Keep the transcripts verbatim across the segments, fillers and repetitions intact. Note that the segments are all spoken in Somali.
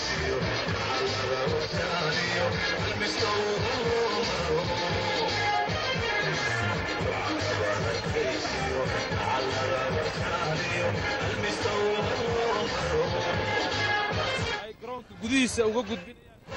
gudihiisa uga gudbin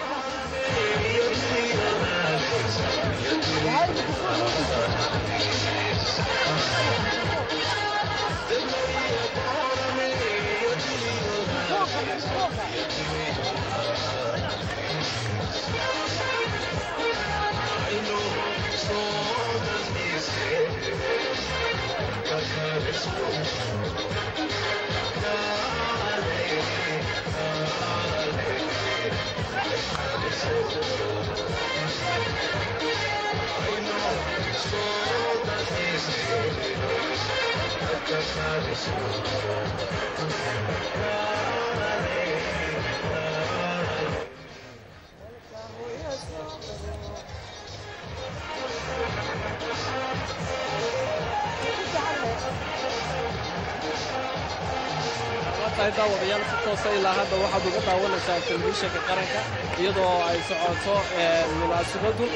daawadayaal si toos ah ilaa hadda waxaad uga daawanaysaa telefishinka qaranka iyadoo ay socoto munaasabadu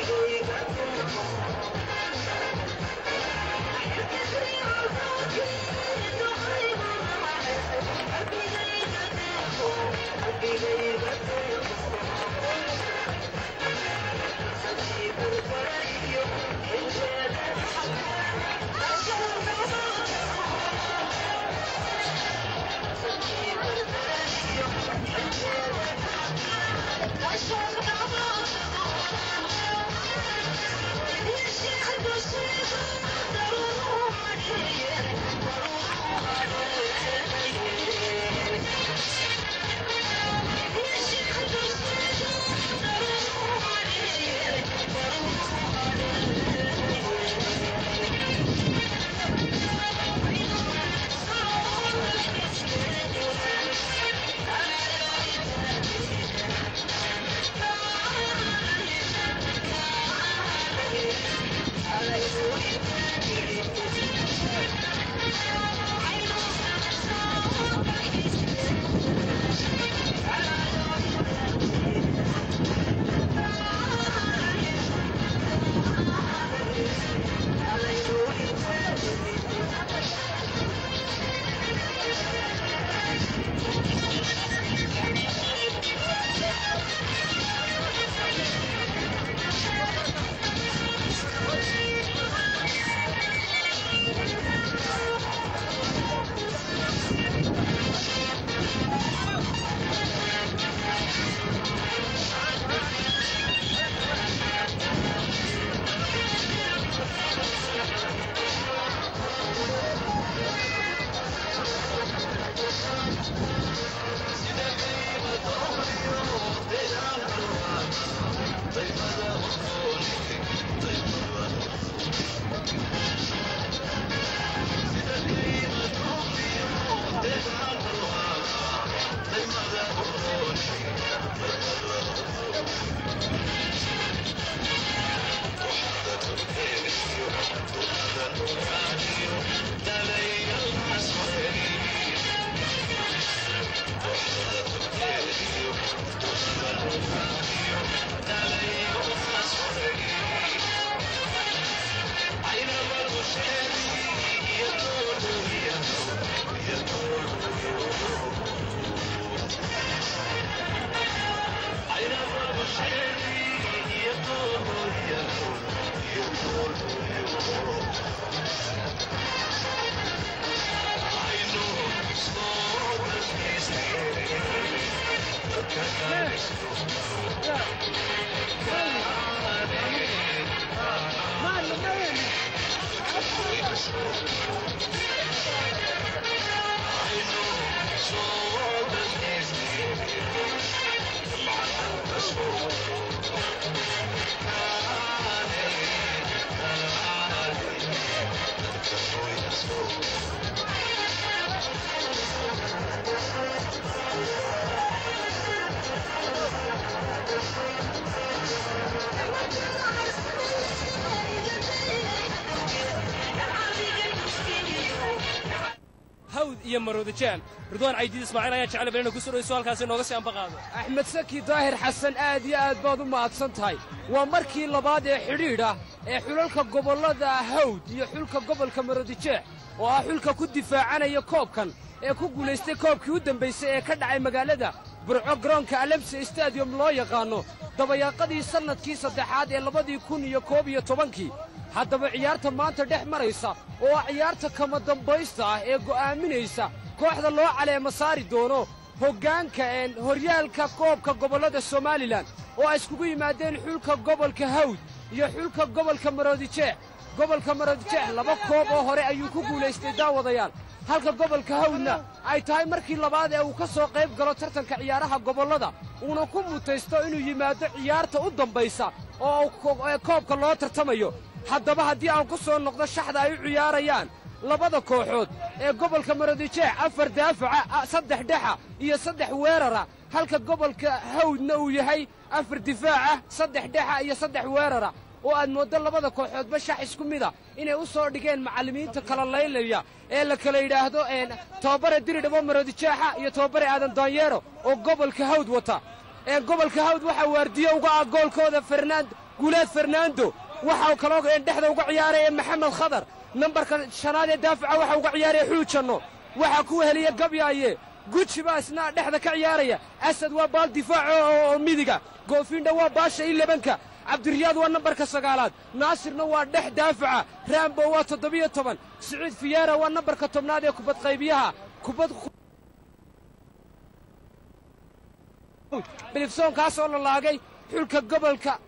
hawd iyo maroodijan ridwaan caydiid ismaaciil ayaan jecel inaynu ku soo halkaasi nooga sii anbaqaado. axmed saki daahir xasan aad iyo aad baad u mahadsan tahay. waa markii labaad ee xidhiidh ah ee xulalka gobollada hawd iyo xulka gobolka maroodijeex oo ah xulka ku difaacanaya koobkan ee ku guulaystay koobkii u dambaysay ee ka dhacay magaalada burco garoonka alamse stadium loo yaqaanno dabayaaqadii sannadkii saddexaad ee labadii kun iyo koob iyo tobankii. haddaba ciyaarta maanta dhex maraysa oo ah ciyaarta kama dambaysta ah ee go'aaminaysa kooxda loo caleema saari doono hoggaanka een horyaalka koobka gobollada somalilan oo ay iskugu yimaadeen xulka gobolka hawd iyo xulka gobolka maroodijeex. gobolka maroodijeex laba koob oo hore ayuu ku guulaystay daawadayaal, halka gobolka hawdna ay tahay markii labaad ee uu ka soo qayb galo tartanka ciyaaraha gobollada uuna ku mutaysto inuu yimaado ciyaarta u dambaysa oo koobka loo tartamayo. haddaba haddii aan ku soo noqdo shaxda ay u ciyaarayaan labada kooxood ee gobolka maroodijeex afar daafaca saddex dhexa iyo saddex weerara, halka gobolka hawdna uu yahay afar difaaca saddex dhexa iyo saddex weerara, oo aad mooddo labada kooxoodba shax isku mida inay u soo dhigeen macallimiinta kala laylaya ee la kala yidhaahdo tobabare diridhabo maroodijeexa iyo tobabare aadan daanyeero oo gobolka hawd wata. gobolka hawd waxaa waardiye uga ah goolkooda guulaad fernaando, waxaa kaloo dhexda uga ciyaaraya maxamed khadar, nambarka shanaad ee daafaca waxaa uga ciyaaraya xuujanno, waxaa ku weheliya gabyaaye guji baa isna dhexda ka ciyaaraya, asad waa baal difaaca oo midiga, goofiindha waa baasha iyo lebanka, cabdiriyaad waa nambarka sagaalaad, naasirna waa dhex daafaca, raambo waa toddobiyo toban, siciid fiyeera waa nambarka tobnaad ee kubad qaybiyaha, kubad bilifsoonkaasoo la laagay xulka gobolka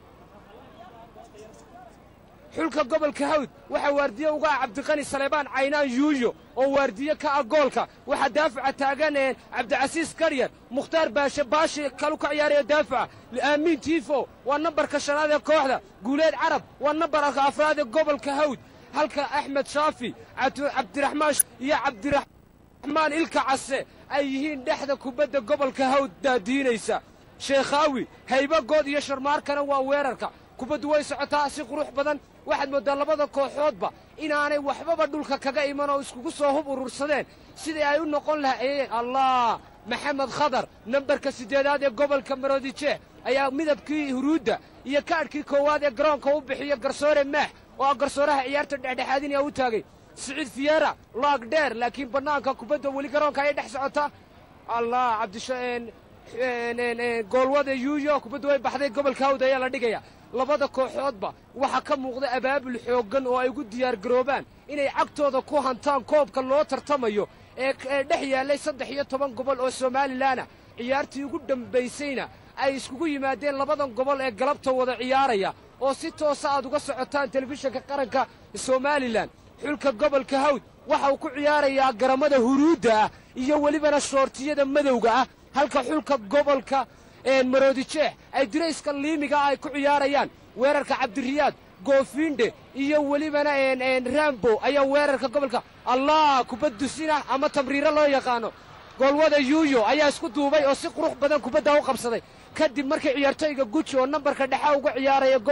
xulka gobolka hawd waxaa waardiye uga ah cabdiqani saleebaan caynaan yuuyo oo waardiye ka ah goolka. waxaa daafaca taagan cabdicasiis karyar, mukhtaar baashe baashi kalu ka ciyaaraya daafaca, aamiin tiifo waa nambarka shanaad ee kooxda, guuleed carab waa nambarka afraad ee gobolka hawd, halka axmed shaafi cabdiraxmaan iyo cabdiraxmaan ilka case ay yihiin dhexda kubadda gobolka hawd daadiinaysa. sheekhaawi haybagood iyo sharmaarkana waa weerarka. kubaddu way socotaa si qurux badan, waxaad mooddaa labada kooxoodba inaanay waxbaba dhulka kaga iman oo iskugu soo hub urursadeen sidii ay u noqon lahaayeen. allah maxamed khadar nambarka siddeedaad ee gobolka maroodijeex ayaa midabkii huruudda iyo kaadhkii koowaad ee garoonka u bixiya garsoore maax oo ah garsooraha ciyaarta dhexdhexaadinaya u taagay. siciid fiyeera laag dheer, laakiin bannaanka kubadda weli garoonka ayay dhex socotaa. allah cabdisha goolwada yuuyo kubaddu way baxday, gobolka hawd ayaa la dhigaya. labada kooxoodba waxaa ka muuqda abaabul xooggan oo ay ugu diyaargaroobaan inay cagtooda ku hantaan koobka loo tartamayo ee dhex yaallay saddex iyo toban gobol oo somalilanah. ciyaartii ugu dambaysayna ay iskugu yimaadeen labadan gobol ee galabta wada ciyaaraya oo si toosa aad uga socotaan telefishinka qaranka somalilan. xulka gobolka hawd waxa uu ku ciyaarayaa garamada huruudda ah iyo welibana shoortiyada madowga ah, halka xulka gobolka maroodijeex ay dirayska liimiga ay ku ciyaarayaan. weerarka cabdiriyaad, goofiindhe iyo welibana raambo ayaa weerarka gobolka. allah kubad dusina ama tamriiro loo yaqaano, goolwada yuuyo ayaa isku duubay oo si qurux badan kubadda u qabsaday kadib markii ciyaartoyga guji oo nambarka dhexa uga ciyaaraya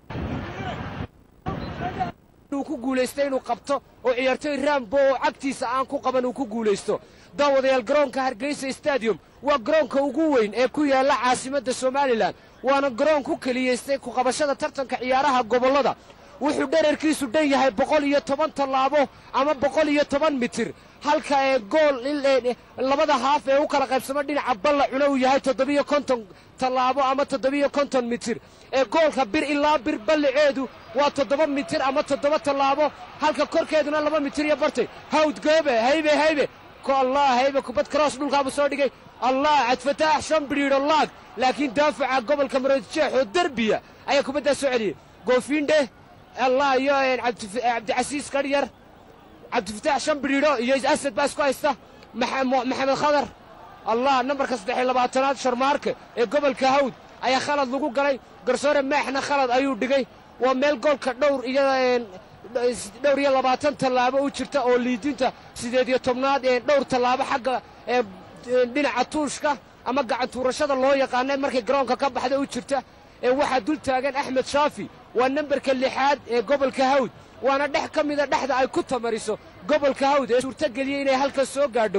uu ku guulaystay inuu qabto oo ciyaartoy raambo oo cagtiisa aan ku qaban uu ku guulaysto. daawadayaal garoonka hargeysa stadium waa garoonka ugu weyn ee ku yaalla caasimadda somalilan, waana garoon ku keliyaystay ku qabashada tartanka ciyaaraha gobollada. wuxuu dherarkiisu dhan yahay boqol iyo toban tallaabo ama boqol iyo toban mitir, halka ee gool labada haaf ee u kala qaybsamo dhinaca balla cuna uu yahay toddobiyo konton tallaabo ama toddobiyo konton mitir. ee goolka bir ilaa bir balliceedu waa toddoba mitir ama toddoba tallaabo, halka korkeeduna laba mitir iyo bartay. hawd goobe haybe haybe allah haybe kubad cross dhulkaabuu soo dhigay. allah cabdifataax shan bidhiidho laag, laakiin daafaca gobolka maroodijeex oo derbiya ayaa kubaddaa soo celiyey. goofiindhe allah iyo cabdicasiis karyar, cabdifataax shan bidhiidho iyo asad baa isku haysta. maxamed khadar allah nambarka saddex iyo labaatanaad sharmaarke ee gobolka hawd ayaa khalad lagu galay, garsoore maaxna khalad ayuu dhigay. waa meel goolka dhowr iyo dhowr iyo labaatan tallaabo u jirta oo liidinta siddeed iyo tobnaad ee dhowr tallaabo xagga dhinaca tuushka ama gacantuurashada loo yaqaana markay garoonka ka baxda u jirta. waxaa dul taagan axmed shaafi waa nambarka lixaad ee gobolka hawd, waana dhex ka mida dhexda ay ku tamariso gobolka hawd ee suurtageliyey inay halkan soo gaadho.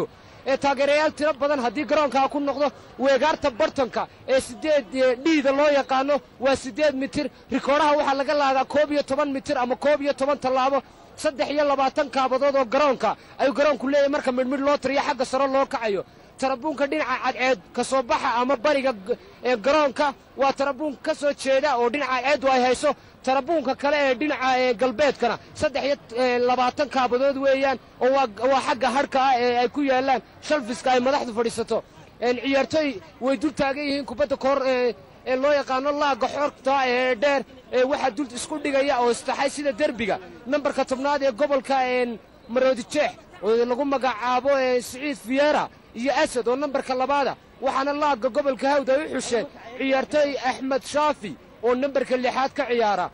ee taageerayaal tiro badan haddii garoonkaa ku noqdo weegaarta bartanka ee siddeed dhiida loo yaqaano waa siddeed mitir rikoodhaha waxaa laga laagaa koob iyo toban mitir ama koob iyo toban tallaabo saddex iyo labaatan kaabadood oo garoonka ayuu garoonku leeyahay marka midhmidh loo tiriyo xagga sare loo kacayo tarabuunka dhinaca cadceed ka soo baxa ama bariga ee garoonka waa tarabuun ka soo jeeda oo dhinaca cadceeddu ay hayso tarabuunka kale ee dhinaca ee galbeedkana saddex iyo labaatan kaabadood weeyaan oo waa xagga hadhka ah ee ay ku yaallaan shalfiska ay madaxdu fadhiisato ciyaartooy way dul taagan yihiin kubadda koor ee loo yaqaano laagga xorta ee dheer ee waxaa dul isku dhigaya oo istaxay sida derbiga nambarka tobnaad ee gobolka maroodijeex oo lagu magacaabo siciid fiyeera iyo asad oo nambarka labaada waxaana laagga gobolka hawd ay u xusheen ciyaartooy axmed shaafi oo nambarka lixaad ka ciyaara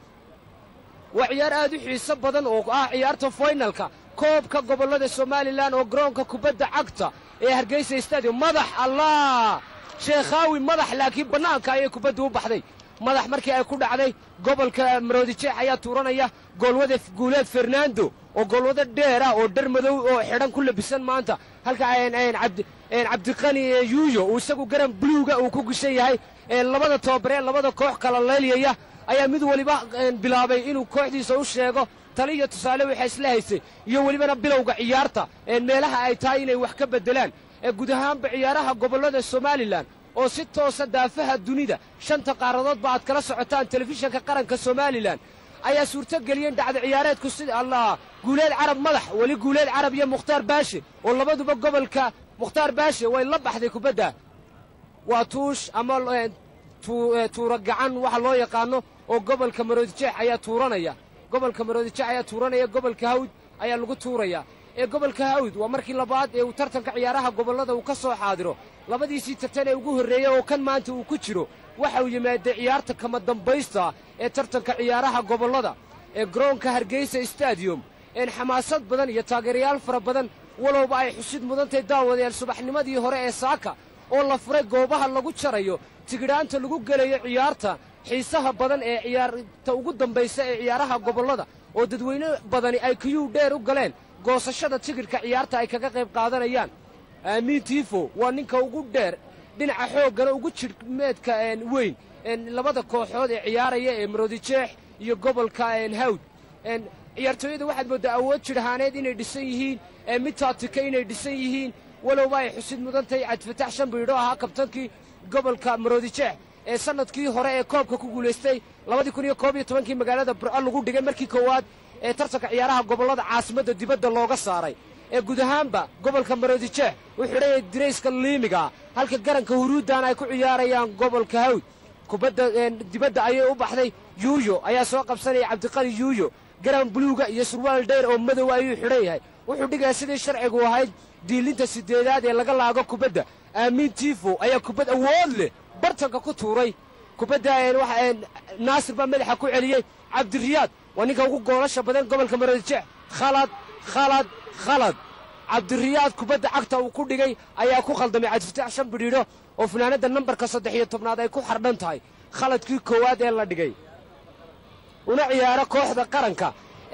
waa ciyaar aad u xiiso badan oo ah ciyaarta faynalka koobka gobollada somalilan oo garoonka kubadda cagta ee hargeysa stadium madax allah sheekhaawi madax laakiin bannaanka ayay kubaddu u baxday madax markii ay ku dhacday gobolka maroodijeex ayaa tuuranaya goolwada guuleed fernando oo goolwada dheer ah oo dhar madow oo xidhan ku labisan maanta halka cabdiqani yuuyo uu isagu garan buluuga uu ku gushan yahay labada tobabaree labada koox kala leelyaya ayaa mid weliba bilaabay inuu kooxdiisa u sheego tali iyo tusaale waxay isla haysay iyo welibana bilowga ciyaarta meelaha ay tahay inay wax ka beddelaan guud ahaanba ciyaaraha gobollada somalilan oo si toosa daafaha dunida shanta qaaradoodba aad kala socotaan telefishanka qaranka somalilan ayaa suurto geliyeen dhacda ciyaareedku sida allah guuleed carab madax weli guuleed carab iyo mukhtaar baashe oo labaduba gobolka mukhtaar baashe way la baxday kubadda waa tuush ama tuura gacan waxa loo yaqaano oo gobolka maroodijeex ayaa tuuranaya gobolka maroodijeex ayaa tuuranaya gobolka hawd ayaa lagu tuuraya ee gobolka hawd waa markii labaad ee uu tartanka ciyaaraha gobollada uu ka soo xaadiro labadiisii tartan ee ugu horreeyey oo kan maanta uu ku jiro waxa uu yimaaday ciyaarta kama dambaysta ee tartanka ciyaaraha gobollada ee garoonka hargeysa stadium een xamaasad badan iyo taageerayaal fara badan walowba ay xusid mudantahay daawadayaal subaxnimadii hore ee saaka oo la furay goobaha lagu jarayo tigidhaanta lagu gelayo ciyaarta xiisaha badan ee ciyaarta ugu dambaysa ee ciyaaraha gobollada oo dadweyne badani ay kiyuu dheer u galeen goosashada tigidhka ciyaarta ay kaga qayb qaadanayaan aamiin tiifo waa ninka ugu dheer dhinaca xooggana ugu jidhmeedka weyn labada kooxood ee ciyaaraya ee maroodijeex iyo gobolka hawd ciyaartooyada waxaad mooddaa awood jidhahaaneed inay dhisan yihiin mid taatika inay dhisan yihiin walowba ay xusid mudantahay cabdifatax shambiidho ahaa kabtankii gobolka maroodijeex ee sannadkii hore ee koobka ku guulaystay labadii kun iyo koob iyo tobankii magaalada burco lagu dhigay markii koowaad ee tartanka ciyaaraha gobollada caasimadda dibadda looga saaray ee guud ahaanba gobolka maroodijeex u xidhaya dirayska liimiga halka garanka huruuddan ay ku ciyaarayaan gobolka hawd kubadda dibadda ayay u baxday yuuyo ayaa soo qabsanaya cabdiqani yuuyo garan buluuga iyo surwaal dheer oo madow ayuu xidhan yahay wuxuu dhigayaa sidii sharcigu ahayd diilinta siddeedaad ee laga laago kubadda aamiin tiifo ayaa kubad awood leh bartanka ku tuuray kubadda naasir baa madaxa ku celiyey cabdiriyaad waa ninka ugu goolasha badan gobolka maroodijeex khalad khalad khalad cabdiriyaad kubadda cagta uu ku dhigay ayaa ku khaldamay cabdifatax shambidhiidho oo fanaanadda nambarka saddex iyo tobnaad ay ku xardhan tahay khaladkii koowaad ee la dhigay una ciyaaro kooxda qaranka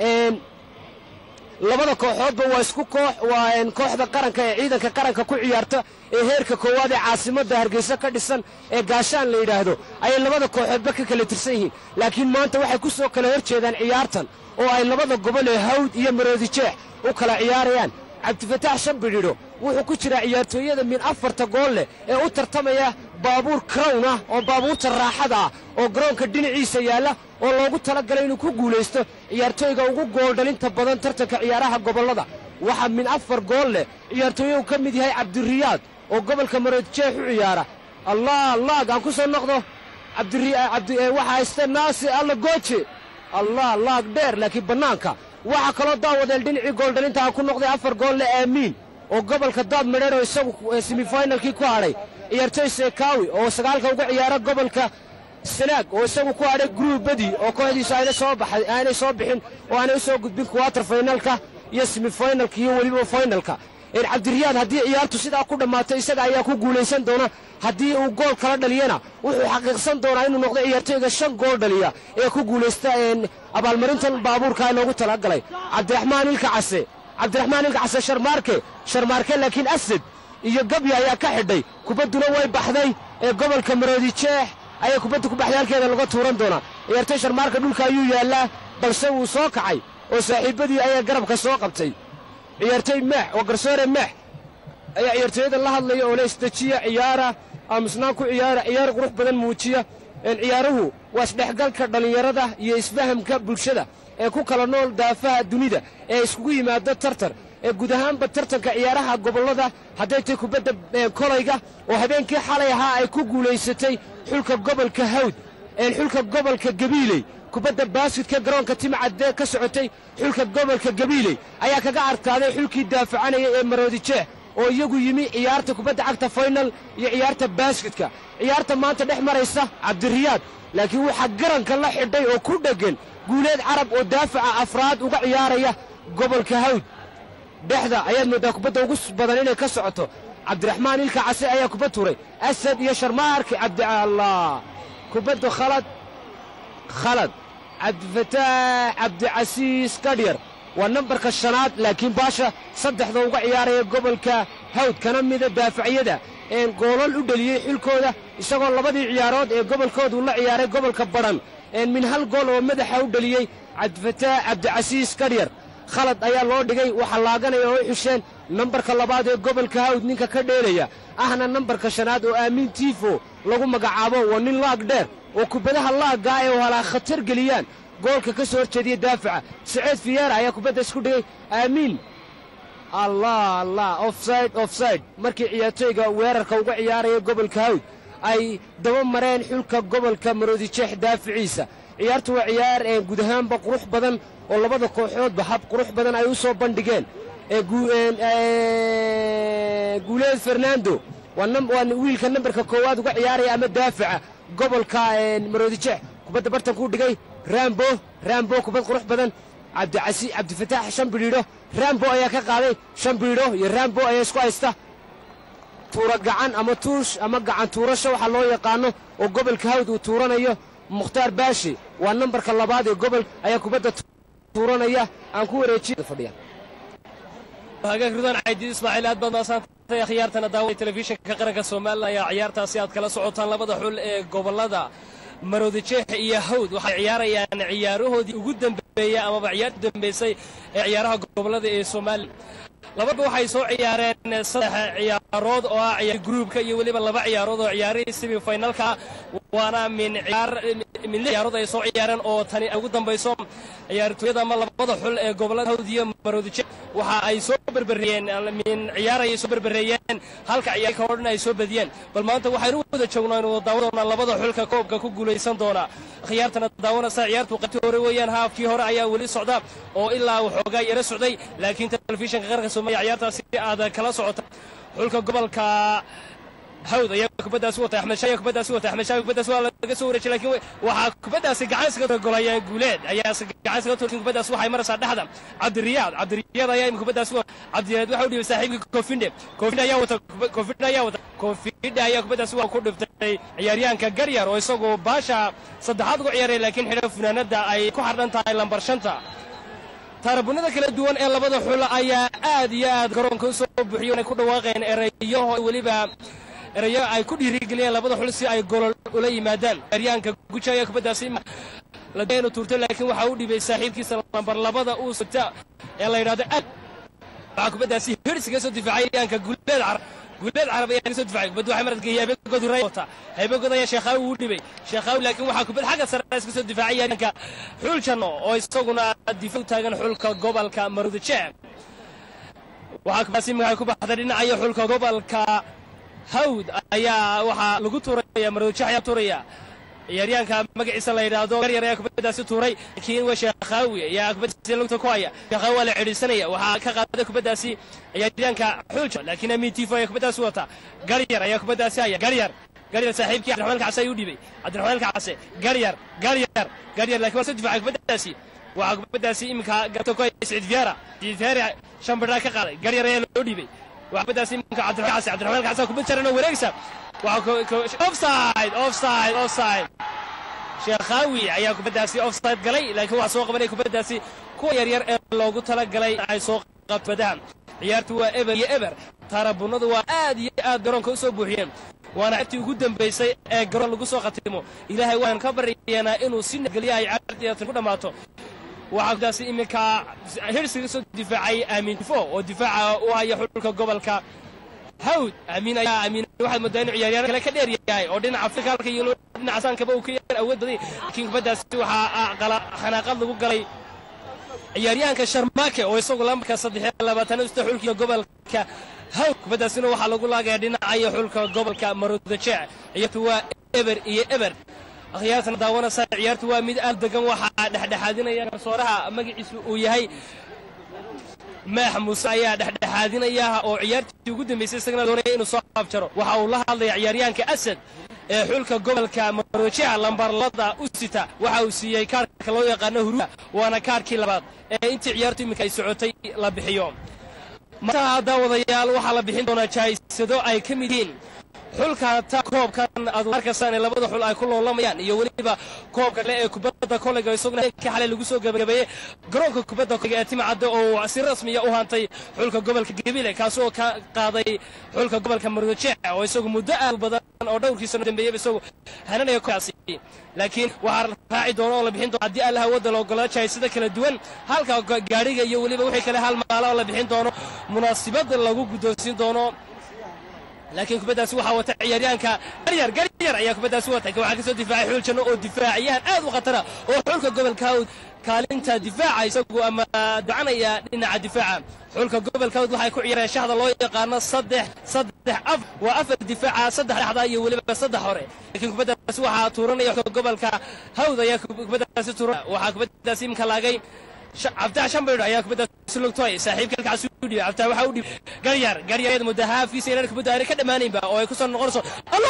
labada kooxoodba waa isku koox waa kooxda qaranka ee ciidanka qaranka ku ciyaarta ee heerka koowaad ee caasimadda hargeysa ka dhisan ee gaashaan la yidhaahdo ayay labada kooxoodba ka kala tirsan yihiin laakiin maanta waxay ku soo kala hor jeedaan ciyaartan oo ay labada gobol ee hawd iyo maroodijeex u kala ciyaarayaan cabdifatax shambidhiidho wuxuu ku jiraa ciyaartooyada min afarta gool leh ee u tartamaya baabuur crown ah oo baabuurta raaxada ah oo garoonka dhinaciisa yaalla oo loogu talagalay inuu ku guulaysto ciyaartooyga ugu gooldhalinta badan tartanka ciyaaraha gobollada waxaa min afar gool leh ciyaartooye uu ka mid yahay cabdiriyaad oo gobolka maroodijeex u ciyaara allah laag aan ku soo noqdo waxaa haysta naasi alla gooje allah laag dheer laakiin bannaanka waxaa kaloo daawadeel dhinacii gooldhalintaa ku noqday afar gool leh aamiin oo gobolka daad madheer oo isagu semifinalkii ku hadhay ciyaartooy seekaawi oo sagaalka uga ciyaara gobolka sanaag oo isagu ku hadhay gruubadii oo kooxdiisu aanay soo baxay aanay soo bixin oo aanay u soo gudbin quarter finalka iyo semifinalka iyo weliba finalka cabdiriyaad haddii ciyaartu sidaa ku dhammaato isaga ayaa ku guulaysan doona haddii uu gool kala dhaliyana wuxuu xaqiiqsan doonaa inuu noqdo ciyaartooyga shan gool dhaliya ee ku guulaysta abaalmarintan baabuurka loogu talagalay cabdiraxmaan ilka case cabdiraxmaan ilka case sharmaarke sharmaarke laakiin asad iyo gabya ayaa ka xidhay kubadduna way baxday ee gobolka maroodi jeex ayaa kubadda ku baxday halkeeda laga tuuran doonaa ciyaartoy sharmaarka dhulka ayuu yaallaa balse wuu soo kacay oo saaxiibbadii ayaa garabka soo qabtay ciyaartoy meex oo garsoore meex ayaa ciyaartooyada la hadlaya oo la isdejiya ciyaara aamusnaan ku ciyaara ciyaar qurux badan muujiya ciyaaruhu waa isdhexgalka dhallinyarada iyo isfahamka bulshada ee ku kala nool daafaha dunida ee iskugu yimaado tartar ee guud ahaanba tartanka ciyaaraha gobollada hadday tahay kubadda kolayga oo habeenkii xalay ahaa ay ku guulaysatay xulka gobolka hawd ee xulka gobolka gabiiley kubadda baasketka garoonka timcadde ka socotay xulka gobolka gabiiley ayaa kaga adkaaday xulkii daafacanaya ee maroodi jeex oo iyagu yimi ciyaarta kubadda cagta final iyo ciyaarta baasketka ciyaarta maanta dhex maraysa cabdiriyaad laakiin waxaa garanka la xidhay oo ku dheggan guuleed carab oo daafaca afraad uga ciyaaraya gobolka hawd dhexda ayaad mooddaa kubadda ugu badan inay ka socoto cabdiraxmaan ilka case ayaa kubad tuuray asad iyo sharmaarki cabdi allah kubadda khalad khalad cabdifataax cabdicasiis kadhyar waa nambarka shanaad laakiin baasha saddexda uga ciyaaraya gobolka hawd kana mida daafacyada een goolal u dheliyey xilkooda isagoo labadii ciyaarood ee gobolkoodu la ciyaaray gobolka badhan een min hal gool oo madaxa u dheliyey cabdifataax cabdicasiis kadhyar khalad ayaa loo dhigay waxaa laaganaya oo xusheen nambarka labaad ee gobolka hawd ninka ka dheelaya ahna nambarka shanaad oo aamin tiifo lagu magacaabo waa nin laag dheer oo kubadaha laaggaa ee halaa khatar geliyaan goolka ka soo horjeediya daafaca saciid fiyeera ayaa kubadda isku dhigay aamiin allah allah offside offside markii ciyaartooyga weerarka uga ciyaaraya gobolka hawd ay daba mareen xulka gobolka maroodi jeex daaficiisa ciyaartu waa ciyaar ee guud ahaanba qurux badan oo labada kooxoodba hab qurux badan ay u soo bandhigeen guuleed fernando waa wiilka nambarka koowaad uga ciyaaraya ama daafaca gobolka maroodi jeex kubadda bartankuu dhigay rambo rambo kubad qurux badan cabdicasi cabdifataax shan bidhiidho rambo ayaa ka qaaday shan bidhiidho iyo rambo ayaa isku haysta tuura gacan ama tuush ama gacan tuurasho waxaa loo yaqaano oo gobolka hawd uu tuuranayo mukhtaar baashi waa nambarka labaad ee gobol ayaa kubadda tuuranaya aan ku wareejiyo fadhiya hagaag ridaan caydiid ismaaciil aad baad maasantahay khiyaartana daawada telefishinka qaranka Soomaaliya ayaa ciyaartaasi aad kala socotaan labada xul ee gobolada maroodi jeex iyo hawd waxay ciyaarayaan ciyaarahoodii ugu dambeeyay ama ciyaartii dambeysay ee ciyaaraha gobolada ee Soomaaliya labada waxay soo ciyaareen saddex ciyaarood oo ah ciyaar groupka iyo waliba laba ciyaarood oo ciyaarihii semi finalka waana min ciyaar min ciyaarood ay soo ciyaareen oo tani ugu dambayso ciyaartooyada ama labada xul ee gobolada hawd iyo maroodi jeex waxa ay soo barbareeyeen min ciyaar ay soo barbareeyeen halka ciyaar ka horna ay soo badiyeen bal maanta waxaynu wada joognaa inuu daawadona labada xulka koobka ku guuleysan doona khiyaartana daawana sa ciyaartu qeybtii hore weeyaan haafkii hore ayaa wali socda oo ilaa waxoogaa yara socday laakiin telefishinka qaranka Soomaaliya ciyaartaasi aad kala socota xulka gobolka hawd ayaa kubaddaasi wata axmed shaay kubaddaasi wata axmed shaay kubaddaasi waa laga soo wareejiyay laakiin waxa kubaddaasi gacan iskaga golaya guuleed ayaa gacan iskaga turkin kubaddaasi waxay maraysaa dhexda cabdiriyaad cabdiriyaad ayaa kubaddaasi cabdiriyaad waxa uu dhibay saaxiibka kofinde kofinde ayaa wata kofinde ayaa wata kofinde ayaa kubaddaasi waa ku dhiftay ciyaaryahanka garyar oo isagoo baasha saddexaad ugu ciyaaray laakiin xidhan funaanada ay ku xardhan tahay lambar shanta tarabunada kala duwan ee labada xul ayaa aad iyo aad garoonka u soo buuxiyo inay ku dhawaaqeen erayo waliba erayo ay ku dhiirigeliyeen labada xul si ay gool ula yimaadaan ciyaaryahanka guja ayaa kubaddaasi la deenu tuurtay laakiin waxa uu dhibay saaxiibkiisa lambar labada uu sugta ee la yiraahdo waxa kubaddaasi hirsiga soo difaacay ciyaaryahanka guuleed carab guuleed carab ayaa soo difaacay kubadda waxay maradka yaabay rayota haybagooda ayaa sheekhawi uu dhibay sheekhawi laakiin waxa kubad xagga sare iska soo difaacay ciyaaryahanka xul janno oo isaguna difaac taagan xulka gobolka maroodi jeex waxa kubaddaasi magaca ku baxday dhinaca xulka gobolka hawd ayaa waxa lagu tuuraya maroodi jeex ayaa tuuraya ciyaaryahanka magaciisa la yiraahdo garyar ayaa kubaddaasi tuuray laakiin waa sheekhawi ayaa kubaddaasi lugta ku haya sheekhawi waa la celisanaya waxa ka qaaday kubaddaasi ciyaaryahanka xuljo laakiin amiin tifo ayaa kubaddaasi wata garyar ayaa kubaddaasi haya garyar garyar saaxiibkii cabdiraxmaan kacse ayuu dhibay cabdiraxmaan kacse garyar garyar garyar laakiin waa soo difaacay kubaddaasi waxa kubaddaasi iminka gato ku hayay Saciid Fiyaara Saciid Fiyaara shan bidha ka qaaday garyar ayaa loo dhibay waxa kubaddaasi iminka cabdiraxmaan kacse cabdiraxmaan kacse kubad jarano wareegsa offside offside offside sheekhawi ayaa kubaddaasi offside galay laakiin waxa soo qabanay kubaddaasi kuwa yar yar ee loogu tala galay ay soo qabtadaan ciyaartu waa eber iyo eber taarabunadu waa aad iyo aad garoonka u soo buuxiyeen waana ciyaartii ugu dambaysay ee garoon lagu soo khatimo ilaahay waan ka baryaynaa inuu si nabadgelyo ay ciyaartii ku dhammaato waxaa kudaasi iminka hirsiga soo difaacay aamin tifo oo difaaca u haya xulka gobolka hawd aamin ayaa aamin waxaad moodaa inuu ciyaaryahan kale ka dheer yahay oo dhinaca afrika halka iyo dhinaca saankaba uu ka yar awood baday laakiin kubaddaasi waxaa qala xanaaqad lagu galay ciyaaryahanka sharmaake oo isagu lambarka saddex iyo labaatan usta xulka gobolka hawd kubaddaasina waxaa lagu laagayaa dhinaca xulka gobolka maroodijeex ciyaartu waa eber iyo eber akhyaartana daawanaysa ciyaartu waa mid aad degan waxaa dhexdhexaadinaya garsooraha magaciisu uu yahay maax muuse ayaa dhexdhexaadinaya oo ciyaartii ugu dambaysay isagana doonaya inuu soo afjaro waxa uu la hadlaya ciyaaryahanka asad ee xulka gobolka maroodijeex lambarlada u sita waxa uu siiyey kaarka loo yaqaano huruuda waana kaarkii labaad ee intii ciyaartu iminka ay socotay la bixiyo markaa daawadayaal waxaa la bixin doonaa jaaysado ay ka mid yihiin xulka ta koobkan aad arkaysan ee labada xul ay ku loolamayaan iyo weliba koobka kale ee kubadda koleyga isaguna ka xalay lagu soo gabagabeeyay garoonka kubadda koleyga ee timcadda oo si rasmi ah u hantay xulka gobolka Gabiley kaasoo ka qaaday xulka gobolka Maroodijeex oo isagu muddo aad u badan oo dhowrkii sano dambeeyay isagu hananayo kaasi laakiin waxa raaci doono oo la bixin doono haddii Allah wada loo ogolaaday jaysada kala duwan halka gaariga iyo weliba wixii kale hal maal oo la bixin doono munaasabad lagu guddoonsiin doono laakiin kubaddaasi waxaa wata ciyaaryahanka garyar garyar ayaa kubaddaasi watay waxaa ka soo difaacay xul janno oo difaaciyahan aad u khatara oo xulka gobolka hawd kaalinta difaaca isagu ama ducanaya dhinaca difaaca xulka gobolka hawd waxay ku ciyaareen shahda loo yaqaano saddex saddex af waa afar difaaca saddex dhexda iyo weliba saddex hore laakiin kubaddaasi waxaa tuuranaya xulka gobolka hawd ayaa kubaddaasi tuuran waxaa kubaddaasi imka laagay عبد شامبر يا كبدا سلوك توي صاحب كلك عسودي عبد waxa uu dhib garyar garyar mudahaafkiisa inaan kubada ay ka dhamaanayba oo ay ku soo noqonayso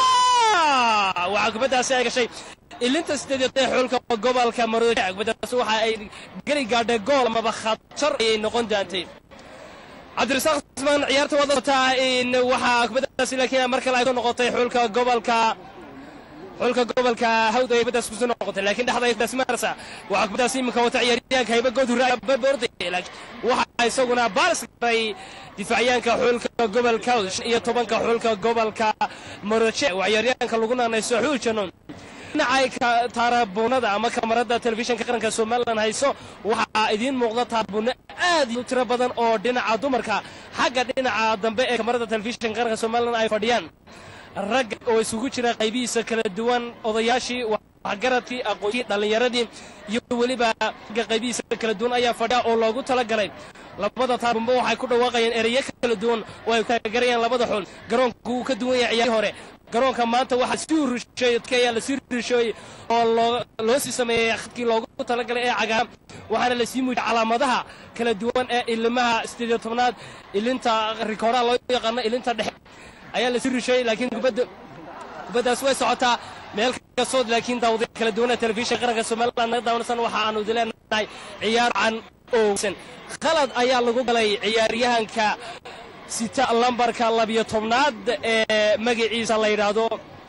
Allah waxa kubadaasi ay gashay ilinta sideed ee xulka gobolka Maroodijeex kubadaasi waxa ay gali gaadhay gool ama khatar ay noqon doontay Cabdirasaaq Ismaan ciyaarta wadata in waxa kubadaasi laakiin marka ay noqotay xulka gobolka xulka gobolka hawd ay kubadaas ku soo noqotay laakiin dhaxda ay kubadaas marsa waxa kubadaas iminka wata ciyaaryahanka hayba good raay barborday laakiin waxa isaguna baaris garay difaaciyaanka xulka gobolka hawd iyo tobanka xulka gobolka Maroodijeex waa ciyaaryahanka lagu naanayso xul janon nacay ka taarabunada ama kamarada telefishinka qaranka Soomaaliland hayso waxa idin muuqda taarabuna aad u tiro badan oo dhinaca dumarka xagga dhinaca dambe ee kamarada telefishinka qaranka Soomaaliland ay fadhiyaan rag oo isugu jira qaybihiisa kala duwan odayaashii waxgaradkii aqoontii dhalinyaradii iyo weliba qaybihiisa kala duwan ayaa fadhiya oo loogu talagalay labada taarabunba waxay ku dhawaaqayeen ereyo kala duwan oo ay taageerayaan labada xul garoonku uu ka duwan yahay ciyaarihii hore garoonka maanta waxa si rusheeyay la sii rusheeyay oo loo sii sameeyay khadkii loogu talagalay ee cagaan waxaana la sii muujiyay calaamadaha kala duwan ee ilmaha sideed iyo tobnaad ilinta rikoora loo yaqaan ilinta dhexe ayaa la sii rusheeyay laakiin kubadda kubaddaas way socotaa meel kastoo laakiin daawada kala duwan ee telefishinka qaranka Soomaaliland naga daawanaysan waxa aanu dileenahay ciyaar can oosan khalad ayaa lagu galay ciyaaryahanka sita lambarka labiyo tobnaad ee magaciisa la yiraahdo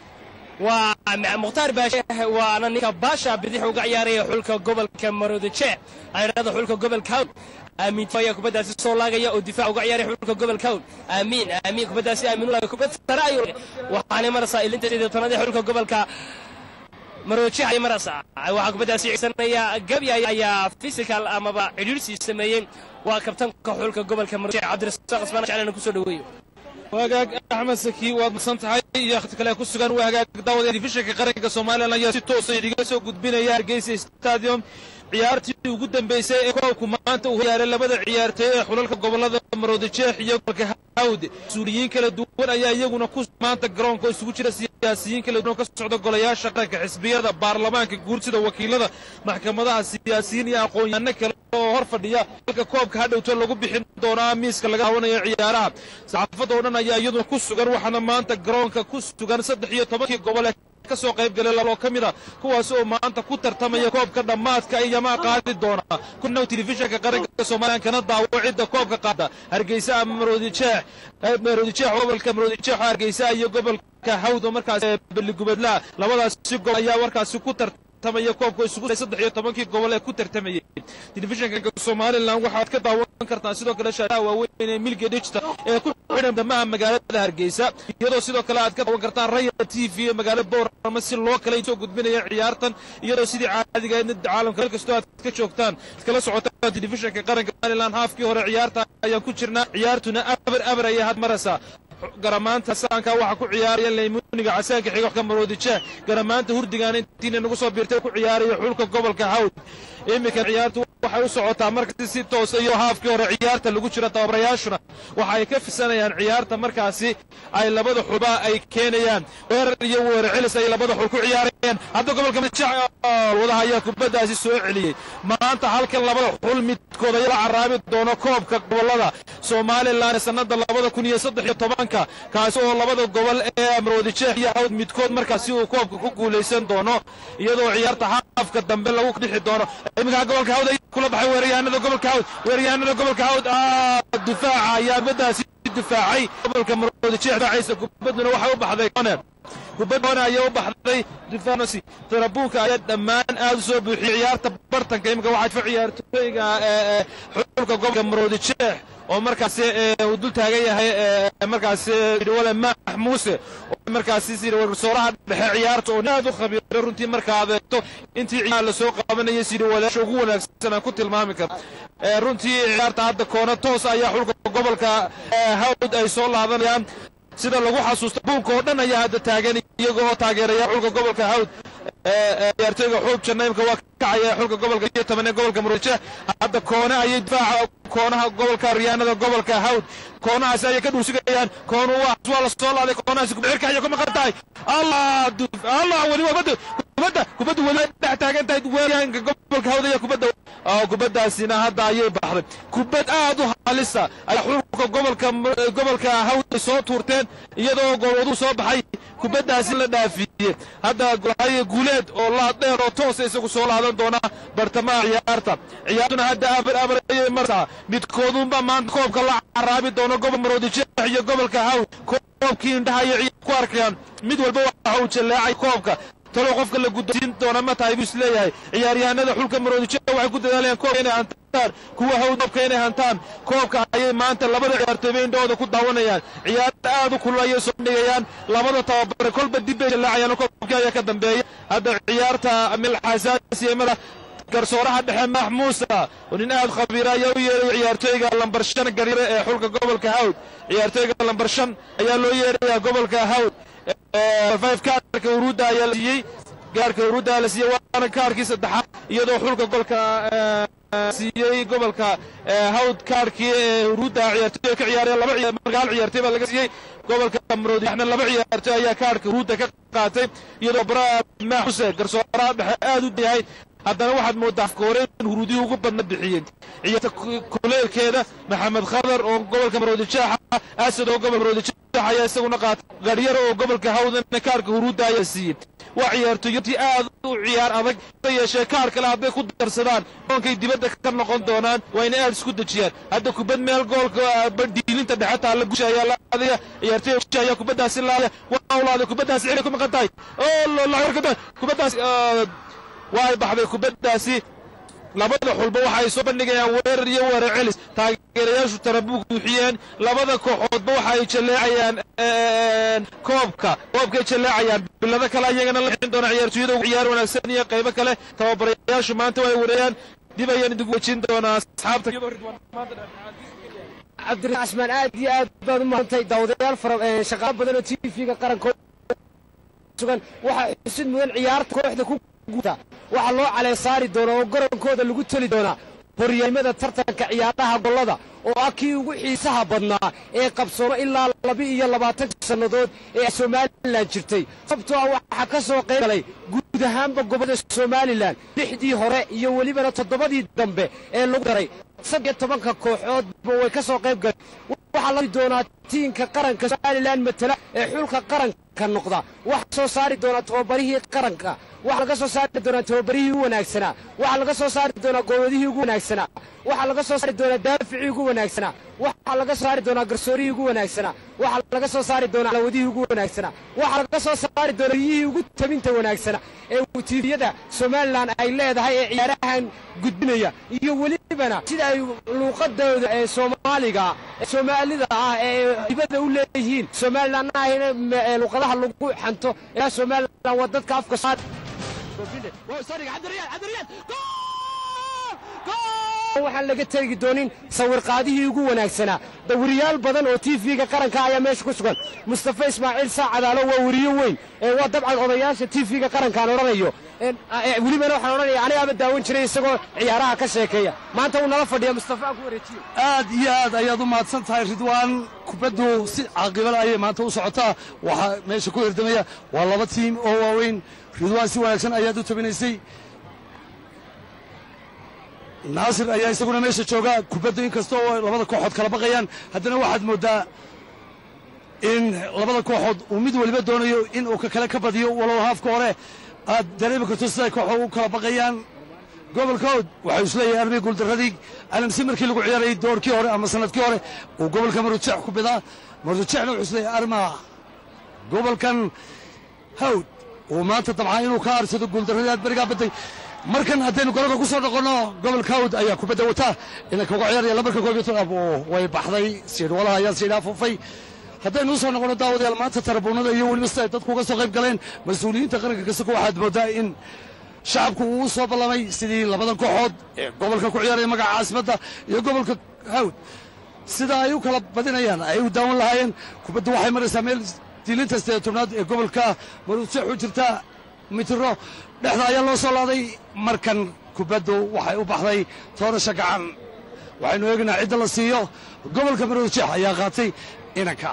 waa Mukhtaar Baashe waana ninka Baasha bidix uga ciyaaraya xulka gobolka Maroodijeex ayraada xulka gobolka Hawd aamin faya kubaddaasi soo laagaya oo difaac uga ciyaaraya xulka gobolka Hawd aamin aamin kubaddaasi aamin laga kubad saraayo waxaana marsaa ilinta sideed iyo toban ee xulka gobolka Maroodijeex ay marsaa waxa kubaddaasi xiisanaya gabi ayaa physical amaba cidhiirsi sameeyay waa kabtanka xulka gobolka Maroodijeex Cabdirasaaq Ismaan jacayl ku soo dhaweeyo wagaag Axmed Saki waad masantahay iyo waqti kale ku sugan wagaag daawada telefishinka qaranka Soomaaliland ayaa si toos ah idiga soo gudbinaya Hargeysa Stadium ciyaartii ugu dambeysay ee koobku maanta uu ciyaaray labada ciyaartay ee xulalka gobolada Maroodijeex iyo gobolka Hawd suuriyiin kala duwan ayaa iyaguna ku maanta garoonka isugu jira siyaasiyiin kala duwan ka socda golayaasha qaranka xisbiyada baarlamaanka guursida wakiilada maxkamadaha siyaasiyiin iyo aqoon-yahano kale oo hor fadhiya halka koobka hadhowto lagu bixin doona miiska laga hawanayo ciyaaraha saxaafadda oo dhan ayaa iyaduna ku sugan waxaana maanta garoonka ku sugan saddex iyo toban gobol ka soo qayb galay labo kamida kuwaas oo maanta ku tartamaya koobka dhamaadka iyo ma qaadi doona kuna telefishinka qaranka Soomaaliland kana daawacida koobka qaada Hargeysa ama Maroodijeex Maroodijeex gobolka Maroodijeex Hargeysa iyo gobolka Hawd markaas Beligubadla labadaas si gobol ayaa warkaas ku tartamay tartamaya koobka isugu saddex iyo tobankii gobol ee ku tartamayay telefishinka Soomaaliland waxaad ka daawan kartaa sidoo kale shaashada waaweyn ee Milki Digital ee ku xidhan dhammaan magaalada Hargeysa iyadoo sidoo kale aad ka daawan kartaa Raya T V ee magaalada Boorama si loo kala soo gudbinayo ciyaartan iyadoo sidii caadiga ah caalamka kasta aad ka joogtaan kala socotaan telefishinka qaranka Soomaaliland haafkii hore ciyaarta ayaan ku jirnaa ciyaartuna abar abar ay had maraysaa garamaanta saanka waxa ku ciyaaraya Leymuniga casaanka xigo ka Maroodijeex garamaanta hurdigaan intii nagu soo biirtay ku ciyaaraya xulka gobolka Hawd imika ciyaartu waxay u socotaa markii si toos iyo haafkii hore ciyaarta lagu jiro tababarayaashuna waxa ay ka fisanayaan ciyaarta markaasi ay labada xulba ay keenayaan weerar iyo weerar celis ay labada xul ku ciyaarayaan hadda gobolka Maroodijeex wadaha ayaa kubadaasi soo celiyay maanta halkan labada xul midkood ay la caraabi doono koobka gobolada Soomaaliland sanada laba kun iyo saddex iyo toban kaas oo labada gobol ee Maroodijeex iyo Hawd midkood markaasi uu koobka ku guuleysan doono iyadoo ciyaarta haafka dambe lagu dhixi doono imika gobolka Hawd ay kula baxay weeraryahanada gobolka Hawd weeraryahanada gobolka Hawd difaaca ayaa badaasi difaacay gobolka Maroodijeex daacaysa kubaduna waxa u baxday corner kubadana ayaa u baxday difaanasi tarabuunka ayaa dhammaan aad soo buuxiyay ciyaarta bartanka imika waxa ciyaartooyga xulka gobolka Maroodijeex oo markaasi uu dul taagan yahay markaasi wala Maxmuuse oo markaasi sida warsooraha dhexe ciyaarta oo aad u khabiir runtii marka adeegto intii ciyaar la soo qaabanayay sida wala ugu wanaagsan aan ku tilmaami karo runtii ciyaarta hadda koona toos ayaa xulka gobolka Hawd ay soo laabanayaan sida lagu xasuusto buunka oo dhan ayaa hadda taagan iyagoo taageeraya xulka gobolka Hawd ciyaartooyga xub Janaymka waa kacaya xulka gobolka iyo toban ee gobolka Maroodijeex hadda koona ay difaaca koonaha gobolka Riyaanada gobolka Hawd koonahaas ay ka dhuusigayaan koonu waa wala soo laaday koonahaas ku xirka iyo kuma qantay Allah duf Allah wali wabada kubada kubada wali dhex taagan tahay weeryaanka gobolka Hawd iyo kubada oo kubadaasina hadda ayay baxday kubad aad u halisa ay xulka gobolka gobolka Hawd soo tuurteen iyadoo goolwadu soo baxay kubadaasi la dhaafiyay hadda golay guuleed oo la dheer oo toos isagu soo laadan doona bartamaha ciyaarta ciyaartuna hadda abar abar ay martaa midkoodunba maanta koobka la caraabi doono gobolka Maroodijeex iyo gobolka Hawd koobkii indhaha ay ku arkayaan mid walba waxa uu jaleecay koobka talo qofka la guddoon doona ma tahay bis leeyahay ciyaaryahanada xulka Maroodijeex waxay ku dadaalayaan koobka inay hantaan kuwa Hawd koobka inay hantaan koobka ayay maanta labada ciyaartooy indhooda ku daawanayaan ciyaarta aad u kulaya soo dhigayaan labada tababar kolba dib ay laacayaan koobka ayaa ka dambeeya hadda ciyaarta Amil Xasaasi mara garsooraha dhexe Maxmuuse oo nin aad khabiir ah ayaa u yeeray ciyaartooyga lambar shan gariire ee xulka gobolka Hawd ciyaartooyga lambar shan ayaa loo yeeray gobolka Hawd five kaarka uruuda ayaa la siiyay gaarka uruuda la siiyay waana kaarkii saddexaad iyadoo xulka gobolka siiyay gobolka Hawd kaarkii uruuda ciyaartooy ka ciyaaray laba magaal ciyaartooy baa laga siiyay gobolka Maroodijeexna laba ciyaartooy ayaa kaarka uruuda ka qaatay iyadoo Maxmuuse garsooraha dhexe aad u yahay haddana waxaad moodaa afkooreen huruudii ugu badna bixiyeen ciyaarta kuleelkeeda Maxamed Khadar oo gobolka Maroodijeex asad oo gobolka Maroodijeex ayaa isaguna qaatay gariyar oo gobolka Hawdna kaarka huruuda ayaa siiyay waa ciyaartooytii aad u ciyaar adag yeeshay kaar kale hadday ku darsadaan oonkay dibadda ka noqon doonaan waa inay aad isku dejiyaan hadda kubad meel goolka badhiilinta dhexe taala gusha ayaa la adaya ciyaartooyga ayaa kubadaasi laaya waa ulaada kubadaasi xilli ku maqan tahay oo la xirkada kubadaasi way baxday kubadaasi labada xulba waxa ay soo bandhigayaan weerar iyo weerar celis taageerayaashu tarabuug buuxiyeen labada kooxoodba waxa ay jaleecayaan koobka koobka jaleecayaan bilada kale ayagana la xidhin doona ciyaartooyada ugu ciyaar wanaagsan iyo qaybo kale tababarayaashu maanta way wareeyaan dib ayaan idinku wajin doonaa asxaabta cabdiraxmaan aad iyo aad baad u mahadantay daawadayaal fara shaqaale badan oo T V-ga qaranka sugan waxa xusid mudan ciyaarta kooxda ku waxa loo caleey saari doona oo goronkooda lagu tali doona horyaamada tartanka ciyaaraha gobolada oo ah kii ugu xiisaha badnaa ee qabsoomo ilaa laba iyo labaatan sanadood ee Soomaaliland jirtay sababtoo ah waxa ka soo qayb galay guud ahaanba gobolada Soomaaliland lixdii hore iyo waliba toddobadii dambe ee lagu daray saddex iyo tobanka kooxood way ka soo qayb galeen waxa la doonaa tiinka qaranka Soomaaliland matala ee xulka qaranka noqda waxa soo saari doona tababarihii qaranka waxa laga soo saari doona tababarihii ugu wanaagsanaa waxa laga soo saari doona goobadihii ugu wanaagsanaa waxaa laga soo saari doonaa daaficii ugu wanaagsanaa waxaa laga soo saari doonaa garsoorihii ugu wanaagsanaa waxaa laga soo saari doonaa lawadihii ugu wanaagsanaa waxaa laga soo saari doonaa riyihii ugu tabinta wanaagsanaa ee tiifiyada somalilan ay leedahay ee ciyaarahan gudbinaya iyo welibana sida ay luuqadooda ee soomaaliga ee soomaalida ah ee hibada u leeyihiin somalilanna ahayna luuqadaha lagu xanto ilaa somalilan waa dadka afka waxaan laga tegi doonin sawirqaadihii ugu wanaagsanaa dawriyaal badan oo tv-ga qaranka ayaa meesha ku sugan mustafa ismaaciil saacadaalo waa weriyo weyn ee waa dabcan odayaasha tv-ga qarankaan odhanayo welibana waxaan odhanaya anigaaba daawan jiray isagoo ciyaaraha ka sheekeeya maanta uu nala fadhiya mustafa aan ku wareejiyo aad iyo aad ayaad u mahadsan tahay ridwaan kubaddu si caaqibala ayay maanta u socotaa waxaa meesha ku herdamaya waa laba tiim oo waaweyn ridwaan si wanaagsan ayaad u tabinaysay naasir ayaa isaguna meesha jooga kubaddu in kasta oo labada kooxood kala baqayaan haddana waxaad mooddaa in labada kooxood uu mid weliba doonayo in uu ka kale ka badiyo walow haafka hore aad dareemi karto siday kooxood u kala baqayaan gobolka hawd waxau isleeyahay armii guuldarradii alamsi markii lagu ciyaarayay doorkii hore ama sanadkii hore uu gobolka marujeex ku bidaa marujeexna wuxuu isleeyahay armaa gobolkan hawd uu maanta dabcaa inuu ka aarsado guuldarradii aad berigaa badday markan haddaynu garoonka ku soo noqonno gobolka hawd ayaa kubadda wataa inanka uga ciyaaraya lambarka koob iyo toban way baxday siidhwalaha ayaa siidhaa fufay haddaynu u soo noqonno daawadayaal maanta tarabuunada iyo weliba sida ay dadku uga soo qayb galeen mas-uuliyiinta qaranka kasako waxaad mooddaa in shacabku uu u soo ballamay sidii labadan kooxood ee gobolka ku ciyaaraya magaca caasimadda iyo gobolka hawd sida ay u kala badinayaan ay u daawan lahaayeen kubaddu waxay maraysaa meel diilinta sideed tobnaad ee gobolka maruudjeex u jirta mitiro dhexda ayaa loo soo laaday markan kubaddu waxay u baxday toorasha gacan waxaynu eegaynaa cidda la siiyo gobolka maruudjeex ayaa qaatay inanka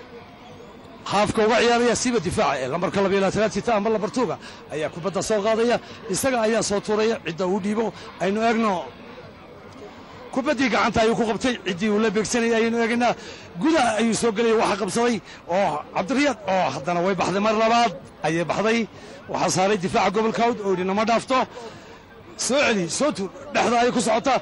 haafka uga ciyaaraya siiba difaaca ee lambarka labayo labaatanaad sita ama lambartuuga ayaa kubadda soo qaadaya isaga ayaa soo tuuraya cidda uu dhiibo aynu eegno kubaddii gacanta ayuu ku qabtay ciddii uu la beegsanayay ayaynu eegaynaa gudaha ayuu soo gelaya waxaa qabsaday oo cabdiriyaad oo haddana way baxday mar labaad ayay baxday waxaa saaray difaaca gobolka hawd oo idhinama dhaafto soo celi soo tuur dhexda ayay ku socotaa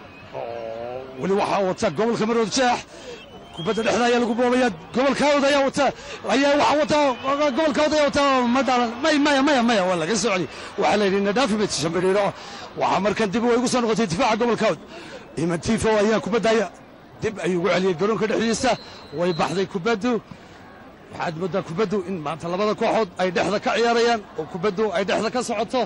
weli waxaa wata gobolka maroodjeex kubadda dhexda ayaa lagu boobaya gobolka hawd ayaa wata ayaa waxaa wata gobolka hawd ayaa wata madhalan may maya maya maya waa laga soo celi waxaa la yidhi nadhaafi bet shambiriiro waxaa markan dib way ugu soo noqotay difaaca gobolka hawd iman tifo ayaa kubaddaaya dib ayuu ugu celiyey garoonka dhexdiisa way baxday kubaddu waxaad mooddaa kubaddu in maanta labada kooxood ay dhexda ka ciyaarayaan oo kubaddu ay dhexda ka socoto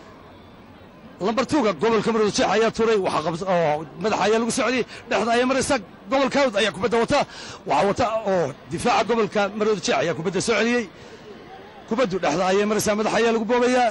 lambartuuga gobolka maroodjeex ayaa tuuray oo madaxa ayaa lagu socdiyey dhexda ayaa maraysa gobolka hawd ayaa kubadda wata waxaa wata oo difaaca gobolka maroodjeex ayaa kubadda soo celiyey kubaddu dhexda ayay maraysaa madaxa ayaa lagu boobayaa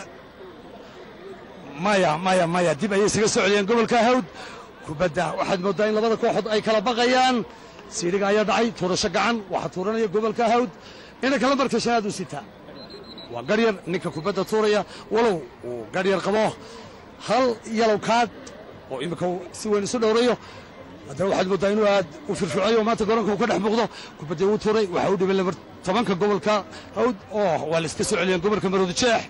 maya maya maya dib ayay isaga soo celiyeen gobolka hawd kubadda waxaad mooddaa in labada kooxood ay kala baqayaan siidhiga ayaa dhacay tuurasho gacan waxaa tuuranaya gobolka hawd inanka lambarka shanaad u sitaa waa garyar ninka kubadda tuuraya walow uu garyar qabo hal yalow kaad oo iminka si weyn isu dhowrayo haddana waxaad mooddaa inuu aad u firfircoyo maanta garoonka uu ka dhex muuqdo kubaddii uu tuuray waxaa u dhibay lambar tobanka gobolka hawd oo waa la iska soo celiyeen gobolka maroodijeex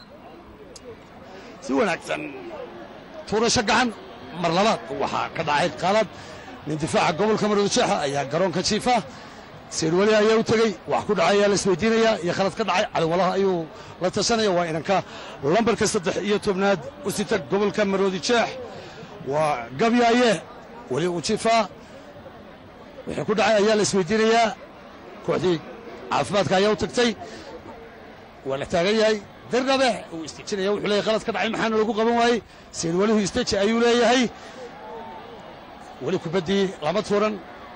si wanaagsan tuurasho gacan mar labaad waxaa ka dhacay qalad nin difaaca gobolka maroodijeexa ayaa garoonka jiifa siidhwali ayaa u tegey wax ku dhacay ayaa la isweydiinayaa iyo khalad ka dhacay caliwalaha ayuu la tashanaya waa inanka lambarka saddex iyo tobnaad u sita gobolka maroodijeex waa gabyaaye weli uu jiifaa wixii ku dhacay ayaa la isweydiinayaa kooxdii caafimaadka ayaa u tagtay waa la taagan yahay dirnabe uu istejinaya wuxuu leeyahay khalad ka dhacay maxaana lagu qaban waayey siidhwalihu isteji ayuu leeyahay weli kubaddii lama tuuran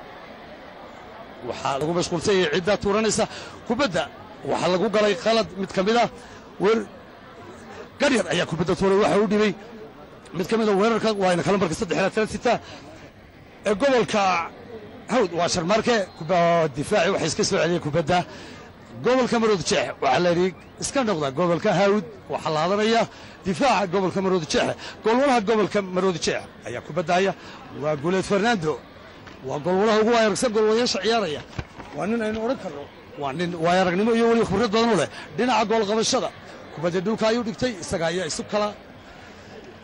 waxaa lagu mashquulsan yahay ciddaa tuuranaysa kubadda waxaa lagu galay khalad mid ka mid ah garyar ayaa kubadda tuuray waxaa u dhibay mid ka mida weerarka waa inanka lambarka saddex iyo labaatan sita ee gobolka hawd waa sharmaarke difaaci waxay iska soo celiyeen kubadda gobolka maroodijeex waxaa la yidhi iska noqda gobolka hawd waxaa laadanaya difaaca gobolka maroodijeex goolwalaha gobolka maroodijeex ayaa kubaddaaya waa guuleed fernando waa goolwalaha ugu waayaragsan goolwadayaasha ciyaaraya waa nin aynu odhan karno waa nin waayaragnimo iyo weliba khibrad badan u leh dhinaca goolqabashada kubadda dhulka ayuu dhigtay isaga ayaa isu kala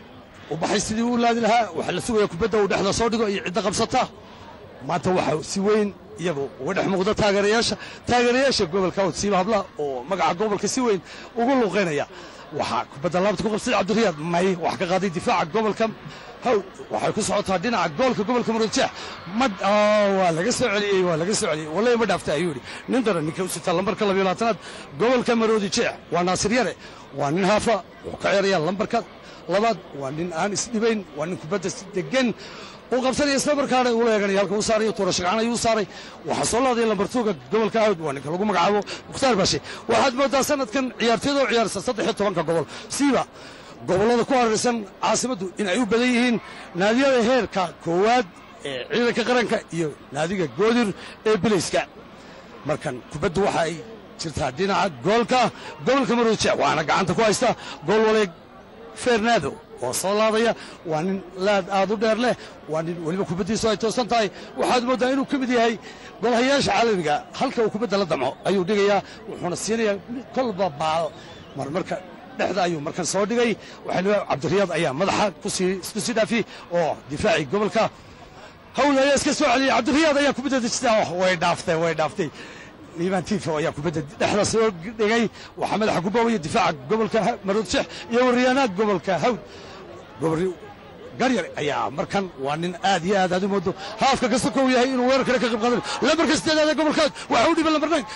u baxay sidii uu laadi lahaa waxa la sugaya kubadda uu dhexda soo dhigo iyo cidda qabsata maanta waxa si weyn iyagu uga dhex muuqda taageerayaasha taageerayaasha gobolka Hawd siiba habla oo magaca gobolka si weyn ugu luuqeynaya waxa kubadda laabta ku qabsaday Cabdiriyaad may wax ka qaaday difaaca gobolka Hawd waxay ku socotaa dhinaca goolka gobolka Maroodijeex mad waa laga soo celiyay waa laga soo celiyay wallahi ma dhaafta ayuu yiri nin daran ninka u sita lambarka laba iyo labaatanaad gobolka Maroodijeex waa Naasir Yare waa nin haafa oo ka ciyaaraya lambarka labaad waa nin aan isdhibayn waa nin kubadda degan uu qabsanaya isla markaana uu leeganaya halka uu saaray toora shaqaan ayuu saaray waxa soo laaday lambartuuga gobolka Hawd waa ninka lagu magacaabo Mukhtaar Baashi waxaad moodaa sanadkan ciyaartooyda oo ciyaarsa saddex iyo toban gobol siiba gobolada ku hareeraysan caasimadu in ay u badan yihiin naadiyada heerka koowaad ee ciidanka qaranka iyo naadiga goodir ee bilayska markan kubaddu waxa ay jirtaa dhinaca goolka gobolka Maroodijeex waxaana gacanta ku haysta gool waleeg Fernando oo soo laadaya waa nin laad aad u dheer leh waa nin weliba kubaddiisu ay toosan tahay waxaad moodaa inuu ka mid yahay golahayaasha caalamiga halka uu kubadda la damco ayuu dhigayaa wuxuuna siinayaa kolba baal marmarka dhexda ayuu markan soo dhigay waxaana Cabdiriyaad ayaa madaxa ku sii isku sii dhaafiyay oo difaaci gobolka Hawd ayaa iska soo celiyay Cabdiriyaad ayaa kubadda dejisay way dhaaftay way dhaaftay liibaan tiifo ayaa kubadda dhexda soo dhigay waxa madaxa ku boobaya difaaca gobolka Maroodijeex iyo waryaanaha gobolka Hawd gobol garyar ayaa markan waa nin aad iyo aad aad u moodo haafka kasta koo yahay inuu weerar kale ka qayb qaadan lambarka sideedaad ee gobolka waxa uu dhibay lambar nine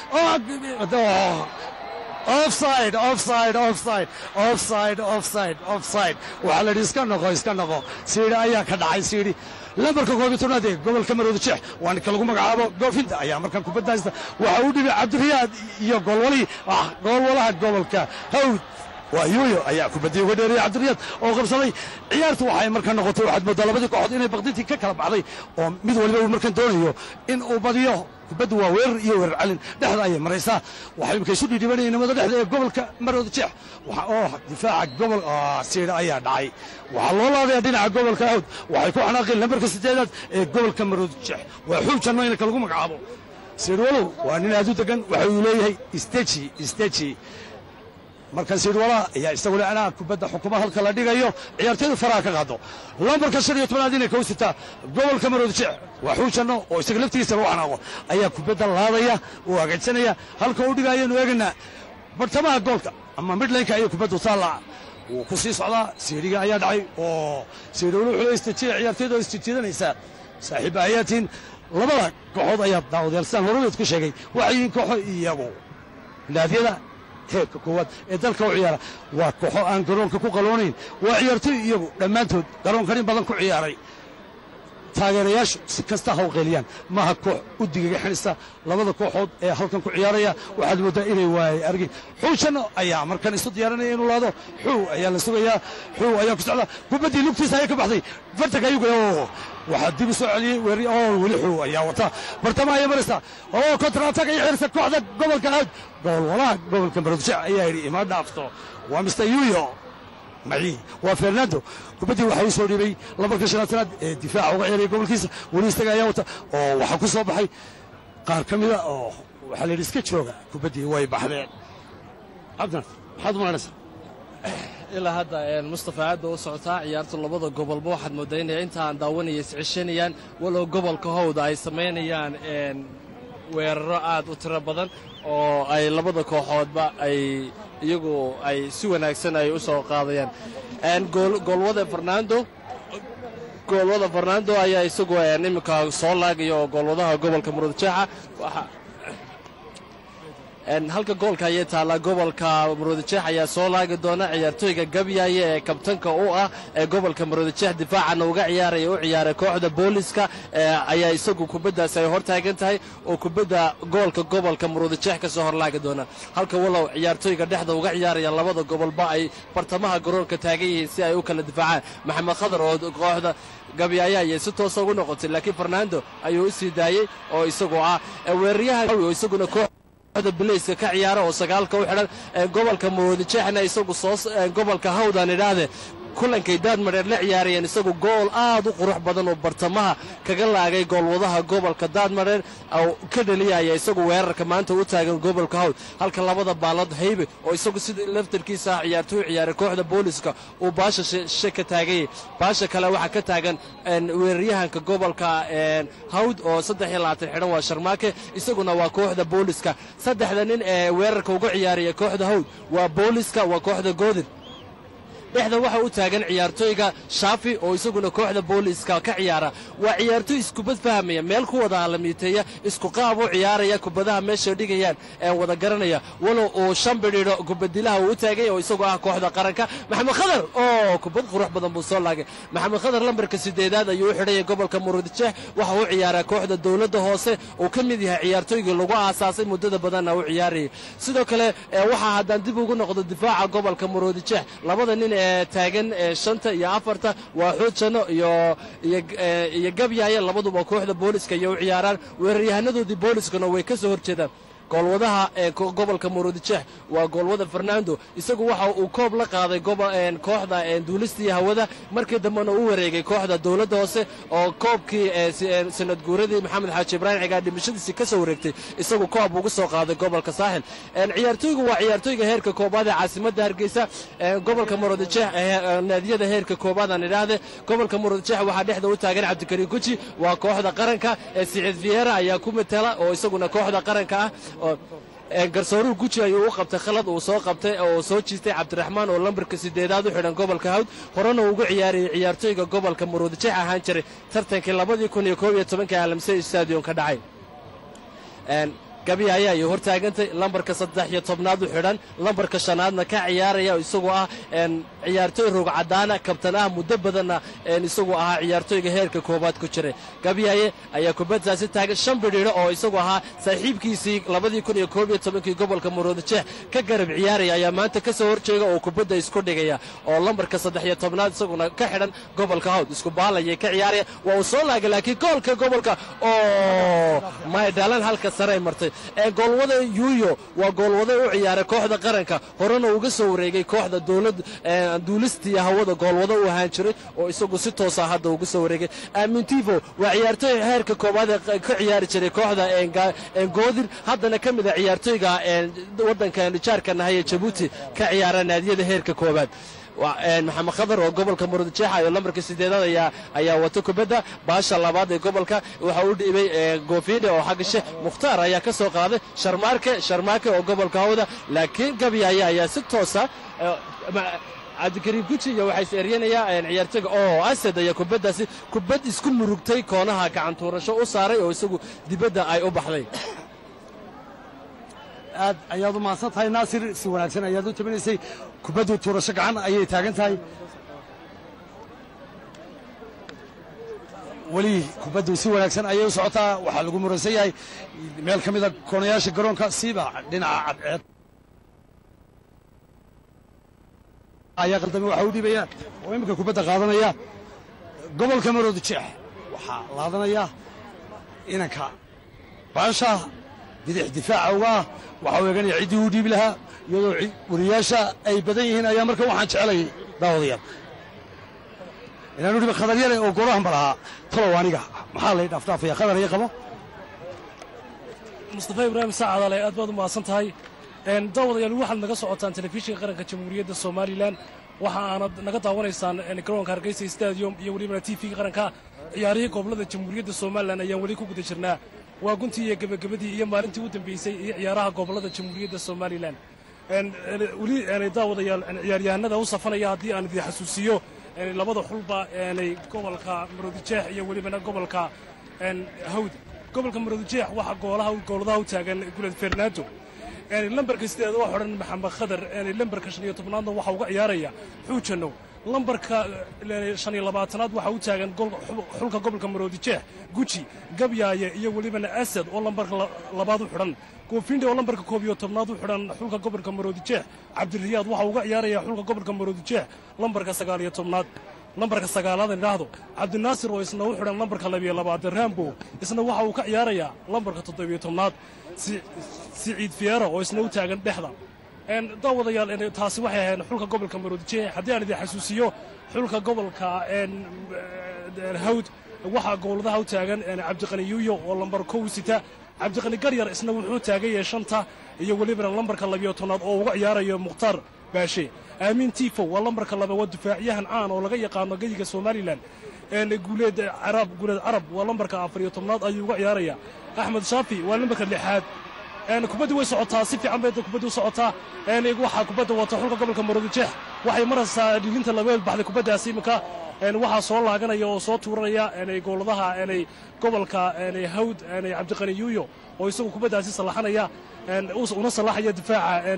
offside offside offside offside offside offside waxa la iska noqo iska noqo siiri ayaa ka dhacay siiri lambarka koob iyo tobnaad ee gobolka Maroodijeex waa ninka lagu magacaabo goofinta ayaa markan kubadda haysta waxa uu dhibay Cabdiriyaad iyo goolwali ah goolwalaha gobolka Hawd waa yuuyo ayaa kubadii uga dheeriyay Cabdiriyaad oo qabsaday ciyaartu waxay markan noqotay waxaad moodaa labadii kooxood inay baqdintii ka kala baxday oo mid waliba uu markan doonayo in uu badiyo kubaddu waa weerar iyo weerar calin dhexda ayay maraysaa waxay imika isu dhiidhibanayeen nimada dhexda ee gobolka Maroodijeex waxa oo difaaca gobol siida ayaa dhacay waxaa loo laadayaa dhinaca gobolka Hawd waxay ku xanaaqeen lambarka sideedaad ee gobolka Maroodijeex waa xuujan in lagu magacaabo siirwalow waa nin aad u degan waxa uu leeyahay isteji isteji markan siirwala ayaa isaguna ana kubadda xukuumaha halka la dhigayo ciyaartooyda faraha ka qaado lambarka shan iyo tobnaad inay ka usita gobolka Maroodijeex waa xuujano oo isaga laftiisa lagu xanaaqo ayaa kubadda laadaya oo agajsanaya halka uu dhigayo eegana bartamaha goolka ama midlane-ka ayuu kubaddu taala uu ku sii socdaa siiriga ayaa dhacay oo siirwala wuxuu istajiray ciyaartooyda oo istajiidanaysa saaxiib ayaatiin labada kooxood ayaa daawadayaal sidaan horeed ku sheegay waxay kooxo iyagu naadiyada heerka koowaad ee dalka u ciyaara waa kooxo aan garoonka ku qaloonayn waa ciyaartooy iyagu dhammaantood garoonkan in badan ku ciyaaray taageerayaashu si kasta ha u qeeliyaan maaha koox u digaga xinista labada kooxood ee halkan ku ciyaaraya waxaad moodaa inay waayay argin xuushano ayaa markan isu diyaarinaya inuu laado xuu ayaa la sugayaa xuu ayaa ku socda kubaddii lugtiisa ayaa ka baxday fartanka ayuu gaya waxaa dib u soo celiyey weeri oo weli xuu ayaa wata bartamaha ayaa maraysa oo kontraataga iyo xirsa kooxda gobolka Hawd gool walaha gobolka Maroodijeex ayaa yidhi ima dhaafto waa mister Yuyo معي وفرناندو كبدي waxay soo dhibay lambarka shanaad ee difaaca uga ciyaaraya gobolkiisa wali istagaya wata oo waxa ku soo baxay qaar kamida oo waxa la iska jooga kubadii way baxdeen abdan maxaad maanaysaa ilaa hadda een Mustafa aad oo socota ciyaarta labada gobolba waxaad moodaa inay inta aan daawanayay iscishanayaan walow gobolka Hawd ay sameynayaan een weeraro aad u tiro badan oo ay labada kooxoodba ay iyagu ay si wanaagsan ay u soo qaadayaan een gool goolwada Fernando goolwada Fernando ayaa isagu een imika soo laagayo goolwadaha gobolka Maroodijeex waxa een halka goolka ay taala gobolka Maroodijeex ayaa soo laagi doona ciyaartooyga Gabyaaye ee kabtanka u ah ee gobolka Maroodijeex difaacana uga ciyaaraya u ciyaaray kooxda booliska ayaa isagu kubaddaas ay hor taagan tahay oo kubadda goolka gobolka Maroodijeex ka soo hor laagi doona halka walow ciyaartooyga dhexda uga ciyaaraya labada gobolba ay bartamaha garoonka taagan yihiin si ay u kala difaacaan Maxamed Khadar oo kooxda Gabyaaye ay si toos ugu noqotay laakiin Fernando ayuu isii daayay oo isagu ah weeraryahan oo isaguna koox هذا بليس كعيارة وسقالك وحنا قبل كمروديتشحنا يسوق صوص قبل كهودا نراده kulankay daadmareer la ciyaarayeen isagu gool aad u qurux badan oo bartamaha kaga laagay goolwadaha gobolka daadmareer oo ka dhaliyaya isagu weerarka maanta u taagan gobolka hawd halka labada baalood haybe oo isagu sidii laftarkiisa ah ciyaartooy ciyaaray kooxda booliska uu baasha she ka taagay baasha kale waxa ka taagan weeraryahanka gobolka hawd oo saddex iyo labaatan xidhan waa Sharmaake isaguna waa kooxda booliska saddexda nin ee weerarka uga ciyaaraya kooxda hawd waa booliska waa kooxda goodir dhexda waxa uu taagan ciyaartooyga Shaafi oo isaguna kooxda booliska ka ciyaara waa ciyaartooy isku bad fahmaya meel ku wada alamiitaya isku qaab u ciyaaraya kubadaha meesha dhigayaan ee wada garanaya walo oo shambiriiro kubadilaha uu taagay oo isagu ah kooxda qaranka Maxamed Khadar oo kubad qurux badan buu soo laagay Maxamed Khadar lambarka sideedaad ayuu u xidhay gobolka Murudijeex waxa uu ciyaaraa kooxda dawladda hoose oo ka mid yahay ciyaartooyga lagu aasaasay muddada badan uu ciyaarayay sidoo kale waxa haddaan dib ugu noqdo difaaca gobolka Murudijeex labada nin taagan shanta iyo afarta waa xoojano iyo iyo gabyaya labaduba kooxda booliska iyo ciyaaraan weeraryahanadooda booliskana way ka soo horjeedaan goolwadaha ee gobolka Murudijeex waa goolwada Fernando isagu waxa uu koob la qaaday kooxda duulistii hawada markii dambana uu wareegay kooxda dawladda hoose oo koobkii sanad guuradii Maxamed Xaaji Ibrahim cigaar dhimashadiisa ka soo wareegtay isagu koob ugu soo qaaday gobolka Saaxil ciyaartooygu waa ciyaartooyga heerka koobaad ee caasimadda Hargeysa gobolka Murudijeex naadiyada heerka koobaad aan idhaahday gobolka Murudijeex waxa dhexda u taagan Cabdikariim Guji waa kooxda qaranka ee Siciid Vieira ayaa ku matala oo isaguna kooxda qaranka ah garsooruhu Guji ayuu u qabtay khalad uu soo qabtay oo soo jiistay Cabdiraxmaan oo lambarka sideedaad u xidhan gobolka Hawd horena ugu ciyaariyay ciyaartooyga gobolka Murudijeex ahaan jiray tartankii labada kun iyo koob iyo toban ka Alamsey Stadium ka dhacay gabi ayaa hor taagantay lambarka saddex iyo tobnaad u xidhan lambarka shanaadna ka ciyaaraya isagoo ah ciyaartooy roog cadaana kabtanaha muddo badanna isagoo ah ciyaartooyga heerka koobaad ku jiray gabi ayaa kubaddaasi taagan shan bidhiiro oo isagoo ah saaxiibkiisii labada kun iyo koob iyo toban kii gobolka Murudijeex ka garab ciyaaraya ayaa maanta ka soo horjeega oo kubadda isku dhigaya oo lambarka saddex iyo tobnaad isaguna ka xidhan gobolka Hawd isku baalaya ka ciyaaraya waa uu soo laagay laakiin goolka gobolka oo ma dhalan halka sare martay ee goolwada Yuyo waa goolwada u ciyaaray kooxda qaranka horena uga soo wareegay kooxda dawladda duulistii hawada goolwada u ahaan jiray oo isagu si toos ah hadda uga soo wareegay Amintivo waa ciyaartooy heerka koobaad ee ka ciyaari jiray kooxda Goodir haddana ka mid ah ciyaartooyga wadanka Nijarka nahay Djibouti ka ciyaara naadiyada heerka koobaad maxamed khadar oo gobolka Murudijeex iyo lambarka sideedaad ayaa ayaa wato kubadda baasha labaad ee gobolka waxa uu dhiibay Goofide oo xagashe Mukhtaar ayaa ka soo qaaday Sharmaarke Sharmaarke oo gobolka Hawda laakiin gabiya ayaa si toos ah Cabdikariim Guji iyo waxay seeriyanayaan ciyaartooyga oo Asad ayaa kubaddaasi kubad isku murugtay koonaha gacan tuurasho u saaray oo isagu dibadda ay u baxday aad ayaad u maasan tahay Naasir si wanaagsan ayaad u tabinaysay kubaddu tuurasho gacan ayay taagan tahay wali kubaddu si wanaagsan ayay u socotaa waxa lagu muransan yahay meel kamida koonayaasha garoonka siiba dhinaca cadceed ayaa qaldamay waxa u dhiibaya oo imika kubadda qaadanaya gobolka Murudijeex waxa laadanaya inanka baasha bidix difaaca uga waxa uu eeganaya cidii uu dhiibi lahaa iyadoo wariyaasha ay badan yihiin ayaa marka waxaan jeclay daawadayaal inaanu dhibi khadar yare oo golahan balaha talow aniga maxaa la dhaaftaafaya khadar ay qabo Mustafa Ibrahim Saacad ale aad baad u maasan tahay een daawadayaal waxaad naga socotaan telefishinka qaranka Jamhuuriyadda Soomaaliland waxa aad naga daawanaysaan garoonka Hargeysa Stadium iyo waliba T V qaranka ciyaarihii gobolada Jamhuuriyadda Soomaaliland ayaan wali ku guda jirnaa waa guntii iyo gabagabadii iyo maalintii u dambeysay ee ciyaaraha gobolada Jamhuuriyadda Soomaaliland een wali aan daawadayaal ciyaaryahanada u safanaya hadii aan idin xasuusiyo een labada xulba ee gobolka Murudijeex iyo waliba gobolka een Hawd gobolka Murudijeex waxa goolaha gooladaha u taagan Gulad Fernando een lambarka sideed oo xoran Maxamed Khadar een lambarka shan iyo tobnaad waxa uu ciyaaraya Xuujano lambarka shan iyo labaatanaad waxa uu taagan xulka gobolka Murudijeex Guji Gabyaaye iyo waliba Asad oo lambarka labaad u xiran Goofinde oo lambarka koob iyo tobnaad u xiran xulka gobolka Murudijeex Cabdiriyaad waxa uu ciyaaraya xulka gobolka Murudijeex lambarka sagaal iyo tobnaad lambarka sagaalaad indhaahdo Cabdinaasir oo isna u xiran lambarka laba iyo labaad Rambo isna waxa uu ka ciyaaraya lambarka toddoba iyo tobnaad Siciid Vieira oo isna u taagan dhexda daawadayaal taasi waxay ahayn xulka gobolka maroodijeex haddii aan idin xasuusiyo xulka gobolka hawd waxaa gooladaha u taagan cabdiqani yuuyo oo lambar kow sita cabdiqani garyar isna wuxuu taagan yahay shanta iyo welibana lambarka labiyo tobnaad oo uga ciyaarayo mukhtaar baashe aamiin tiifow waa lambarka laba waa difaaciyahan caan oo laga yaqaano geyiga somalilan guuleed carab guuleed carab waa lambarka afar iyo tobnaad ayuu uga ciyaaraya axmed shaafi waa lambarka lixaad kubaddu way socotaa si fiican bay kubaddu u socotaa waxaa kubadda wata xulka gobolka maroodijeex waxay maraysaa dhiginta laga baxday kubaddaasi iminka waxaa soo laaganaya oo soo tuuranaya gooladaha gobolka hawd cabdiqani yuuyo oo isagu kubaddaasi salaxanaya una salaxaya difaaca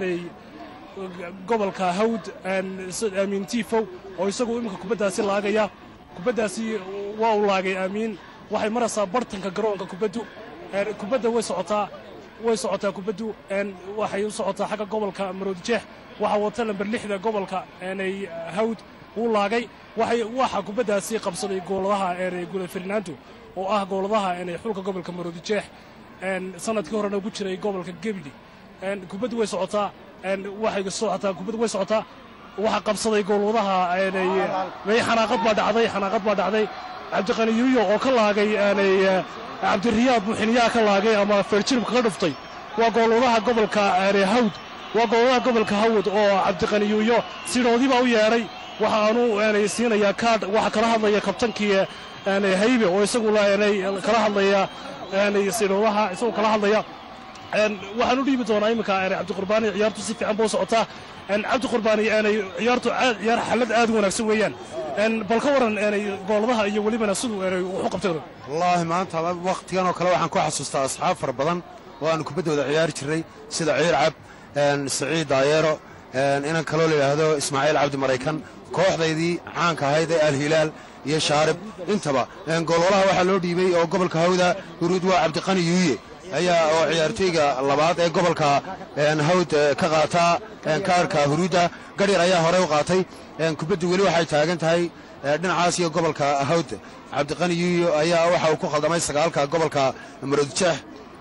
gobolka hawd aamiin tiifow oo isagu iminka kubaddaasi laagaya kubaddaasi waa uu laagay aamiin waxay maraysaa bartanka garoonka kubaddu kubadda way socotaa way socotaa kubaddu waxay u socotaa xagga gobolka maroodijeex waxaa wata lambar lixda gobolka hawd uu laagay waxaa kubaddaasi qabsaday gooladaha guuleed fernando oo ah gooladaha xulka gobolka maroodijeex sanadkii horena ugu jiray gobolka gebidhi kubaddu way socotaa waxay socotaa kubaddu way socotaa waxaa qabsaday goolwadaha xanaaqad baa dhacday xanaaqad baa dhacday cabdiqani yuuyo oo ka laagay cabdiriyaad buuxiniyaa ka laagay ama feerjirib kaga dhuftay waa goolwadaha gobolka hawd waa goolwadaha gobolka hawd oo cabdiqani yuuyo sidhoodiibaa u yeedhay waxaanu siinayaa kaadh waxaa kala hadlaya kabtankii haybe oo isagu kala hadlaya sidhoodaha isagoo kala hadlaya waxaan u dhiibi doonaa iminka cabdiqurbaani ciyaartu si fiican buu socotaa cabdiqurbaani ciyaartu ciyaar xalad aad u wanaagsan weeyaan bal ka waran gooladaha iyo welibana siduu wuxuu qabtay wallaahi maanta wakhtigan oo kale waxaan ku xasuustaa asxaab fara badan oo aanu kubaddooda ciyaari jirray sida ciir cab saciid daayeero inan kaloo layidhaahdo ismaaciil cabdi maraykan kooxdaydii caanka ahayd ee alhilaal iyo shaarib intaba goolwalaha waxaa loo dhiibay oo gobolka hawda huruud waa cabdiqani yuuye ayaa oo ciyaartooyga labaad ee gobolka hawd ka qaataa kaarka huruudda garyar ayaa horey u qaatay kubaddu weli waxay taagan tahay dhinacaas iyo gobolka hawd cabdiqani yuuyo ayaa waxa uu ku khaldamay sagaalka gobolka maroodijeex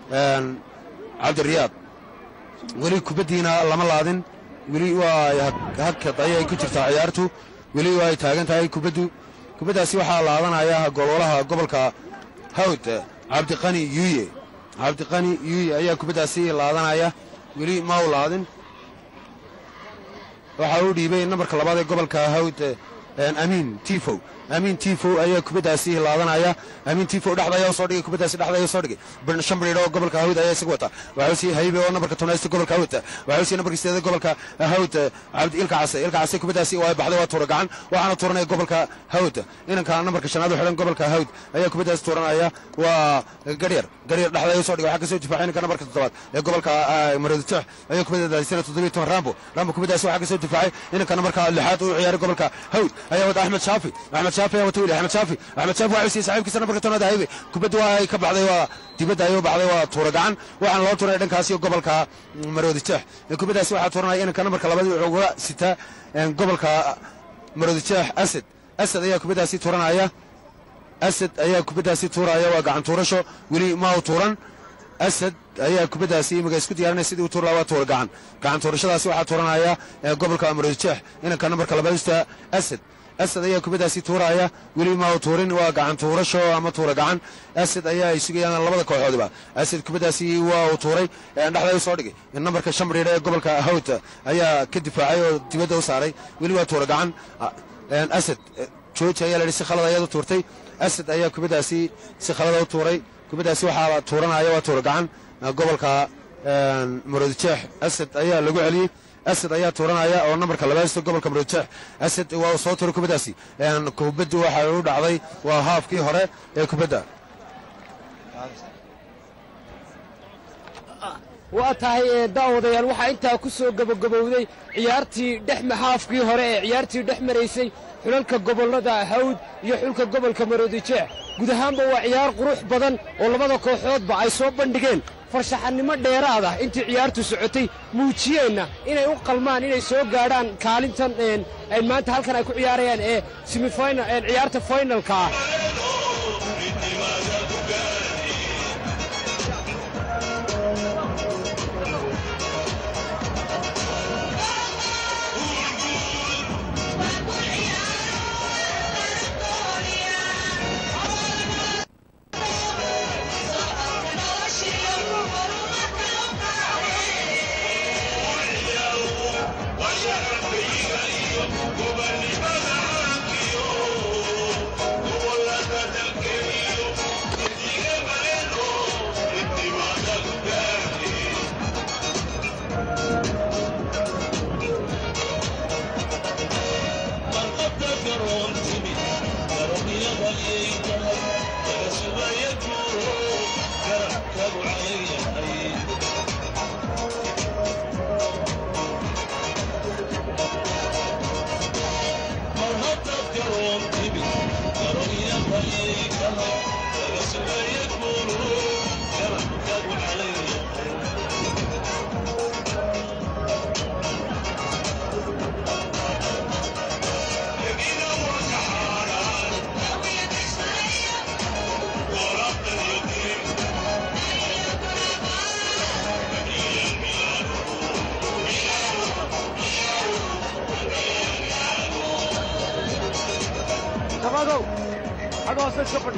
cabdiriyaad weli kubaddiina lama laadin weli waa hakad ayay ku jirtaa ciyaartu weli way taagan tahay kubaddu kubaddaasi waxaa laadanaya goolwalaha gobolka hawd cabdiqani yuuye cabdiqani yuuye ayaa kubaddaasi laadanaya weli ma u laadin waxaa uu dhiibay nambarka labaad ee gobolka hawd amiin tiifow amiin tiifow ayaa kubaddaasi laadanaya amiin tiifow dhexda ayaa usoo dhigay kubaddaasi dhexda ayaa usoo dhigay shan bariidh oo gobolka hawd ayaa isagu wata waxaa sii haybe oo nambarka tobnaad gobolka hawd waxaa sii nambarka sideed gobolka hawd cabdi ilka case ilka case kubaddaasi waa baxday waa tuura gacan waxaana tuuranaya gobolka hawd inanka nambarka shanaad u xidhan gobolka hawd ayaa kubaddaasi tuuranaya waa garyar garyar dhexda ayaa usoo dhigay waxaa kasoo difaacay inanka nambarka toddobaad ee gobolka maroodijeex ayaa kubaddaasina toddobiyo toban rambo rambo kubaddaasi waxaa kasoo difaacay inanka nambarka lixaad uu ciyaaray gobolka hawd ayaa wada axmed shaafi axmed shaafi ayaa wata wili axmed shaafi axmed shaafi waxaa siiyey saaxiibkiisa nambarka tobnaad haybe kubadda waa ay ka baxday waa dibadda ayuu baxday waa tuura gacan waxaana loo tuuray dhankaasi gobolka maroodijeex kubaddaasi waxaa tuuranaya inanka nambarka labaad wuxuu uga sitaa gobolka maroodijeex asad asad ayaa kubaddaasi tuuranaya asad ayaa kubaddaasi tuuraya waa gacan tuurasho weli ma u tuuran asad ayaa kubaddaasi imika isku diyaarinaya sidii u tuur lahaa waa tuura gacan gacan tuurashadaasi waxaa tuuranaya gobolka maroodijeex inanka nambarka labaad usta asad asad ayaa kubaddaasi tuuraya weli ma u tuurin waa gacan tuurasho ama tuura gacan asad ayaa ay sugayaan labada kooxoodiba asad kubaddaasi waa uu tuuray dhexda u soo dhigay nambarka shan bariidh ee gobolka hawd ayaa ka difaacay oo dibadda u saaray weli waa tuura gacan asad jooji ayaa la yidhi si khalad ayaad u tuurtay asad ayaa kubaddaasi si khalada u tuuray kubaddaasi waxaa tuuranaya waa tuura gacan gobolka maroodijeex asad ayaa lagu celiyey asad ayaa tuuranaya oo nambarka labaadista gobolka maroodijeex asad waa soo tuuray kubaddaasi kubaddu waxay u dhacday waa haafkii hore ee kubadda waa tahay daawadayaal waxaa intaa ku soo gabagabowday ciyaartii dhex haafkii hore ee ciyaartii dhex maraysay xulalka gobollada hawd iyo xulka gobolka maroodijeex guud ahaanba waa ciyaar qurux badan oo labada kooxoodba ay soo bandhigeen farshaxannimo dheeraad ah intii ciyaartu socotay muujiyeenna inay u qalmaan inay soo gaadhaan kaalintan ay maanta halkan ay ku ciyaarayaan ee semifinal ciyaarta finalka ah tabadow xagoose iska fadhi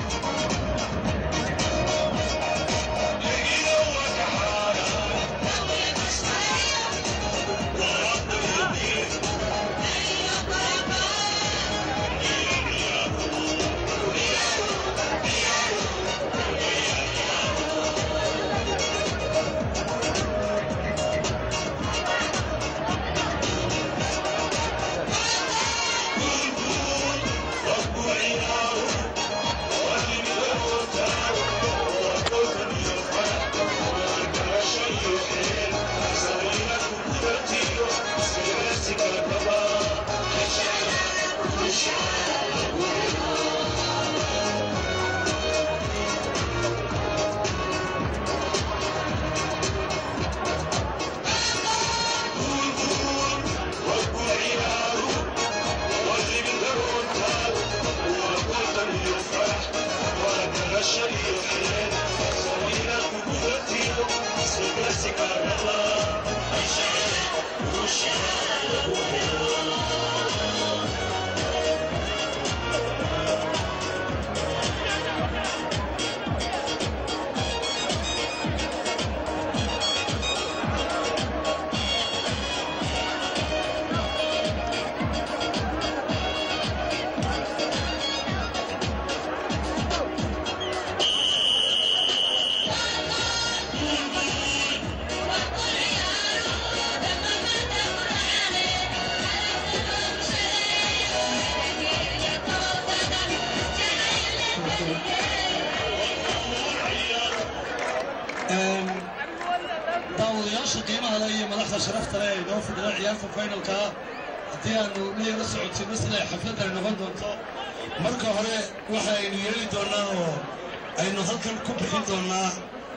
daawadayaasha qiimaha leh iyo madaxda sharafta leh ee inoo fadhida ciyaarta finalka haddii aanu niyada socodsiino sida ay xafladani noqon doonto marka hore waxa aynu yeeli doonnaa oo aynu halkan ku bixin doonnaa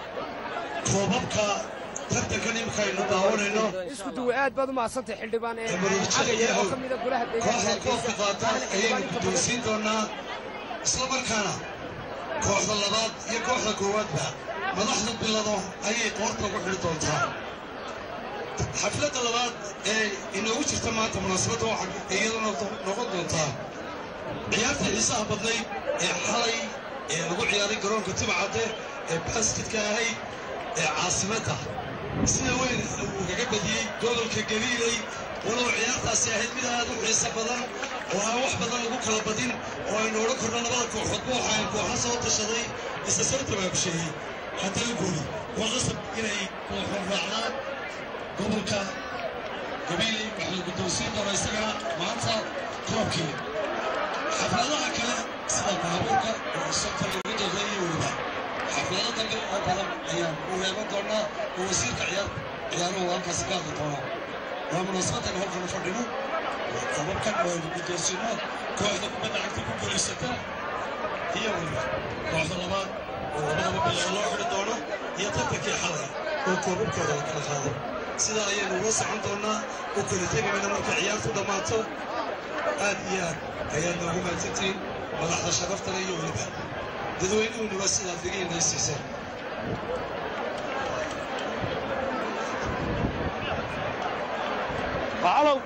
koobabka tartankan imika aynu daawanayno isku duwe aad baad u mahadsantahay xildhibaan ee cagaya oo ka mida golaha kooxda koobka qaata ayaynu guddoonsiin doonnaa isla markaana kooxda labaad iyo kooxda koowaadba madaxda bilado ayay qoorta ugu xidhi doontaa xafladda labaad ee inoogu jirta maanta munaasabadda waxa iyaduna noqon doontaa ciyaartii xiisaha badnayd ee xalay ee lagu ciyaaray garoonka tibcadde ee baasketka ahayd ee caasimadda sida weyn uu kaga badiyey gobolka gabiiley walow ciyaartaasi ahayd mid aad u xiiso badan oo aan wax badan lagu kala badin oo aynu odhan karno labada kooxoodba waxa ay kooxo soo tashaday isa soo tabaabsheeyey haddana guuli waa qasab inay kooxo raacdaan gobolka gabiiley waxaa la guddoonsiin doonaa isagana maanta koobkii xafladaha kale sida baabuurka oo sabta lagu dooday iyo weliba xaflado dambe oo badan ayaan u reeban doonaa oo wasiirka ciyaar ciyaaruhu halkaasi ka hadli doonaa waa munaasabaddan halkan u fadhino koobabkan oo aynu guddoonsiino kooxda kubadda cagta ku guulaysata iyo weliba kooxda labaad oo labadaba bilaa loo xidhi doono iyo tartankii xalay oo koobabkooda la kala qaado sidaa ayaynu uga socon doonnaa u kala tegi mayna marka ciyaartu dhammaato aad iyo aad ayaad noogu mahadsantihiin madaxda sharaftana iyo weliba dadweynuhunuba sidaad iga inaysiiseen bacalow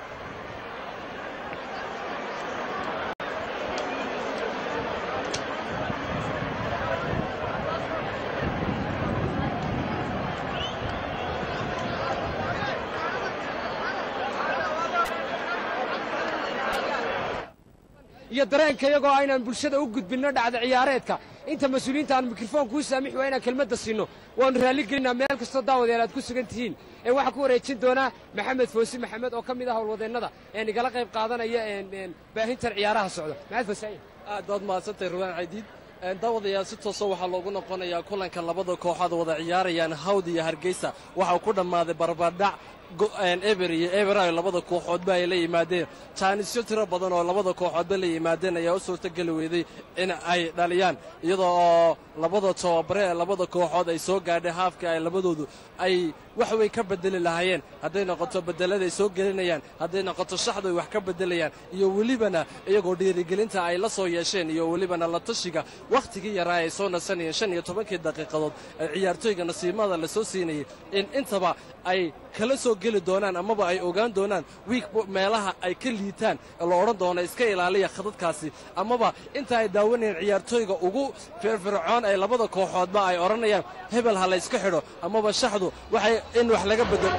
iyo dareenka iyagoo aynaan bulshada u gudbinno dhacda ciyaareedka inta mas-uuliyiinta aan mikrofoon kuu saamix waa inaan kelmadda siinno waannu raalli gelinaa meel kastoo daawadeel aad ku sugan tihiin ee waxaa ku wareejin doonaa maxamed foosi maxamed oo ka mid ah howlwadeennada ee igala qayb qaadanaya baahintan ciyaaraha socda maxamed foosi aad baad mahadsantahay ruwaan caydiid daawadayaal si toosa waxaa loogu noqonayaa kulanka labada kooxood wada ciyaarayaan hawd iyo hargeysa waxaa ku dhammaaday barbardhac eber iyo eber ay labada kooxoodba ay la yimaadeen jaanisyo tiro badan oo labada kooxoodba la yimaadeen ayaa u suurtogeli weyday in ay dhaliyaan iyadoo oo labada tababare ee labada kooxood ay soo gaadhay haafka ay labadoodu ay wax way ka bedeli lahaayeen hadday noqoto bedeladay soo gelinayaan hadday noqoto shaxdu ay wax ka bedelayaan iyo welibana iyagoo dhiirigelinta ay la soo yeesheen iyo welibana la tashiga wakhtigii yaraa ay soo nasanayeen shan iyo tobankii daqiiqadood ee ciyaartooyga nasiimada la soo siinayay in intaba ay kala soo geli doonaan amaba ay ogaan doonaan wiig meelaha ay ka liitaan la odhan doono iska ilaaliya khadadkaasi amaba inta ay daawanayeen ciyaartooyga ugu firfircoon ay labada kooxoodba ay odhanayaan hebel ha la iska xidho amaba shaxdu waxay in wax laga bedelo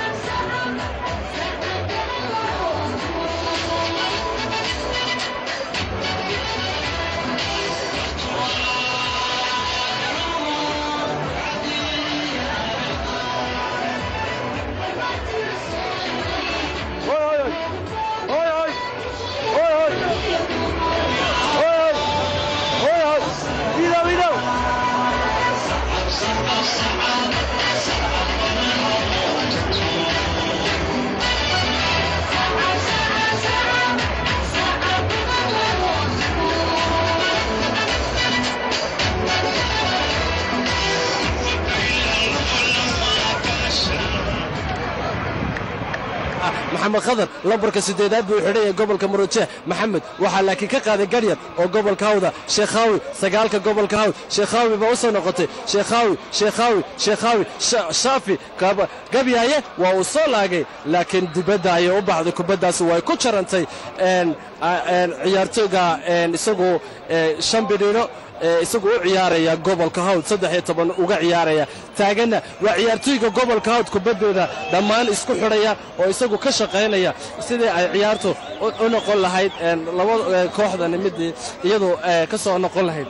محمد خضر لمبرك سديدات بو خدhay gobolka Murujeex Maxamed waxa laakiin ka qaaday Garyar oo gobolka Hawda Sheekhawi sagaalka gobolka Hawd Sheekhawi ba u soo noqotay Sheekhawi Sheekhawi Sheekhawi Shaafi Gabiyaye waa u soo laagay laakiin dibadda ay u baxday kubadaas way ku jarantay een ciyaartooyga een isagu Shambirino isagu u ciyaaraya gobolka Hawd saddex iyo toban uga ciyaaraya taagana waa ciyaartooyga gobolka Hawd kubadooda dhammaan isku xidhaya oo isagu ka shaqeynaya sidii ay ciyaartu u noqon lahayd laba kooxdan mid iyadoo ka soo noqon lahayd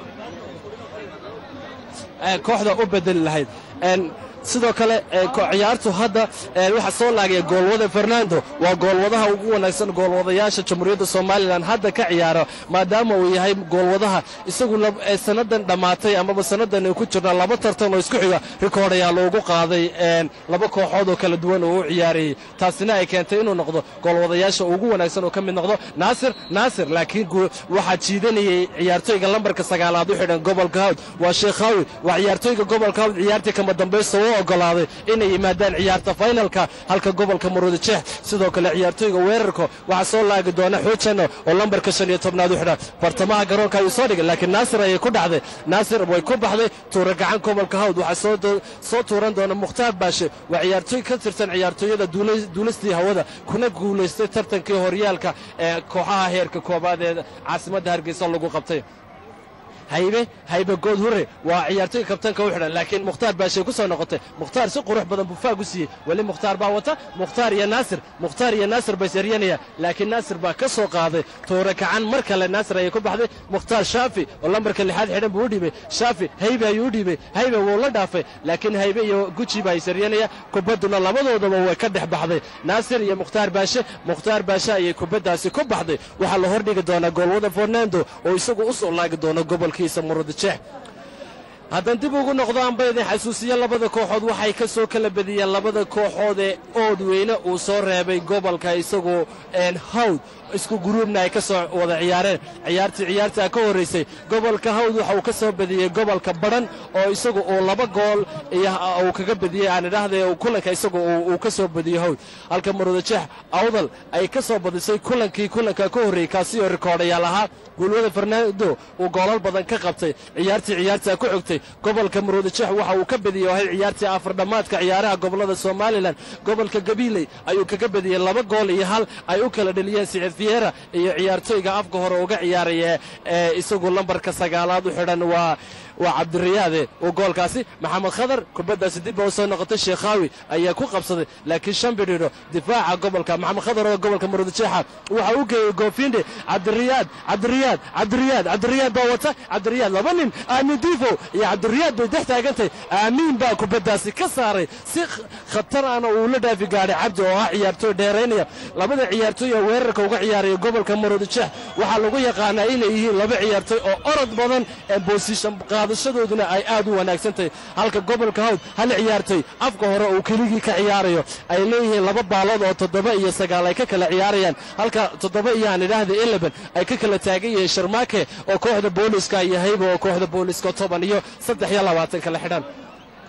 kooxda u bedel lahayd sidoo kale ciyaartu hadda waxa soo laagay goolwada Fernando waa goolwadaha ugu wanaagsan goolwadayaasha Jamhuuriyadda Soomaaliland hadda ka ciyaaro maadaama uu yahay goolwadaha isagu sanadan dhamaatay ama sanadan ay ku jirna laba tartan oo isku xiga rikoodh ayaa loogu qaaday laba kooxood oo kala duwan oo u ciyaarayay taasina ay keentay inuu noqdo goolwadayaasha ugu wanaagsan oo ka mid noqdo Naasir Naasir laakiin waxa jiidanayay ciyaartooyga lambarka sagaalaad u xidhan gobolka Hawd waa Sheekhawi waa ciyaartooyga gobolka Hawd ciyaartii kama dambayso ogolaaday inay yimaadaan ciyaarta finalka halka gobolka Murujeex sidoo kale ciyaartooyga weerarka waxa soo laagi doona Xoojano oo lambarka shan iyo tobnaad u xidhan bartamaha garoonka ay soo dhigay laakiin Naasir ay ku dhacday Naasir way ku baxday tuura gacan gobolka Hawd waxa soo soo tuuran doona Mukhtaar Baashe waa ciyaartooy ka tirsan ciyaartooyada duulistii hawada kuna guuleystay tartankii horyaalka ee kooxaha heerka koobaad ee caasimadda Hargeysa lagu qabtay haybe haybe good hore waa ciyaartooy kabtanka u xidhan laakiin Mukhtaar Baashe ku soo noqotay Mukhtaar si qurux badan buu faag u siiyay wali Mukhtaar baa wata Mukhtaar iyo Naasir Mukhtaar iyo Naasir bay saryanaya laakiin Naasir baa ka soo qaaday toora kacan mar kale Naasir ay ku baxday Mukhtaar Shaafi oo lambarka lixaad xidhan buu u dhibay Shaafi haybe ayuu u dhibay haybe wuu la dhaafay laakiin haybe iyo Gucci baa saryanaya kubaduna labadoodaba way ka dhex baxday Naasir iyo Mukhtaar Baashe Mukhtaar Baashe ay kubadaasi ku baxday waxa la hordhigi doona goolwada Fernando oo isagu u soo laagi doona gobolka Murujeex haddaan dib ugu noqdo aanbayda xasuusiyo labada kooxood waxay ka soo kala badiyeen labada kooxood ee Oodweyne uu soo reebay gobolka isagoo een Hawd isku gruubna ay ka soo wada ciyaareen ciyaartii ciyaarta ka horeysay gobolka Hawd waxa uu ka soo badiyay gobolka Baran oo isagu oo laba gool iyo uu kaga badiyay aan idhaahday oo kulanka isagu uu ka soo badiyay Hawd halka Murujeex Awdal ay ka soo badisay kulankii kulanka ka horeeyay kaasi oo rikoodhayaal ahaa goolwada Fernando uu goolal badan ka qabtay ciyaartii ciyaarta ku xigtay gobolka Murujeex waxa uu ka badiyay ciyaartii afar dhamaadka ciyaaraha gobolada Soomaaliland gobolka Gabiley ayuu kaga badiyay laba gool iyo hal ay u kala dhaliyeen Sicid Fiera iyo ciyaartooyga afka hore uga ciyaaraya ee isagu lambarka sagaalaad u xidhan waa waa Cabdiriyaade oo goolkaasi Maxamed Khadar kubadaasi dib u soo noqotay Sheekhawi ayaa ku qabsaday laakiin Shambirino difaaca gobolka Maxamed Khadar oo gobolka Murujeex waxa uu geeyay Goofinde Cabdiriyaad Cabdiriyaad Cabdiriyaad Cabdiriyaad baa wata Cabdiriyaad laba nin Aamin Diifo iyo Cabdiriyaad bay dhex taagantay Aamin baa kubadaasi ka saaray si khatar ah oo la dhaafi gaaray Cabdi oo ah ciyaartooy dheereynaya labada ciyaartooy oo weerarka uga ciyaaraya gobolka Murujeex waxa lagu yaqaanaa inay yihiin laba ciyaartooy oo orod badan ee position qaadashadooduna ay aad u wanaagsantahay halka gobolka Hawd hal ciyaartooy afka hore uu keligii ka ciyaarayo ay leeyihiin laba baalood oo toddoba iyo sagaal ay ka kala ciyaarayaan halka toddoba iyo aan idhaahday eleven ay ka kala taagan yihiin Sharmaake oo kooxda booliska iyo Haybo oo kooxda booliska toban iyo saddex iyo labaatan kala xidhan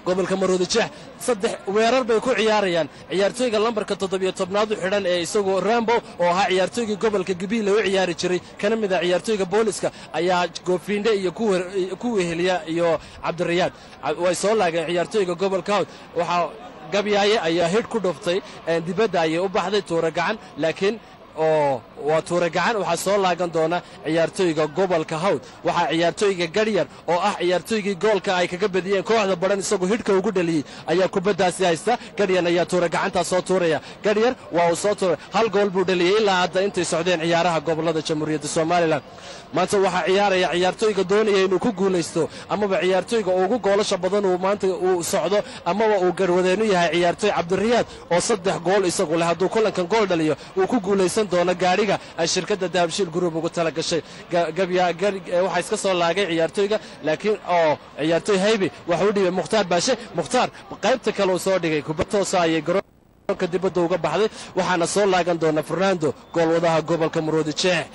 gobolka maroodi jeex saddex weerar bay ku ciyaarayaan ciyaartooyga lambarka toddobiyo tobnaad u xidhan ee isagu rambo oo ahaa ciyaartooygii gobolka gabiile u ciyaari jiray kana mid a ciyaartooyga booliska ayaa goofiindhe iyo ku weheliya iyo cabdirayaad way soo laageen ciyaartooyga gobolka hawd waxaa gabyaaye ayaa hidh ku dhuftay dibadda ayay u baxday tuura gacan laakiin oo waa tuura gacan waxaa soo laagan doona ciyaartooyga gobolka hawd waxaa ciyaartooyga garyar oo ah ciyaartooygii goolka ay kaga badiyeen kooxda badhan isagoo hidhka ugu dhaliyey ayaa kubaddaasi haysta garyar ayaa tuura gacantaa soo tuuraya garyar waa uu soo tuuray hal gool buu dhaliyey ilaa hadda intay socdeen ciyaaraha gobolada jamhuuriyadda somalilan maanta waxaa ciyaaraya ciyaartooyga doonaya inuu ku guulaysto amaba ciyaartooyga ugu goolasha badan uu maanta uu socdo amaba uu garwadeenu yahay ciyaartooy cabdiriyaad oo saddex gool isagu leh hadduu kulankan gool dhaliyo uu ku guulaysan doono gaadhiga ay shirkadda dahabshiil group ugu tala gashay waxaa iska soo laagay ciyaartooyga laakiin oo ciyaartooy haybi waxuu dhibay mukhtaar baashe mukhtaar qaybta kale uu soo dhigay kubad toosa ayay garoonka dibadda uga baxday waxaana soo laagan doona fernando goolwadaha gobolka maroodi jeex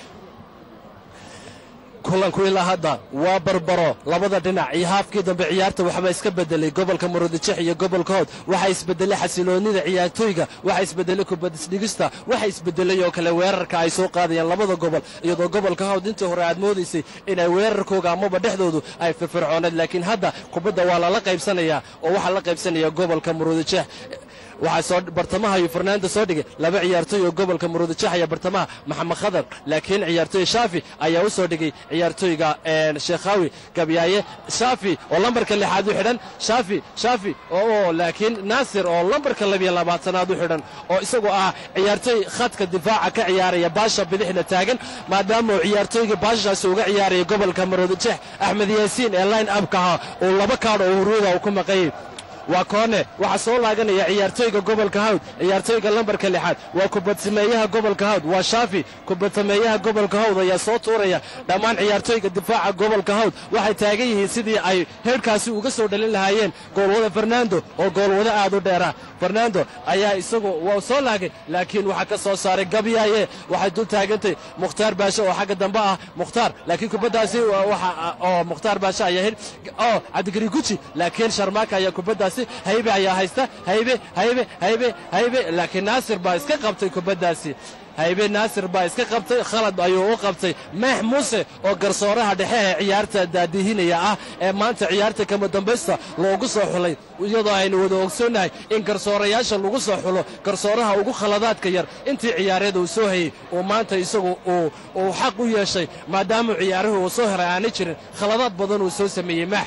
kulanku ilaa hadda waa barbaro labada dhinac iyo haafkii dambe ciyaarta waxba iska bedelay gobolka maroodi jeex iyo gobolka hawd waxaa isbedelay xasiloonida ciyaartooyga waxaa isbedelay kubadisdhigista waxaa isbedelay oo kale weerarka ay soo qaadayaan labada gobol iyadoo gobolka hawd intii hore aad moodaysay inay weerarkooga amaba dhexdoodu ay firfircooneed laakiin hadda kubadda waa lala qaybsanayaa oo waxaa la qaybsanaya gobolka maroodi jeex waxaa soo bartamaha iyo fernando soo dhigay laba ciyaartooy oo gobolka maroodi jeex ayaa bartamaha maxamed khadar laakiin ciyaartooy shaafi ayaa u soo dhigay ciyaartooyga sheekhawi gabyaaye shaafi oo lambarka lixaad u xidhan shaafi shaafi oo laakiin naasir oo lambarka labiyo labaatanaad u xidhan oo isagoo ah ciyaartooy khadka difaaca ka ciyaaraya baasha bidixna taagan maadaama uu ciyaartooyga baashaasi uga ciyaaraya gobolka maroodi jeex axmed yaasiin ee line upkaha uu laba kaadh oo huruuda uu ku maqayay waa koone waxaa soo laaganaya ciyaartooyga gobolka hawd ciyaartooyga lambarka lixaad waa kubadsameeyaha gobolka hawd waa shaafi kubadsameeyaha gobolka hawd ayaa soo tuuraya dhammaan ciyaartooyga difaaca gobolka hawd waxay taagan yihiin sidii ay heerhkaasi uga soo dhalin lahaayeen goolwada fernando oo goolwada aad u dheera fernando ayaa isagu waa soo laagay laakiin waxaa ka soo saaray gabyaaye waxay dul taagantay mukhtaar baashe oo xagga dambe ah mukhtaar laakiin kubaddaasi oo mukhtaar baashe ayaa hir oo cabdigari guji laakiin sharmaaka ayaa kubaddaasi haybe ayaa haysta haybe haybe haybe haybe laakiin naasir baa iska qabtay kubaddaasi haybe naasir baa iska qabtay khalad ayuu u qabtay maax muuse oo garsooraha dhexe ee ciyaarta daadihinaya ah ee maanta ciyaarta kama dambaysta loogu soo xulay iyadoo aynu wada ogsoonnahay in garsoorayaasha lagu soo xulo garsooraha ugu khaladaadka yar intii ciyaareeda uu soo hayey uu maanta isagu uu xaq u yeeshay maadaama ciyaaruhu uu soo heray aanay jirin khaladaad badan uu soo sameeyey maax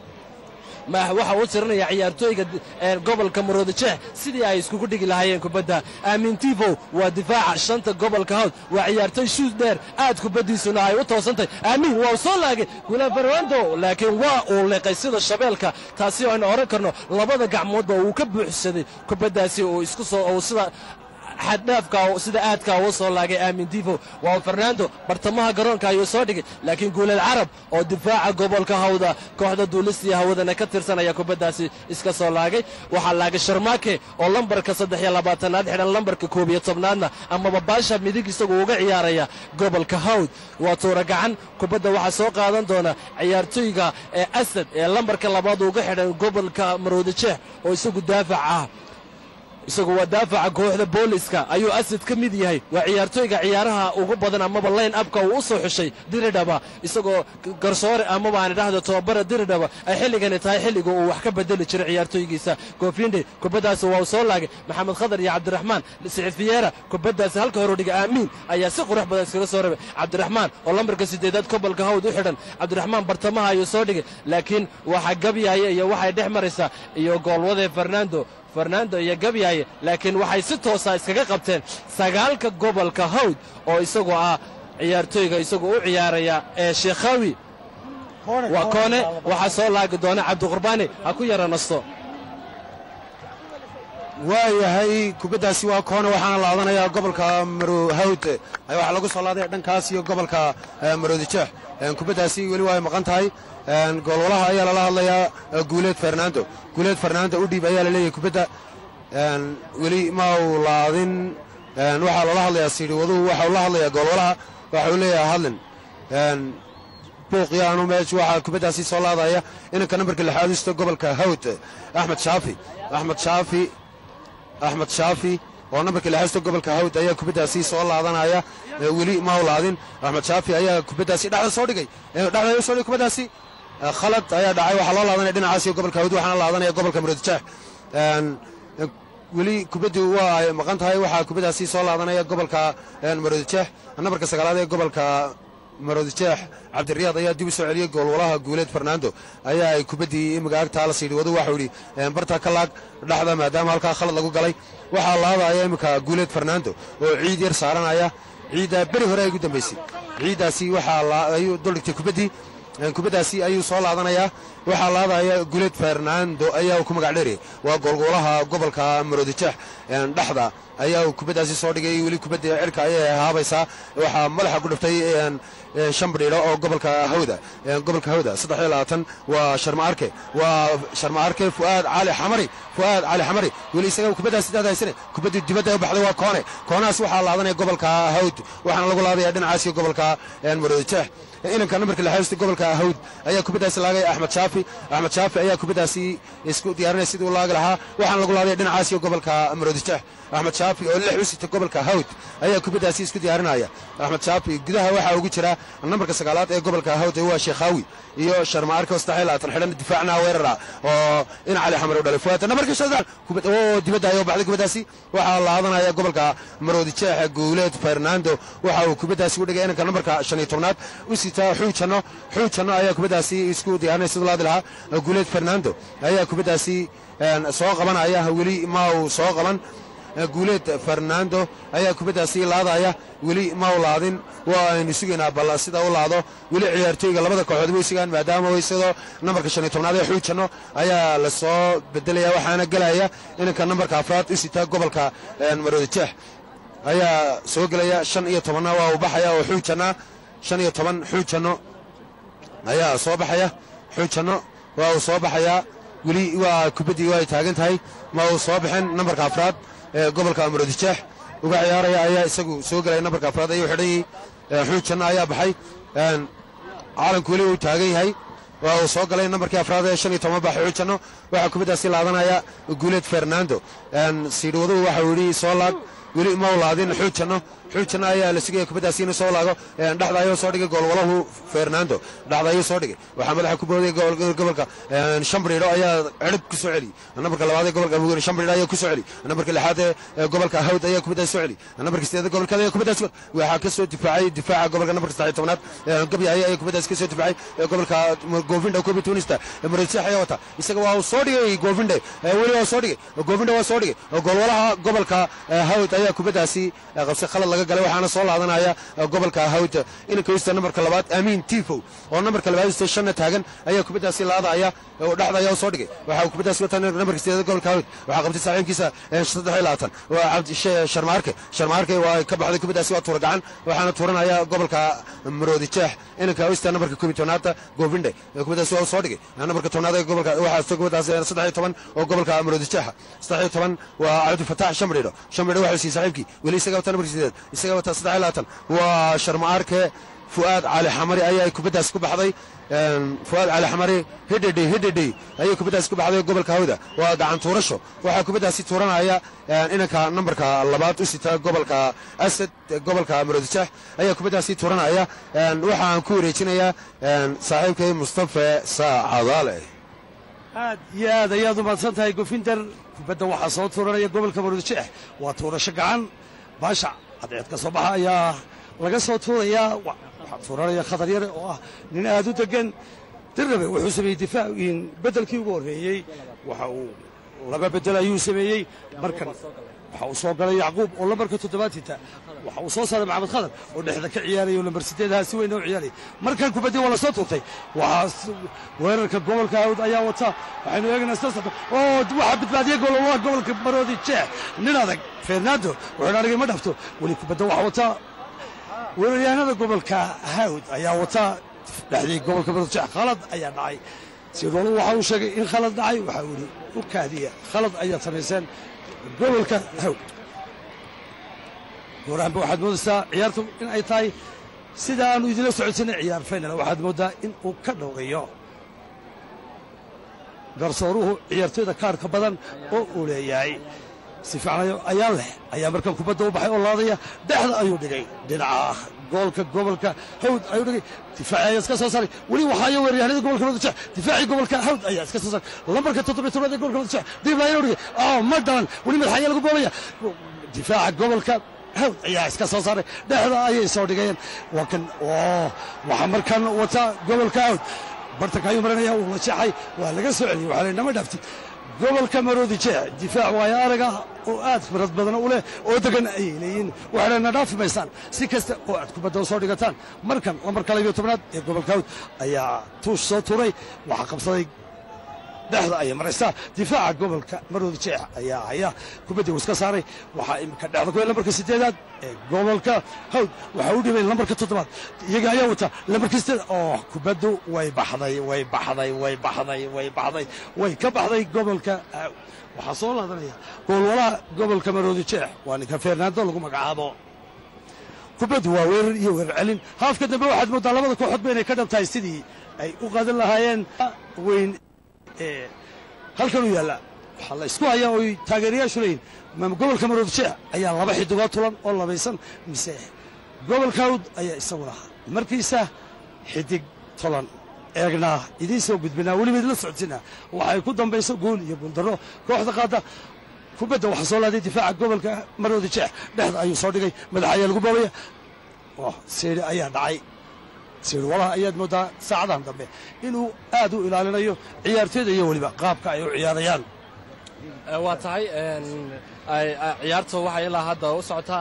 waxa uu tirinaya ciyaartooyga gobolka maroodi jeex sidii ay iskugu dhigi lahaayeen kubadda aamin tifo waa difaaca shanta gobolka hawd waa ciyaartooy shuud dheer aad kubaddiisuna ay u toosantay aamin waa soo laagay gula fernando laakiin waa uu leeqay sida shabeelka taasi oo aynu oran karno labada gacmoodba uu ka buuxsaday kubaddaasi uu isku soo sida xaddhaafka sida aadka uu soo laagay aamin tifo waa fernando bartamaha garoonka ayuu soo dhigay laakiin guulal carab oo difaaca gobolka hawda kooxda duulistii hawadana ka tirsanaya kubaddaasi iska soo laagay waxaa laagay sharmaake oo lambarka saddex iyo labaatanaad xidhan lambarka koob iyo tobnaadna amaba baasha midig isagu uga ciyaaraya gobolka hawd waa tuura gacan kubadda waxaa soo qaadan doona ciyaartooyga ee asad ee lambarka labaad uga xidhan gobolka maroodi jeex oo isagu daafac ah isagu waa daafaca kooxda booliska ayuu asad ka mid yahay waa ciyaartooyga ciyaaraha ugu badan amaba line upka uu u soo xushay diridhaba isagoo garsoore amaba aan idhaahdo tobabara diridhaba ay xilligani tahay xilliga uu wax ka bedeli jiray ciyaartooygiisa koofinde kubaddaasi waa uu soo laagay maxamed khadar iyo cabdiraxmaan siciid fiyeera kubaddaasi halka hore dhiga aamiin ayaa si qurux badan iskaga soo rabay cabdiraxmaan oo lambarka sideedaad gobolka hawd u xidhan cabdiraxmaan bartamaha ayuu soo dhigay laakiin waxaa gabyaaye iyo waxay dhex maraysaa iyo goolwadee fernando fernando iyo gabyaaye laakiin waxay si toosa iskaga qabteen sagaalka gobolka hawd oo isagoo ah ciyaartooyga isagoo u ciyaaraya ee sheekhawi waa koone waxaa soo laagi doona cabdiqurbaani ha ku yara nasto waayahay kubaddaasi waa koone waxaana la odanayaa gobolka hawd waxaa lagu soo laadaya dhankaas iyo gobolka maroodi jeex kubaddaasi weli waa ay maqan tahay goolwalaha ayaa lala hadlayaa guuleed fernando guuleed fernando u dhiib ayaa la leeyahay kubadda weli ma uu laadin waxaa loola hadlayaa siidhi waduhu waxa uu la hadlayaa goolwalaha waxa uu leeyahay hadlin booqyaanu meesha waxaa kubaddaasi soo laadaya inanka nambarka lixaad isto gobolka hawd axmed shaafi axmed shaafi axmed shaafi oo nambarka lixaad gobolka hawd ayaa kubaddaasi soo laadanaya weli ma ulaadin axmed shaafi ayaa kubaddaasi dhexda soo dhigay dhexda soo dhigay kubaddaasi khalad ayaa dhacay waxaa loo laadanaya dhinacaasi gobolka hawd waxaana laadanaya gobolka maroodijeex weli kubaddu waa ay maqan tahay waxaa kubaddaasi soo laadanaya gobolka maroodijeex nambarka sagaalaad ee gobolka maroodijeex cabdiriyaad ayaa dib u soo celiyey goolwalaha guuleed farnaando ayaa ay kubaddii imiga agtaa la siidhi wadu waxau yidhi barta ka laag dhexda maadaama halkaa khalad lagu galay waxaa laadaya iminka guuleed farnaando oo ciid yar saaranaya ciidda beri hore ay ugu dambaysay ciiddaasi waxaa ayuu duldhigtay kubaddii kubaddaasi ayuu soo laadanayaa waxaa laadaya guuleed farnaando ayaa ku magac dheeriyay waa goolgoolaha gobolka maroodijeex dhexda ayaa kubaddaasi soo dhigay weli kubadda cirka ayay haabaysaa waxaa madaxa ku dhiftay shan badhiidho oo gobolka hawda gobolka hawda saddex iyo labaatan waa sharma arke waa sharma arke fu'aad cali xamari fu'aad cali xamari weli isaga kubaddaasi daad haysane kubaddii dibadda u baxday waa koone koonahaas waxaa laadanaya gobolka hawd waxaana lagu laadaya dhinacaasi gobolka maroodijeex inanka nambarka lixaad gobolka hawd ayaa kubaddaasi laagay axmed shaafi axmed shaafi ayaa kubaddaasi isku diyaarinaya sidii u laagi lahaa waxaana lagu laadaya dhinacaasi gobolka maroodijeex axmed shaafi oo lix u sita gobolka hawd ayaa kubaddaasi isku diyaarinaya axmed shaafi gudaha waxaa ugu jira nambarka sagaalaad ee gobolka hawd waa sheekhawi iyo sharma arke oo saddex iyo labaatan xidhan difaacna weerara oo in cali xamar u dhalay fuwaata nambarka shadaan oo dibadda ayuu baxday kubaddaasi waxaa laadanaya gobolka maroodijeex guuleed farnaando waxa uu kubaddaasi u dhigay inanka nambarka shan iyo tobnaad u sita xuujanno xuujanno ayaa kubaddaasi isku diyaarinaya siduu laadi lahaa guuleed farnaando ayaa kubaddaasi soo qabanaya weli ma uu soo qaban guuleed farnaando ayaa kubaddaasi laadaya weli ma u laadin waa aynu sugaynaa bal sida u laado weli ciyaartooyga labada kooxood way sugaan maadaama waysadoo nambarka shan iyo tobnaad ee xuujanno ayaa la soo bedelaya waxaana gelaya inanka nambarka afraad u sita gobolka maroodijeex ayaa soo gelaya shan iyo tobanna waa uu baxaya oo xuujanna shan iyo toban xuujanno ayaa soo baxaya xuujanno waa uu soo baxayaa weli waa kubaddii waa ay taagan tahay ma uu soo bixin nambarka afraad ee gobolka maroodijeex uga ciyaaraya ayaa isagu soo gelaya nambarka afraad ayuu xidhan yahay xuujanno ayaa baxay caalanku weli uu taagan yahay waa uu soo galay nambarkii afraad ee shan iyo toban bax xuujanno waxaa kubaddaasi laadanaya guuleed farnaando siidhwaduhu waxau yidhi soo laag weli ma u laadin xuujanno xuujanno ayaa la sugaya kubaddaasi inuu soo laago dhexda ayuu soo dhigay goolwalahu farnaando dhexda ayuu soo dhigay waxaa madaxa ku boodaya gobolka shan badhiidho ayaa cirib ku soo celiyey nambarka labaad ee gobolka shan badhiidho ayaa ku soo celiyey nambarka lixaad ee gobolka hawd ayaa kubaddaasi soo celiyey nambarka sideed gobolka ayaa kubaddaasi waxaa ka soo difaacay difaaca gobolka nambarka saddex iyo tobnaad gabyaaye ayaa kubaddaasi ka soo difaacay gobolka govinda koob iyo tobanista maroodijeex ayaa wata isaga waa uu soo dhigay govinde weli waa soo dhigay govinde waa soo dhigay goolwalaha gobolka hawd ayaa kubaddaasi qabsay khalad laga galay waxaana soo laadanaya gobolka hawd inanka wista nambarka labaad amiin tifo oo nambarka labaad wista shanna taagan ayaa kubaddaasi laadaya oo dhexda ayaa soo dhigay waxaa kubaddaasi wata nambarka sideed gobolka hawd waxaa qabtay saaxiibkiisa saddex iyo labaatan waa cabdi sharmaarke sharmaarke waa ka baxday kubaddaasi waa tuura gacan waxaana tuuranaya gobolka maroodijeex inanka wista nambarka koob iyo tobnaad govinde kubaddaasi waa soo dhigay nambarka tobnaad ee gobolka waxaa kubaddaasi saddex iyo toban oo gobolka maroodijeexa saddex iyo toban waa cabdifatax shan badhiidho shan badhiidho waxuu siiyey saaxiibkii weli isaga wata nambarka sideed isaga wata saddex iyo labaatan waa sharma arke fu'aad cali xamari ayaa kubaddaasi ku baxday fu'aad cali xamari hidhidhi hidhidhi ayay kubaddaasi ku baxday gobolka hawda waa gacan tuurasho waxaa kubaddaasi tuuranaya inanka nambarka labaad u sita gobolka asad gobolka maroodijeex ayaa kubaddaasi tuuranaya waxaan ku wareejinayaa saaxiibkay mustafa saacadaale aad iyo aad ayaad u mahadsan tahay gofinder kubadda waxaa soo tuuranaya gobolka maroodijeex waa tuurasho gacan baasha cadceed ka soo baxa ayaa laga soo tuurayaa waxaa tuuranaya khadar yare oo ah nin aad u degan dirrabe wuxuu sameeyey difaac in beddelkii ugu horreeyey waxa uu laba beddel ayuu sameeyey markan waxa uu soo galay yacquub oo lambarka toddobaatinta waxa uu soo saaray maxamed khadar oo dhexda ka ciyaaraya oo lambar sideedaha si weyn u ciyaaraya markan kubaddii waa la soo tuurtay waxaa weerarka gobolka hawd ayaa wata waxaynu eegaynaa sida oo waxaa badbaadiyey goolwalaha gobolka maroodijeex nin adag farnaando wuxuuna aragay ma dhafto weli kubadda waxaa wata weeraryahanada gobolka hawd ayaa wata dhexdii gobolka maroodijeex khalad ayaa dhacay sidolu waxa uu sheegay in khalad dhacay waxa uu yidhi u kaadiya khalad ayaad samayseen gobolka hawd gooraanba waxaad moodaysaa ciyaartu in ay tahay sida aanu idinla socodsanay ciyaar final waxaad mooddaa in uu ka dhowrayo garsooruhu ciyaartooyda kaarka badan oo uu leeyahay si fiicnayo ayaa leh ayaa markan kubadda u baxay oo laadaya dhexda ayuu dhigay dhinaca goolka gobolka hawd ayuu dhigay difaaci ayaa iska soo saaray weli waxaayo weeraryahanada gobolka Muqdisho difaacii gobolka hawd ayaa iska soo saaray lambarka toddoba iyo toban ee gobolka Muqdisho dib laayay dhigay ah ma dhalan weli madaxaya lagu boobaya difaaca gobolka hawd ayaa iska soo saaray dhexda ayay soo dhigayeen waa kan oo waxa markan wata gobolka hawd bartanka ayuu marinaya uu la jeexay waa laga soo celiyay waxa la nama dhaftay gobolka Maroodi Jeex difaac waaya araga oo aad khibrad badan u leh oo degan ay leeyihiin waxaana dhaafi maysaan si kasta oo aad kubadda soo dhigataan markan lambarka laba iyo tobnaad ee gobolka hawd ayaa tuush soo tuuray waxa qabsaday dhexda ay maraysaa difaaca gobolka Maroodi Jeex ayaa haya kubadda uu iska saaray waxa imka dhexda ku lambarka sideedaad ee gobolka hawd waxa uu dhibay lambarka toddobaad iyaga ayaa wata lambarka sideed oo kubaddu way baxday way baxday way baxday way baxday way ka baxday gobolka waxa soo laadanaya goolwalaha gobolka Maroodi Jeex waa ninka Fernando lagu magacaabo kubaddu waa weerar iyo weerar celin haafka dambe waxaad moodaa labada kooxood inay ka dhabtahay sidii ay u qaadan lahaayeen weyn ee halkan uu yaala waxa la isku hayaa oo taageerayaashu leeyihiin ma gobolka Maroodi Jeex ayaa laba xidigood tulan oo labaysan mise gobolka hawd ayaa isaguna markiisa xidig tulan eegnaa idiin soo gudbinaa weliba la socodsiinaa waxay ku dambayso gool iyo buldaro kooxda qaada kubadda waxa soo laaday difaaca gobolka Maroodi Jeex dhexda ayuu soo dhigay madaxa ayaa lagu boobaya oo seeri ayaa dhacay seeri walaha ayaad moodaa saacadahan dambe inuu aad u ilaalinayo ciyaartooyda iyo weliba qaabka ay u ciyaarayaan waa tahay ciyaarta waxay ilaa hadda u socotaa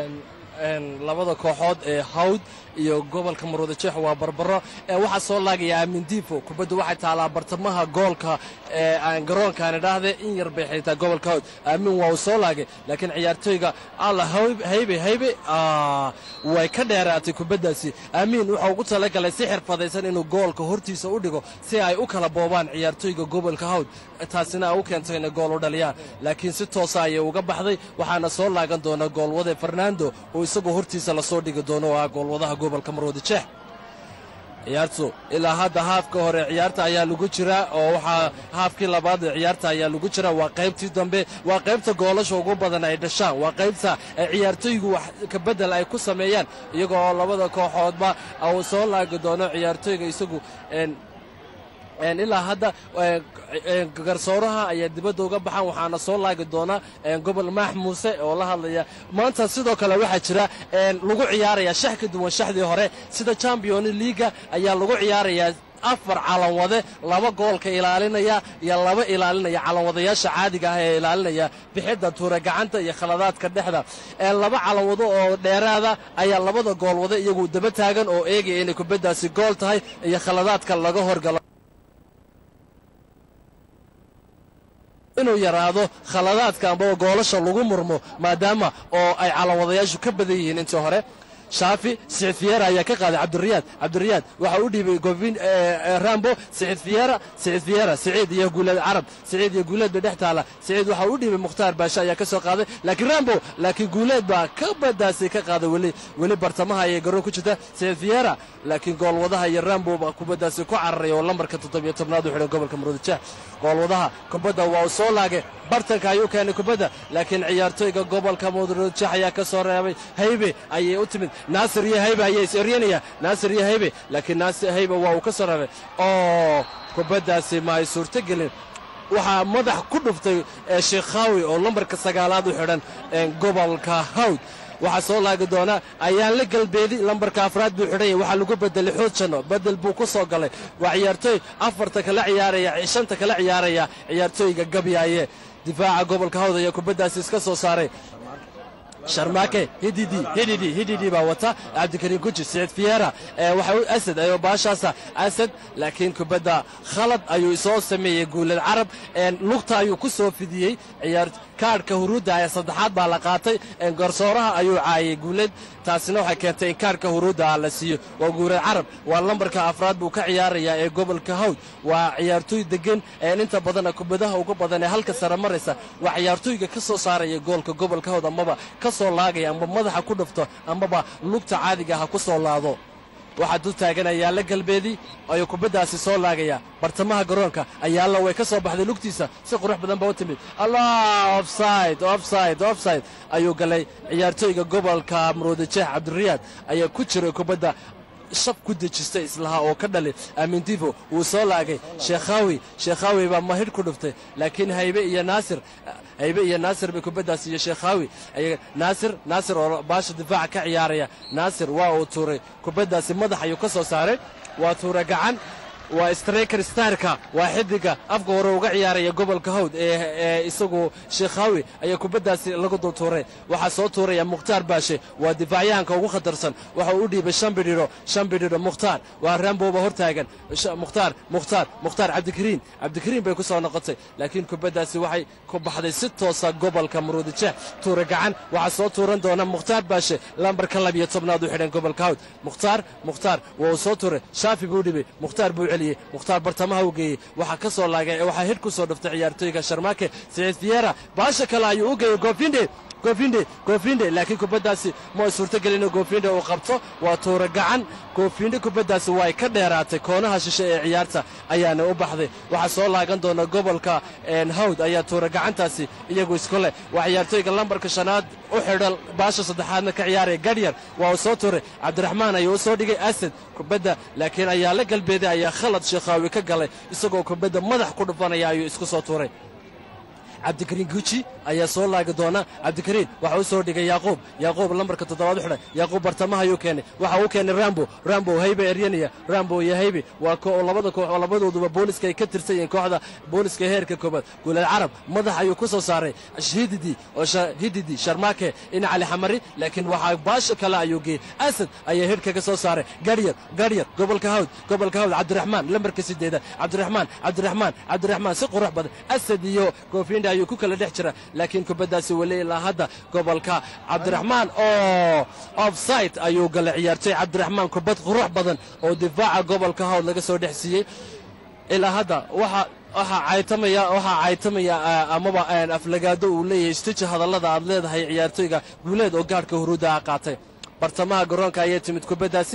labada kooxood ee hawd iyo gobolka Maroodi Jeex waa barbaro waxa soo laagaya Aamin Diifo kubaddu waxay taalaa bartamaha goolka ee aan garoonkaan dhaahday in yar bay xitaa gobolka hawd Aamin waa soo laagay laakiin ciyaartooyga alla haybe haybe way ka dheeraatay kubaddaasi Aamin waxa uu talagalay si xirfadaysan inuu goolka hortiisa u dhigo si ay u kala boobaan ciyaartooyga gobolka hawd taasina uu keentay in gool u dhaliyaan laakiin si toos ah ayay uga baxday waxaana soo laagan doona goolwade Fernando oo isagoo hortiisa la soo dhigi doono waa goolwadaha gobolka Maroodi Jeex ciyaartu ilaa hadda haafka hore ciyaarta ayaa lagu jira oo waxa haafkii labaad ee ciyaarta ayaa lagu jira waa qaybtii dambe waa qaybta goolasha ugu badan ay dhashaan waa qaybta ciyaartooygu wax ka bedel ay ku sameeyaan iyagoo labada kooxoodba uu soo laagi doono ciyaartooyga isagu een ilaa hadda garsooraha ayaa dibadda uga baxan waxaana soo laagi doona gobol Maax Muuse oo la hadlaya maanta sidoo kale waxa jira lagu ciyaaraya shax ka duwan shaxdii hore sida Champions League ayaa lagu ciyaaraya afar calan wade laba goolka ilaalinaya iyo laba ilaalinaya calan wadayaasha caadiga ah ee ilaalinaya bixida tuura gacanta iyo khaladaadka dhexda ee laba calan wado oo dheeraada ayaa labada gool wada iyagu daba taagan oo eegay inay kubaddaasi gool tahay iyo khaladaadka laga horgalo inuu yaraado khaladaadka amba goolasha lagu murmo maadaama oo ay calan wadayaashu ka badan yihiin intii hore شافي سعيد فييرا يا كقاضي عبد الرياض عبد الرياض وحاودي بجوفين رامبو سعيد فييرا سعيد فييرا سعيد يقول العرب سعيد يقول بدحت على سعيد وحاودي بمختار باشا يا كسو قاضي لكن رامبو لكن جولاد با كبداسي كقاضي ولي ولي برتمها يقرو كجتا سعيد فييرا لكن قول وضعها يا رامبو با كبداسي كعري ولا مركه تطبيق تبنادو خلو قبل كمرود جاه قول وضعها كبدا واو سو لاغي bartanka ayuu keenay kubadda laakiin ciyaartooyga gobolka Maroodi Jeex ayaa ka soo reebay haybe ayay u timid Naasir iyo haybe ayay isriyanaya Naasir iyo haybe laakiin Naasir haybe waa uu ka soo reebay oo kubaddaasi ma ay suurto gelin waxa madax ku dhuftay Sheekhawi oo lambarka sagaalaad u xidhan gobolka Hawd waxa soo laagi doona ayaan la galbeedi lambarka afraad buu xidhay waxa lagu bedelay xoojano bedel buu ku soo galay waa ciyaartooy afarta kala ciyaaraya shanta kala ciyaaraya ciyaartooyga gabyaaye difaaca gobolka Hawd ayaa kubaddaasi iska soo saaray sharmaake hididi hididi hididi baa wata Cabdikariim Guji Saciid Fiyeera waxa uu asad ayo baashaasa asad laakiin kubadda khalad ayuu soo sameeyay guulad carab een lugta ayuu ku soo fidiyay ciyaar kaarka huruuda ay saddexaad baa la qaatay een garsooraha ayuu caayay guulad taasina waxay keentay in kaarka huruuda la siiyo waa guulad carab waa lambarka afraad buu ka ciyaaraya ee gobolka Hawd waa ciyaartooy degan ee inta badan kubadaha ugu badan ee halka sare maraysa waa ciyaartooyga ka soo saaraya goolka gobolka Hawd amaba ka soo laagaya amba madaxa ku dhufto ambaba lugta caadiga ha ku soo laado waxaa dul taagan ayaalla galbeedii ayuu kubaddaasi soo laagaya bartamaha garoonka ayaalla way ka soo baxday lugtiisa si qurux badan ba u timid allah offside offside offside ayuu galay ciyaartooyga gobolka maroodijeex cabdiriyaad ayaa ku jiray kubadda shab ku dejistay islaha oo ka dhali aamintifo wuu soo laagay sheekhawi sheekhawi baa mahidh ku dhuftay laakiin haybe iyo naasir haybe iyo naasir bay kubaddaas iyo sheekhawi naasir naasir oo baasha difaaca ka ciyaaraya naasir waa uu tuuray kubaddaasi madax ayuu ka soo saaray waa tuura gacan waa striker starka waa xidiga afka hore uga ciyaaraya gobolka hawd ee isagu sheekhawi ayaa kubaddaasi lagu dul tuuray waxaa soo tuuraya mukhtaar baashe waa difaacyahanka ugu khatarsan waxa uu u dhiibay shan bidhiro shan bidhiro mukhtaar waa ramboba hortaagan mukhtaar mukhtaar mukhtaar cabdikariin cabdikariin bay ku soo noqotay laakiin kubaddaasi waxay ku baxday si toosa gobolka maroodijeex tuura gacan waxaa soo tuuran doona mukhtaar baashe lambarka labiyo tobnaad u xidhan gobolka hawd mukhtaar mukhtaar waa uu soo tuuray shaafi buu dhibay mukhtaar buu mukhtaar bartamaha u geeyey waxaa ka soo laagay waxaa hidh ku soo dhuftay ciyaartooyga sharmaake siciid fiyeera baasha kale ayuu u geeyey goofinde goofinde goofinde laakiin kubaddaasi ma ay suurtogelin in goofinde uu qabto waa tuura gacan goofinde kubaddaasi waa ay ka dheeraatay koonaha shishe ee ciyaarta ayaana u baxday waxaa soo laagan doona gobolka hawd ayaa tuura gacantaasi iyagu isku leh waa ciyaartooyga lambarka shanaad u xidhan baasha saddexaadna ka ciyaaraya garyar waa uu soo tuuray cabdiraxmaan ayuu u soo dhigay asad kubadda laakiin ayaa la galbeeday ayaa khalad sheekhaawi ka galay isagoo kubadda madax ku dhufanaya ayuu isku soo tuuray cabdikariin guji ayaa soo laagi doona cabdikariin waxa uu soo dhigay yaquub yaquub lambarka toddobaad u xidhay yaquub bartamaha ayuu keenay waxa uu keenay rambo rambo haybe eryanaya rambo iyo haybe waa ko labada koox oo labadooduba booliska ay ka tirsan yihiin kooxda booliska heerka koobaad guulal carab madax ayuu ku soo saaray hididi oo hididi sharmaake in cali xamari laakiin waxa baasha kale ayuu geeyey asad ayaa hidh kaga soo saaray garyar garyar gobolka hawd gobolka hawd cabdiraxmaan lambarka sideeda cabdiraxmaan cabdiraxmaan cabdiraxmaan si qurux badan asad iyo goofinda ayuu ku kala dhex jira laakiin kubaddaasi weli ilaa hadda gobolka cabdiraxmaan oo offside ayuu galay ciyaartooy cabdiraxmaan kubad qurux badan oo difaaca gobolka hawd laga soo dhex siiyey ilaa hadda waxa waxaa caytamaya waxaa caytamaya amaba aflagaado uu leeyahay istiji hadallada aad leedahay ciyaartooyga guuleed oo gaadhka huruudda a qaatay bartamaha garoonka ayay timid kubaddaasi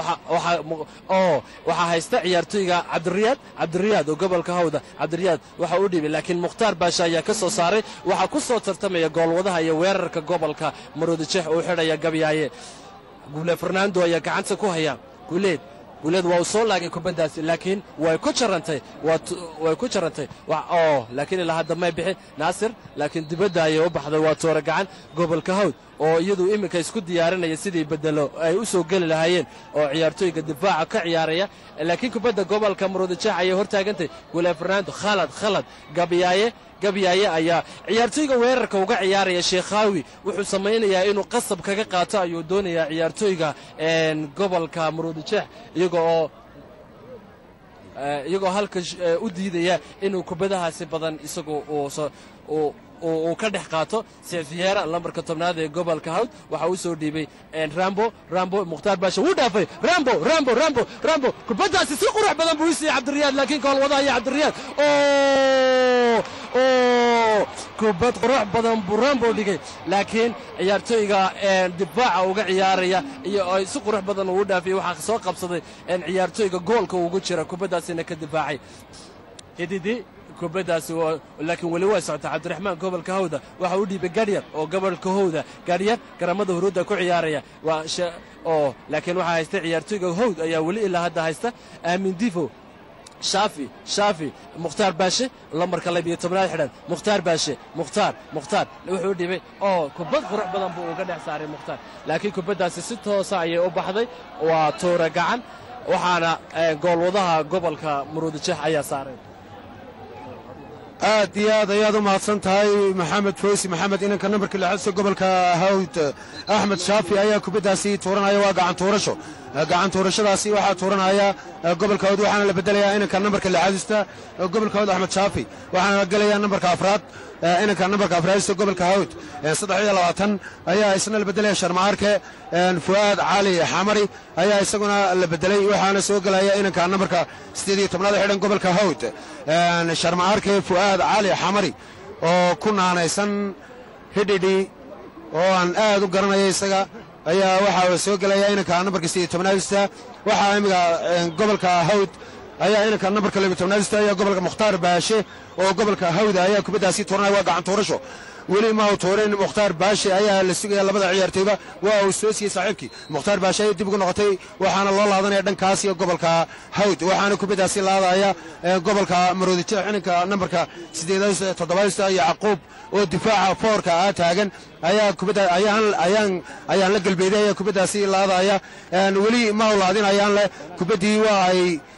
oo waxaa haysta ciyaartooyga cabdiriyaad cabdiriyaad oo gobolka hawda cabdiriyaad waxa u dhibay laakiin mukhtaar baasha ayaa ka soo saaray waxaa ku soo tartamaya goolwadaha iyo weerarka gobolka maroodijeex uu xidhaya gabyaaye guule farnaando ayaa gacanta ku haya guuleed guuleed waa uu soo laagay kubaddaasi laakiin way ku jarantay way ku jarantay oo laakiin ilaa hadda may bixin naasir laakiin dibadda ayay u baxday waa toora gacan gobolka hawd oo iyadu iminka isku diyaarinaya sidii bedelo ay u soo geli lahaayeen oo ciyaartooyga difaaca ka ciyaaraya laakiin kubadda gobolka maroodijeex ayay hortaagantay guule farnaando khalad khalad gabyaaye gabyaaye ayaa ciyaartooyga weerarka uga ciyaaraya sheekhawi wuxuu samaynayaa inuu qasab kaga qaato ayuu doonayaa ciyaartooyga gobolka maroodijeex iyaga oo iyagoo halka u diidaya inuu kubadahaasi badan isagu uu uu ka dhex qaato sefiyeera lambarka tobnaad ee gobolka hawd waxa uu soo dhiibay rambo rambo mukhtaar baasha wuu dhaafay rambo rambo rambo rambo kubaddaasi si qurux badan buu isiiyey cabdiriyaad laakiin goolwada ayaa cabdiriyaad oo kubad qurux badan buu rambo dhigay laakiin ciyaartooyga difaaca uga ciyaaraya iyo ay si qurux badan uu dhaafiyey waxaa soo qabsaday ciyaartooyga goolka ugu jira kubaddaasina ka difaacay hididi kubaddaasi laakiin weli way socota cabdiraxmaan gobolka hawda waxa uu dhiibay garyar oo gobolka hawda garyar garamada huruudda ku ciyaaraya waa oo laakiin waxaa haysta ciyaartooyga hawd ayaa weli ilaa hadda haysta aamin difo shaafi shaafi mukhtaar baashe lambarka labiyo tobnaad xidhan mukhtaar baashe mukhtaar mukhtaar wuxuu dhibay oo kubad qurux badan buu uga dhex saaray mukhtaar laakiin kubaddaasi si toosa ayay u baxday waa toora gacan waxaana goolwadaha gobolka maroodijeex ayaa saaray aad iyo aad ayaad u mahadsan tahay maxamed fawsi maxamed inanka nambarka lixaadsa gobolka hawd axmed shaafi ayaa kubaddaasi tuuranaya waa gacan tuurasho gacan tuurashadaasi waxaa tuuranaya gobolka hawd waxaana la bedelayaa inanka nambarka lixaadista gobolka hawd axmed shaafi waxaana la gelayaa nambarka afraad inanka nambarka afraadista gobolka hawd saddex iyo labaatan ayaa isna la bedelaya sharmaarke fu'aad cali xamari ayaa isaguna la bedelay waxaana soo gelaya inanka nambarka siddeed iyo tobnaad xidhan gobolka hawd sharmaarke fu'aad cali xamari oo ku naanaysan hidhidhi oo aan aad u garanaya isaga ayaa waxaa soo gelaya inanka nambarka siddeed iyo tobnaadista waxaa imika gobolka hawd ayaa inanka nambarka laba iyo tobnaadista ayaa gobolka mukhtaar baashe oo gobolka hawda ayaa kubaddaasi tuuranaya waa gacan tuurasho weli ma uu tuurin mukhtaar baashe ayaa la sugaya labada ciyaartooyba waa uu soo siiyey saaxiibkii mukhtaar baashe ayay dib ugu noqotay waxaana loo laadanaya dhankaas iyo gobolka hawd waxaana kubaddaasi laadaya gobolka maroodijeex inanka nambarka siddeedaadista toddobaadista iyo caquub oo difaaca foorka ah taagan ayaa kubadda ayaan ayaan ayaan la galbeeday ayaa kubaddaasi laadaya weli ma uu laadinayaan leh kubaddii waa ay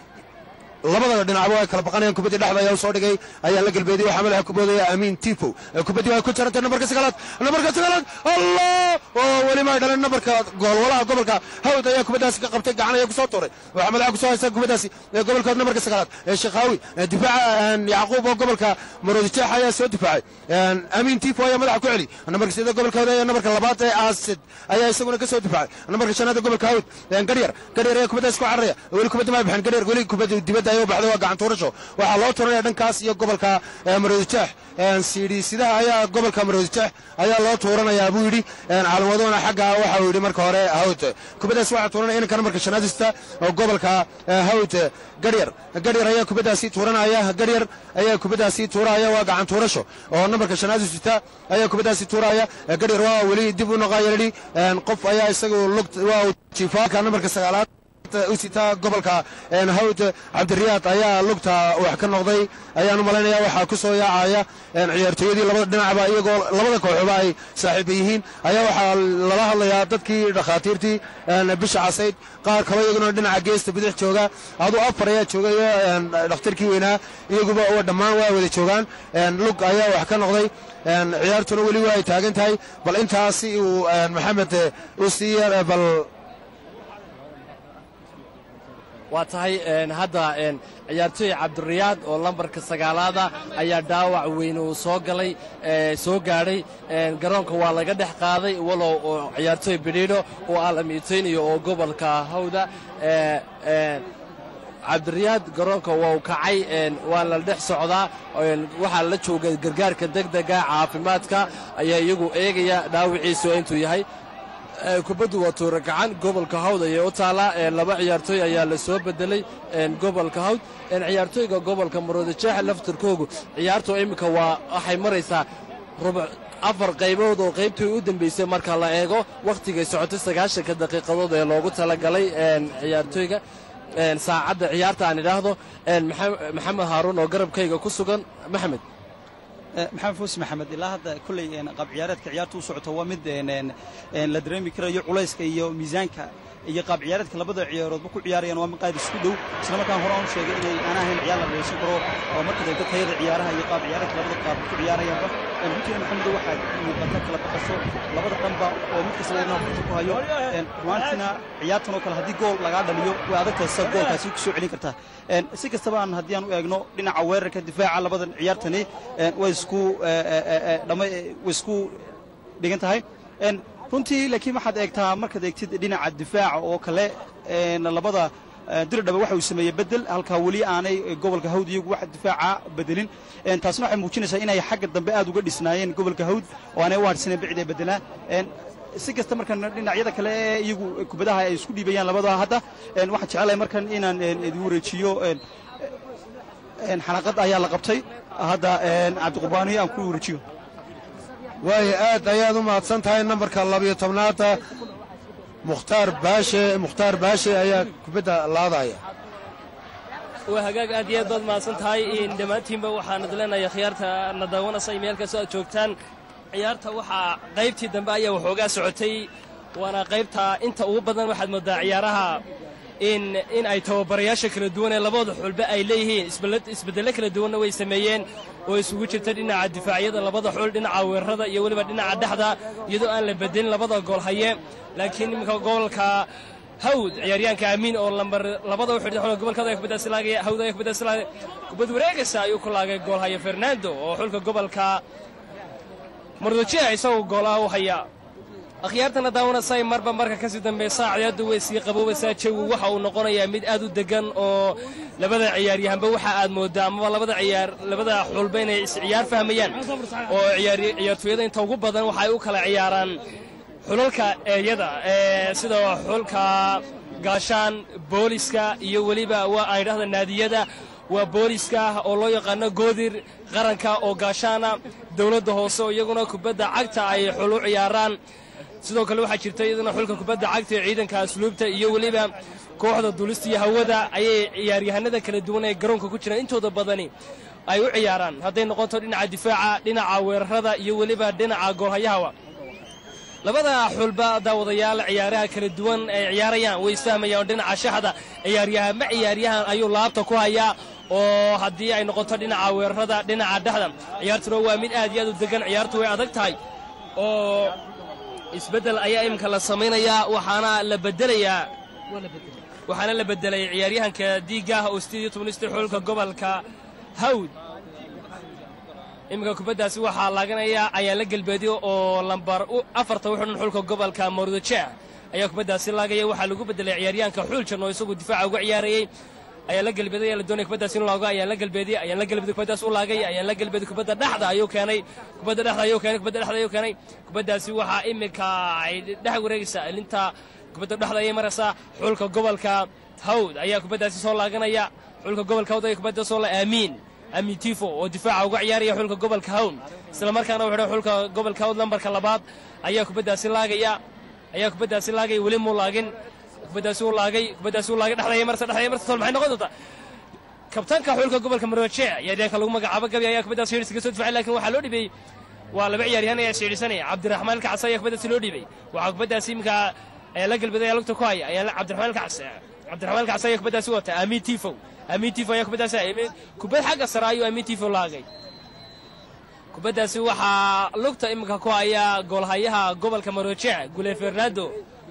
labada dhinacba ay kala baqanayaan kubaddii dhexda ayaa u soo dhigay ayaa la galbeeday waxaa madaxa ku boodaya amiin tifo kubaddii waa ku jarantay nambarka sagaalaad nambarka sagaalaad allah oo weli ma dhalan nambarka goolwalaha gobolka hawd ayaa kubaddaasi ka qabtay gacan ayaa ku soo tuuray waxaa madaxa ku soo haysta kubaddaasi gobolka nambarka sagaalaad sheekhawi difaaca yacquub oo gobolka maroodijeex ayaa soo difaacay amiin tifo ayaa madaxa ku celi nambarka sidoo gobolka hawd ayaa nambarka labaad ee aasid ayaa isaguna ka soo difaacay nambarka shanaad gobolka hawd garyar garyar ayaa kubaddaasi ku cararaya weli kubadda ma bixin garyar weli kubadda dibadda ayuu baxday waa gacan tuurasho waxaa loo tuuranaya dhankaas iyo gobolka maroodijeex siidhiisidaha ayaa gobolka maroodijeex ayaa loo tuuranayaa buu yidhi calaamadoona xagga waxa uu yidhi marka hore hawd kubaddaasi waxaa tuuranaya inanka nambarka shanaadista oo gobolka hawd garyar garyar ayaa kubaddaasi tuuranaya garyar ayaa kubaddaasi tuuraya waa gacan tuurasho oo nambarka shanaadista ayaa kubaddaasi tuuraya garyar waa weli dib u noqaya yidhi qof ayaa isagu lug waa jiifaaka nambarka sagaalaad usita gobolka hawd cabdiriyaad ayaa lugta wax ka noqday ayaan u malaynaya waxaa ku soo yaacaya ciyaartooyadii labada dhinacba iyagoo labada kooxoba ay saaxiiba yihiin ayaa waxaa lala hadlayaa dadkii dhakhaatiirtii bisha casayd qaar kalo iyaguna dhinaca geesta bidix jooga aduu afar ayaa joogay dhakhtarkii weynaa iyaguba dhammaan waa wada joogaan lug ayaa wax ka noqday ciyaartuna weli waa ay taagan tahay bal intaasi uu maxamed u siiya bal waa tahay hadda ciyaartooy cabdiriyaad oo lambarka sagaalaada ayaa dhaawac weyn uu soo galay soo gaadhay garoonka waa laga dhex qaaday walow oo ciyaartooy bidhiidho oo aalamiitaynayo oo gobolka hawda cabdiriyaad garoonka waa u kacay waa la dhex socdaa waxaa la jooga gargaarka degdega caafimaadka ayaa iyagu eegaya dhaawiciisu intuu yahay kubaddu waa tuura gacan gobolka hawd ayay u taallaa laba ciyaartooy ayaa la soo bedelay gobolka hawd ciyaartooyga gobolka maroodijeex laftirkoogu ciyaartu iminka waa waxay maraysaa rubuc afar qaybood oo qaybtii u dambaysay marka la eego wakhtigay socotay sagaashanka daqiiqadood ee loogu talagalay ciyaartooyga saacadda ciyaarta aan idhaahdo maxamed haaruun oo garabkayga ku sugan maxamed maxamed fuusi maxamed ilaa hadda kulley qaab ciyaareedka ciyaarta u socota waa mid la dareemi karayo culayska iyo miisaanka iyo qaab ciyaareedka labada ciyaaroodba ku ciyaarayaan waa mid qaad isku dhow isla markaan hore aan sheegay inay aan ahayn ciyaar la dhaysan karo oo marka danta tayada ciyaaraha iyo qaab ciyaareedka labada qaab ku ciyaarayaanba runtii maxamed waxaa muuqata kala baqasho labada dhanba oo mid kasta inuu furta ku hayo ruwaantina ciyaartan oo kale haddii gool laga dhaliyo way adag tahay sida goolkaasi ku soo celin kartaa si kastaba aan haddii aan u eegno dhinaca weerarka difaaca labadan ciyaartani way isku dhamay way isku dhigan tahay runtii laakiin waxaad eegtaa markaad eegtid dhinaca difaaca oo kale labada dirdhaba waxa uu sameeyey bedel halkaa weli aanay gobolka hawd iyagu wax difaaca bedelin taasna waxay muujinaysaa inay xagga dambe aad uga dhisnaayeen gobolka hawd oo aanay u hadhsaneen bicid ay bedelaan si kasta markan dhinacyada kale ee iyagu kubadaha ay isku dhiibayaan labada hadda waxaan jecelahay markan inaan idin wareejiyo xalaqad ayaa la qabtay hadda cabdiqurbaani aan ku wareejiyo waayo aad ayaad u mahadsan tahay nambarka labiyo tobnaada mukhtaar baashe mukhtaar baashe ayaa kubadda laadaya waa hagaag aad iyo aad baad mahadsan tahay dhammaantiinba waxaan idleenahay khiyaarta na daawanaysa meel kastoo aad joogtaan ciyaarta waxaa qaybtii dambe ayaa waxoogaa socotay waana qaybta inta ugu badan waxaad moodaa ciyaaraha in in ay tababarayaasha kala duwan ee labada xulba ay leeyihiin isbeddello kala duwanna way sameeyeen oo isugu jirta dhinaca difaacyada labada xul dhinaca weerarada iyo weliba dhinaca dhexda iyadoo aan la bedelin labada gool haye laakiin iminka gobolka hawd ciyaaryahanka amiin oo lambar labada u xidhay gobolkada ay kubadda silaagay hawd ay kubadda silaagay kubad wareegaysa ayuu ku laagay gool haye Fernando oo xulka gobolka Maroodijeex isagoo goolaha u haya akhyaartana daawanaysa marba marka ka sii dambaysa ciyaardu way sii qaboobaysaa jawi waxa uu noqonayaa mid aad u degan oo labada ciyaaryahanba waxa aad moodaa ama labada ciyaar labada xulba inay is ciyaar fahmayaan oo ciyaar ciyaartooyada inta ugu badan waxa ay u kala ciyaaraan xulalka eeyada ee sida xulka gaashaan booliska iyo waliba waa ay dhahdaan naadiyada waa booliska oo loo yaqaano goodir qaranka oo gaashaana dawladda hoose oo iyaguna kubadda cagta ay xul u ciyaaraan sidoo kale waxaa jirta iyaduna xulka kubadda cagta ee ciidanka asluubta iyo waliba kooxda duulista iyo hawada ayay ciyaaryahanada kala duwan ee garoonka ku jiraan intooda badani ay u ciyaaraan hadday noqoto dhinaca difaaca dhinaca weerarada iyo waliba dhinaca goolhayaha labada xulba daawadayaal ciyaaraha kala duwan ay ciyaarayaan way isfahmayaan dhinaca shaxda ciyaaryahan ma ciyaaryahan ayuu laabta ku hayaa oo haddii ay noqoto dhinaca weerarada dhinaca dhexda ciyaartuna waa mid aad iyo aad u degan ciyaartu way adag tahay oo isbeddel ayaa iminka la samaynayaa waxaana la bedelayaa waxaana la bedelay ciyaaryahanka diigaah oo sideed iyo toban xulka gobolka hawd iminka kubaddaasi waxaa laaganaya ayaa la galbeediyo oo lambar afarta u xidhan xulka gobolka Maroodijeex ayaa kubaddaasi laagaya waxaa lagu bedelay ciyaaryahanka xuljan oo isagu difaaca uga ciyaarayay ayaa la galbeeday ayaa la doonay kubaddaasi in laago ayaa la galbeediyay ayaa la galbeeday kubaddaas u laagay ayaa la galbeeday kubadda dhaxda ayuu keenay kubadda dhaxda ayuu keenay kubadda dhaxda ayuu keenay kubaddaasi waxaa iminka ay dhex wareegaysaa ilinta kubadda dhaxda ayay maraysaa xulka gobolka hawd ayaa kubaddaasi soo laaganaya xulka gobolka hawd ayaa kubadda soo la aamiin aamiin tifo oo difaaca uga ciyaaraya xulka gobolka hawd isla markaana uu xidhay xulka gobolka hawd lambarka labaad ayaa kubaddaasi laagaya ayaa kubaddaasi laagay weli muu laagin kubaddaasi uu laagay kubaddaasi uu laagay dhexda marsa dhexda marsa tol maxay noqon doontaa kabtanka xulka gobolka Maroodijeex ciyaaryahanka lagu magacaabo Gabi ayaa kubaddaasi hirsiga soo difaaci laakiin waxaa loo dhibay waa laba ciyaaryahan ayaa siirisanaya Cabdiraxmaan Kacas ayaa kubaddaasi loo dhibay waxaa kubaddaasi imka ayaa la galbeeday lugta ku haya ayaa Cabdiraxmaan Kacas Cabdiraxmaan Kacas ayaa kubaddaasi wata Aamiin Tifo Aamiin Tifo ayaa kubaddaasi Aamiin kubad xagga sare ayuu Aamiin Tifo laagay kubaddaasi waxaa lugta imka ku haya goolhayaha gobolka Maroodijeex Gule Fernando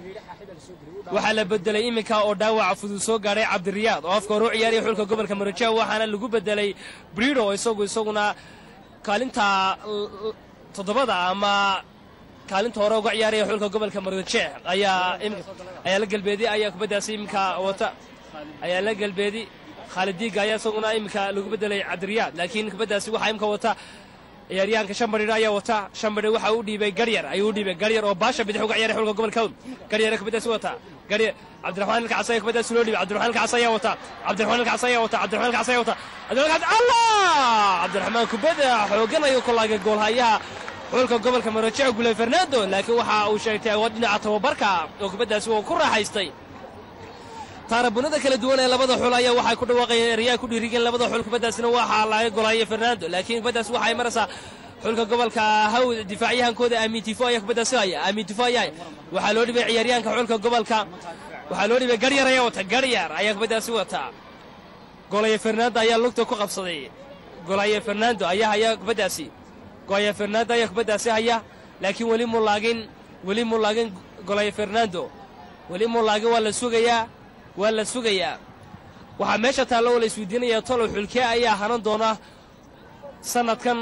waxaa la bedelay iminka oo dhaawaca fudud soo gaaray Cabdiriyaad oo afka hore u ciyaaraya xulka gobolka Maroodijeex waxaana lagu bedelay Brido oo isagu isaguna kaalinta toddobada ama kaalinta hore uga ciyaaraya xulka gobolka Maroodijeex ayaa ayaa la galbeeday ayaa kubaddaasi iminka wata ayaa la galbeeday Khalid Diiga ayaa isaguna iminka lagu bedelay Cabdiriyaad laakiin kubaddaasi waxaa iminka wata ciyaaryahanka Shambari ayaa wata Shambari waxa uu dhiibay Garyar ayuu dhiibay Garyar oo baasha bidix uga ciyaaray xulka gobolka Hawd Garyar kubaddaasi wata Garyar Cabdiraxmaan Kacas ayaa kubaddaasi loo dhiibay Cabdiraxmaan Kacas ayaa wata Cabdiraxmaan Kacas ayaa wata Cabdiraxmaan Kacas ayaa wata Cabdiraxmaan Allah Cabdiraxmaan kubadda xoogan ayuu ku laagay goolhayaha xulka gobolka Maroodijeex Gule Fernando laakiin waxa uu sheegtay awood dhinaca tababarka oo kubaddaasi uu ku raaxaystay taarabunada kala duwan ee labada xul ayaa waxay ku dhawaaqayeen riyaa ku dhiirigeen labada xul kubaddaasina waxa laga golaya Fernando laakiin kubaddaas waxa ay maraysaa xulka gobolka Hawd difaaciyahankooda Aamiin Tifo ayaa kubaddaasi haya Aamiin Tifo ayaa waxa loo dhibay ciyaaryahanka xulka gobolka waxa loo dhibay Garyar ayaa wata Garyar ayaa kubaddaasi wata golaya Fernando ayaa lugta ku qabsaday golaya Fernando ayaa haya kubaddaasi golaya Fernando ayaa kubaddaasi haya laakiin wali mu laagin wali mu laagin golaya Fernando wali mu laagin waa la sugayaa waa la sugayaa waxaa meesha taallo oo la isweydiinayaa tolo xulkee ayaa hanan doona sanadkan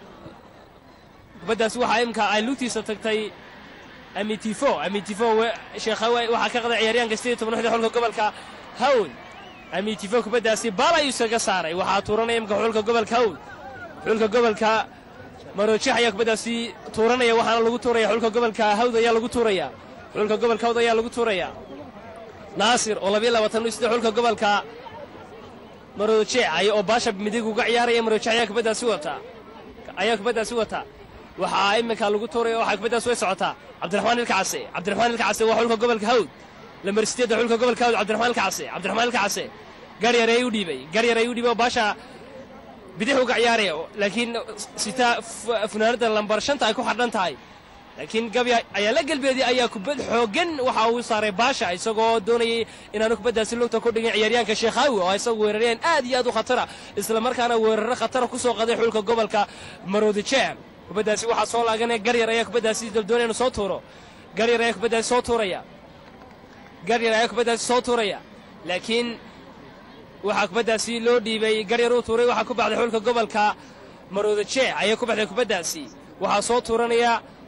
kubaddaasi waxaa imka ay lugtiisa tagtay Aamiin Tifo Aamiin Tifo sheekhawe waxaa ka qaday ciyaaryahanka sideed iyo toban xulka gobolka Hawd Aamiin Tifo kubaddaasi baal ayuu isaga saaray waxaa tuuranaya imka xulka gobolka Hawd xulka gobolka Maroodijeex ayaa kubaddaasi tuuranaya waxaana lagu tuuraya xulka gobolka Hawd ayaa lagu tuuraya xulka gobolka Hawd ayaa lagu tuuraya naasir oo laba iyo labaatan iyo saddex xulka gobolka Maroodijeex ay oo baasha midig uga ciyaaraya Maroodijeex ayaa kubaddaasi wata ayaa kubaddaasi wata waxaa iminka lagu tuuray waxaa kubaddaasi way socotaa Cabdiraxmaan Kacas Cabdiraxmaan Kacas waa xulka gobolka Hawd lambar sideed xulka gobolka Hawd Cabdiraxmaan Kacas Cabdiraxmaan Kacas Garyar ayuu dhiibay Garyar ayuu dhiibay baasha bidix uga ciyaaraya laakiin sita funaanada lambar shanta ay ku xidhan tahay laakiin Gabi ayaa la galbeeday ayaa kubad xoogan waxa uu saaray baasha isagoo doonayay inaanu kubaddaasi lugta ku dhigin ciyaaryahanka Sheekhawi oo isagu weerareen aad iyo aad u khatar isla markaana weerar khatar ku soo qaday xulka gobolka Maroodijeex kubaddaasi waxa soo laaganay Garyar ayaa kubaddaasi doonayay inuu soo tuuro Garyar ayaa kubaddaasi soo tuuraya Garyar ayaa kubaddaasi soo tuuraya laakiin waxa kubaddaasi loo dhiibay Garyar uu tuuray waxa ku baxday xulka gobolka Maroodijeex ayaa ku baxday kubaddaasi waxa soo tuuranaya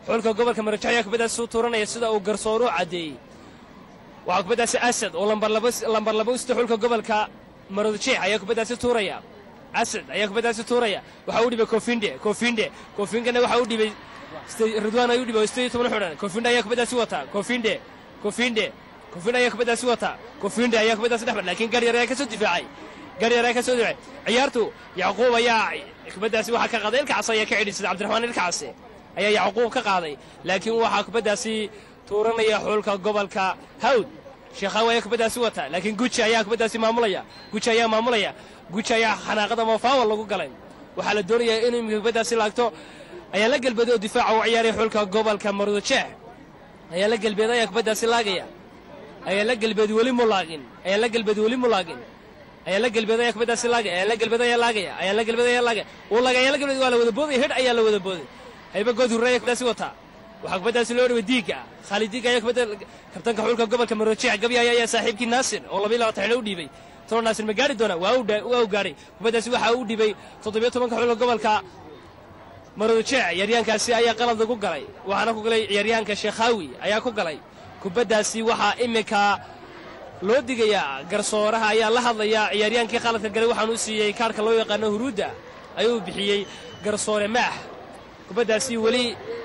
xulka gobolka Maroodijeex ayaa kubaddaasi soo tuuranaya sida uu garsooru cadeeyay waxaa kubaddaasi Asad oo lambar laba lambar laba u sita xulka gobolka Maroodijeex ayaa kubaddaasi tuuraya Asad ayaa kubaddaasi tuuraya waxa uu dhibay Kofinde Kofinde Kofingana waxa uu dhibay Ridwaan ayuu dhibay siddeed iyo toban xidhan Kofinde ayaa kubaddaasi wata Kofinde Kofinde Kofinde ayaa kubaddaasi wata Kofinde ayaa kubaddaasi dhexmar laakiin Garyar ayaa ka soo difaacay Garyar ayaa ka soo difaacay ciyaartu Yacquub ayaa kubaddaasi waxa ka qaaday ilkaas ayaa ka xidhisay Cabdiraxmaan ilkaas ayaa Yacquub ka qaaday laakiin waxa kubaddaasi tuuranaya xulka gobolka Hawd Sheekhawi ayaa kubaddaasi wata laakiin Guji ayaa kubaddaasi maamulaya Guji ayaa maamulaya Guji ayaa xanaaqada Moofaawal lagu galay waxa la doonayaa inuu kubaddaasi laagto ayaa la galbeeday oo difaaca u ciyaaray xulka gobolka Maroodijeex ayaa la galbeeday ayaa kubaddaasi laagaya ayaa la galbeeday wali mulaaqin ayaa la galbeeday wali mulaaqin ayaa la galbeeday ayaa kubaddaasi laagaya ayaa la galbeeday ayaa laagaya ayaa la galbeeday ayaa laagaya uu laagaya ayaa la galbeeday waa la wada booday hid ayaa la wada booday hayba good hurray kubaddaasi wata waxa kubaddaasi loo dhaway Diiga Khalid Diiga ayaa kubadda kabtanka xulka gobolka Maroodijeex Gabyay ayaa saaxiibkii Naasir oo laba iyo labaatan xilli u dhiibay toban Naasir ma gaari doona waa uu waa uu gaaray kubaddaasi waxa uu dhibay toddoba iyo toban xulka gobolka Maroodijeex ciyaaryahankaasi ayaa qalad lagu galay waxaana ku galay ciyaaryahanka Sheekhawi ayaa ku galay kubaddaasi waxa imika loo digayaa garsooraha ayaa la hadlaya ciyaaryahankii qaladka galay waxaan u siiyay kaarka loo yaqaan Huruuda ayuu bixiyay garsoore maax kubaddaasi wali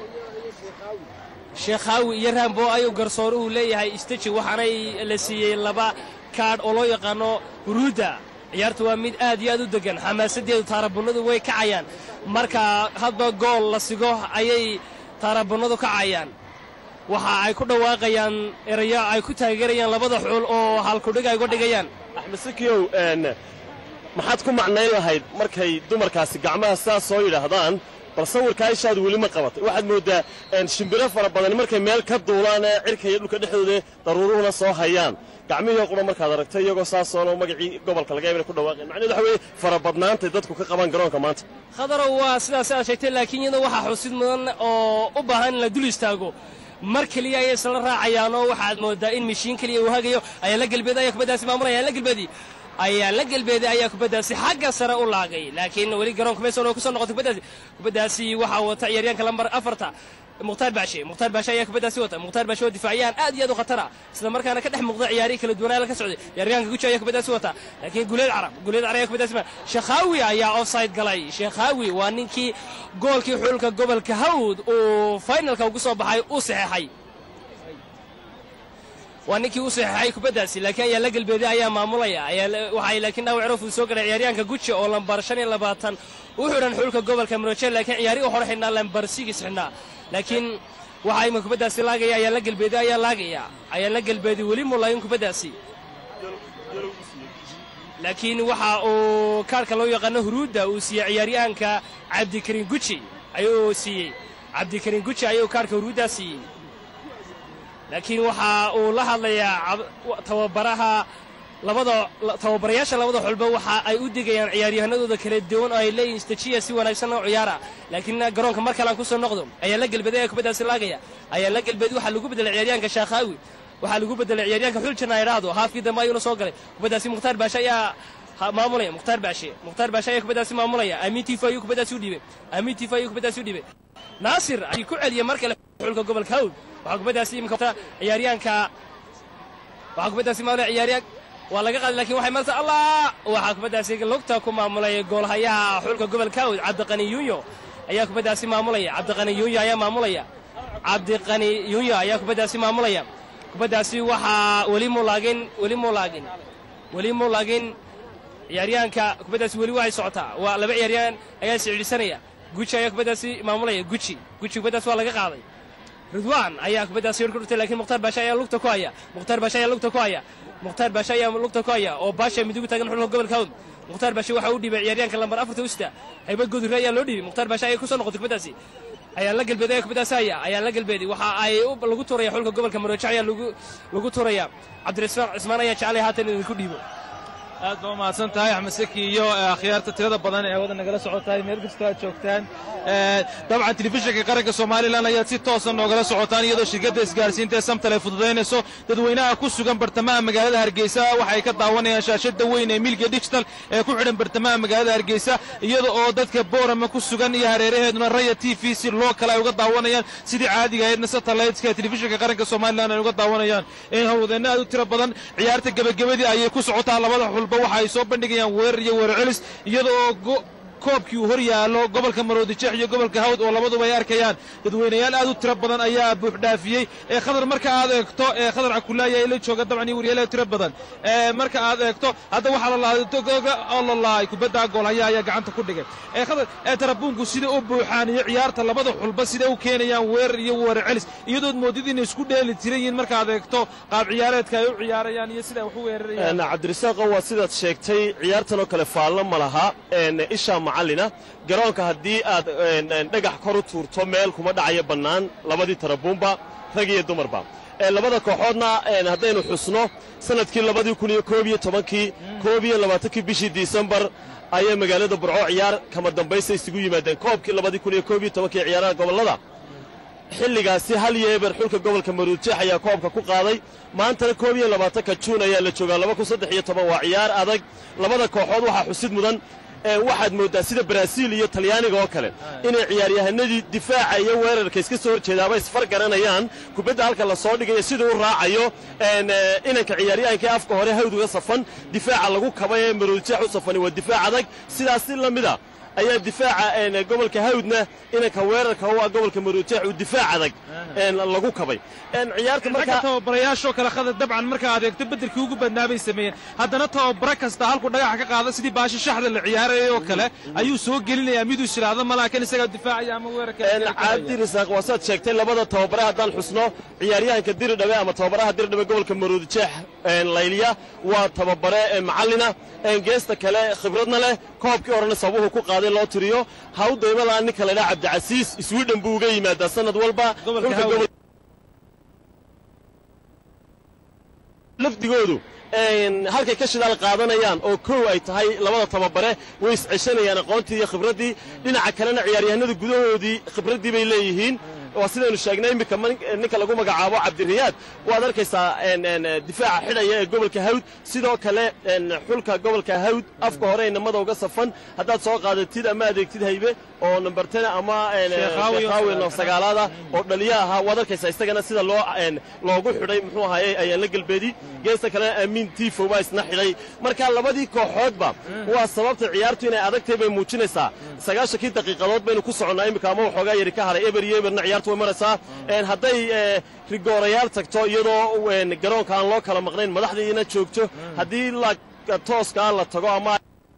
Sheekhawi iyo Rambo ayuu garsooruhu leeyahay istaji waxaanay la siiyay laba kaad oo loo yaqaano Huruuda ciyaartu waa mid aad iyo aad u degan xamaasadeedu taarabunadu way kacayaan marka hadba gool la sigo ayay taarabunadu kacayaan waxa ay ku dhawaaqayaan erayo ay ku taageerayaan labada xul oo halku dhig ay uga dhigayaan Axmed Sakiyow een maxaad ku macnayn lahayd markay dumarkaasi gacmaha saas soo yiraahdaan bal sawirka ishaad weli ma qabatay waxaad moodaa in shimbiro fara badan markay meel ka duulaan cirka iyo dhulka dhexdooda daruuruhuna soo hayaan gacmihii qura markaad aragtay iyagoo saas oo magacii gobolka laga yaabay ku dhawaaqeen macnaheedu waxa weeye fara badnaanta dadku ka qaban garoonka maanta khadaro waa sidaas aad sheegtay laakiin iyada waxa xusid mudan oo u baahan in la dul istaago mar kaliya ay isla raacayaan oo waxaad moodaa in mishiin kaliya uu hagayo ayaa la galbeeday ayaa kubaddaasi maamulaya ayaa la galbeeday ayaa la galbeeday ayaa kubaddaasi xagga sare u laagay laakiin wali garoonka meeshan oo ku soo noqotay kubaddaasi kubaddaasi waxa wata ciyaaryahanka lambar afarta Mukhtaar Baashe Mukhtaar Baashe ayaa kubaddaasi wata Mukhtaar Baashe oo difaaciyaan aad iyo aad u khatar ah isla markaana ka dhex muuqda ciyaari kala duwan la ka socday ciyaaryahanka Guji ayaa kubaddaasi wata laakiin Guleed Carab Guleed Carab ayaa kubaddaasi Sheekhawi ayaa offside galay Sheekhawi waa ninkii goolkii xulka gobolka Hawd oo finalka ugu soo baxay u saxeexay waa ninkii u saxeexay kubaddaasi laakiin ayaa la galbeeday ayaa maamulaya ayaa waxay laakiin dhaawac roof soo galay ciyaaryahanka Guji oo lambar shan iyo labaatan u xiran xulka gobolka Maroodijeex laakiin ciyaari u hore xidhnaa lambar six xidhnaa laakiin waxa ay kubaddaasi laagaya ayaa la galbeeday ayaa laagaya ayaa la galbeeday weli mulayn kubaddaasi laakiin waxa uu kaarka loo yaqaan Huruuda uu siiyay ciyaaryahanka Cabdikariin Guji ayuu siiyay Cabdikariin Guji ayuu kaarka Huruuda siiyay laakiin waxa uu la hadlayaa tababaraha labada tababarayaasha labada xulba waxa ay u digayaan ciyaaryahanadooda kala duwan oo ay leeyihiin istajiya si wanaagsan oo ciyaara laakiin garoonka mar kale aan ku soo noqdo ayaa la galbeeday kubaddaasi laagaya ayaa la galbeeday waxa lagu bedelay ciyaaryahanka Sheekhawi waxa lagu bedelay ciyaaryahanka Xuljana yiraahdo haafkii dambe ayuu soo galay kubaddaasi Mukhtaar Baashe ayaa maamulaya Mukhtaar Baashe Mukhtaar Baashe ayaa kubaddaasi maamulaya Amiin Tifa ayuu kubaddaasi u dhiibay Amiin Tifa ayuu kubaddaasi u dhiibay Naasir ay ku celiyay mar kale xulka gobolka Hawd waxa kubaddaasi imka ciyaaryahanka waxa kubaddaasi maamulaya ciyaaryahanka waa laga qaaday laakiin waxay marta Allah waxa kubaddaasi lugta ku maamulay goolhayaha xulka gobolka Hawd Cabdiqani Yuunyo ayaa kubaddaasi maamulaya Cabdiqani Yuunyo ayaa maamulaya Cabdiqani Yuunyo ayaa kubaddaasi maamulaya kubaddaasi waxa wali mulaagin wali mulaagin wali mulaagin ciyaaryahanka kubaddaasi wali waxay socotaa waa laba ciyaaryahan ayaa sicilisanaya Guji ayaa kubaddaasi maamulaya Guji Guji kubaddaasi waa laga qaaday Ridwaan ayaa kubaddaasi hor kurtay laakiin Mukhtaar Baashe ayaa lugta ku haya Mukhtaar Baashe ayaa lugta ku haya Mukhtaar Baashe ayaa lugta ku haya oo Baashe midig taagan xulka gobolka Hawd Mukhtaar Baashe waxa uu dhibay ciyaaryahanka lambar afarta u sita haybad good hurray ayaa loo dhibay Mukhtaar Baashe ayaa ku soo noqotay kubaddaasi ayaa la galbeeday kubaddaasi ayaa ayaa la galbeeday waxa ay lagu tuuray xulka gobolka Maroodijeex ayaa lagu lagu tuuraya Cabdirasaaq Ismaan ayaa jeclay haatan inuu ku dhiibo aad baa u mahadsan tahay axmed saki iyo akhyaarta tirada badan ee wada nagala socotahay meel kastoo aad joogtaan dabcan telefishinka qaranka somalilan ayaad si toosan noogala socotaan iyadoo shirkadda isgaarsiinta ee samtal ay fududaynayso dadweynaha ku sugan bartamaha magaalada hargeysa waxay ka daawanayaan shaashada weyn ee milga digital ee ku xidhan bartamaha magaalada hargeysa iyada oo dadka boorama ku sugan iyo hareeraheeduna raya t v si loo kale ay uga daawanayaan sidii caadiga ahaydna satelliteka ee telefishinka qaranka somalilan ay uga daawanayaan howlwadeenno aad u tiro badan ciyaarta gebagabadii ayay ku socotaa labada xulba waxa ay soo bandhigayaan weerar iyo weerar celis iyada oo koobkii uu hor yaallo gobolka maroodijeex iyo gobolka hawd oo labaduba ay arkayaan dadweynayaal aad u tiro badan ayaa buux dhaafiyey ee khadar marka aad eegto ee khadar cakulaaya ila jooga dabcan iyo waryaal tiro badan ee marka aad eegto hadda waxa la laalaay kubadda gool haya ayaa gacanta ku dhigay ee khadar ee tarabuunku sida u buuxaan iyo ciyaarta labada xulba sida u keenayaan weerar iyo weerar celis iyadoo moodid inay isku dheeli tiran yihiin marka aad eegto qaab ciyaareedka ay u ciyaarayaan iyo sida wax u weerarayaan cabdirasaaq waa sidaad sheegtay ciyaartan oo kale faallo ma laha isha macallina garoonka haddii aad dhagax kor u tuurto meel kuma dhacayo bannaan labadii tarabuunba rag iyo dumarba labada kooxoodna haddaynu xusno sanadkii labadii kun iyo koob iyo tobankii koob iyo labaatankii bishii disembar ayay magaalada burco ciyaar kama dambaysa isugu yimaadeen koobkii labadii kun iyo koob iyo tobankii ciyaaraha gobollada xilligaasi hal iyo eber xulka gobolka maruudjeex ayaa koobka ku qaaday maantana koob iyo labaatanka juun ayaa la joogaa laba kun saddex iyo toban waa ciyaar adag labada kooxood waxaa xusid mudan waxaad mooddaa sida baraaziil iyo talyaaniga oo kale inay ciyaaryahanadii difaaca iyo weerarka iska soo horjeedaaba isfar garanayaan kubadda halka la soo dhigayo siduu u raacayo inanka ciyaaryahankii afka hore hawd uga safan difaaca lagu kabay ee maruudjeex u safani waa difaac adag sidaas si la mida ayaa difaaca gobolka hawdna inanka weerarka u ah gobolka maruudjeex uu difaac adag lagu kabay ciyaarta markaa tababarayaashoo kale khadar dabcan marka aad eegto beddelkii ugu badnaa bay sameeyeen haddana tababara kasta halku dhagaxa ka qaada sidii baashi shaxda la ciyaarayay oo kale ayuu soo gelinayaa miduu shiraado malaakan isagaa difaacaya ama weerarka cabdirasaaq waasaad sheegtay labada tababare haddaan xusno ciyaaryahanka diridhabe ama tababaraha diridhabe gobolka maruudjeex layliya waa tababare macallina geesta kale khibradna leh koobkii horena sabuhu ku qaaday loo tiriyo hawdaymala ninka la yidhaha cabdicasiis sweden buu uga yimaadaa sanad walba lafdigoodu halkay ka shidaal qaadanayaan oo kow ay tahay labada tababare way isceshanayaan aqoontii iyo khibraddii dhinaca kalena ciyaaryahanada gudahoodii khibraddii bay leeyihiin waa sidaynu sheegnay iminka ninka lagu magacaabo cabdiriyaad waad arkaysaa difaaca xidhaya ee gobolka hawd sidoo kale xulka gobolka hawd afka hore inamada uga safan haddaad soo qaadatid ama adeegtid haybe oo number ten ama sheekhaawil sagaalaada oo dhaliya ahaa waad arkaysaa isagana sida loo loogu xidhay muxuu ahaayey ayaan la galbeedi geesta kalena amiin tifo baa isna xidhay marka labadii kooxoodba waa sababta ciyaartu inay adagtay bay muujinaysaa sagaashankii daqiiqadood baynu ku soconnaa iminka ama waxoogaa yari ka haray eber iyo eberna ciyaartu way maraysaa hadday rigoorayaal tagto iyadoo garoonka aan loo kala maqnayn madaxdiina joogto haddii la tooskaa la tago ama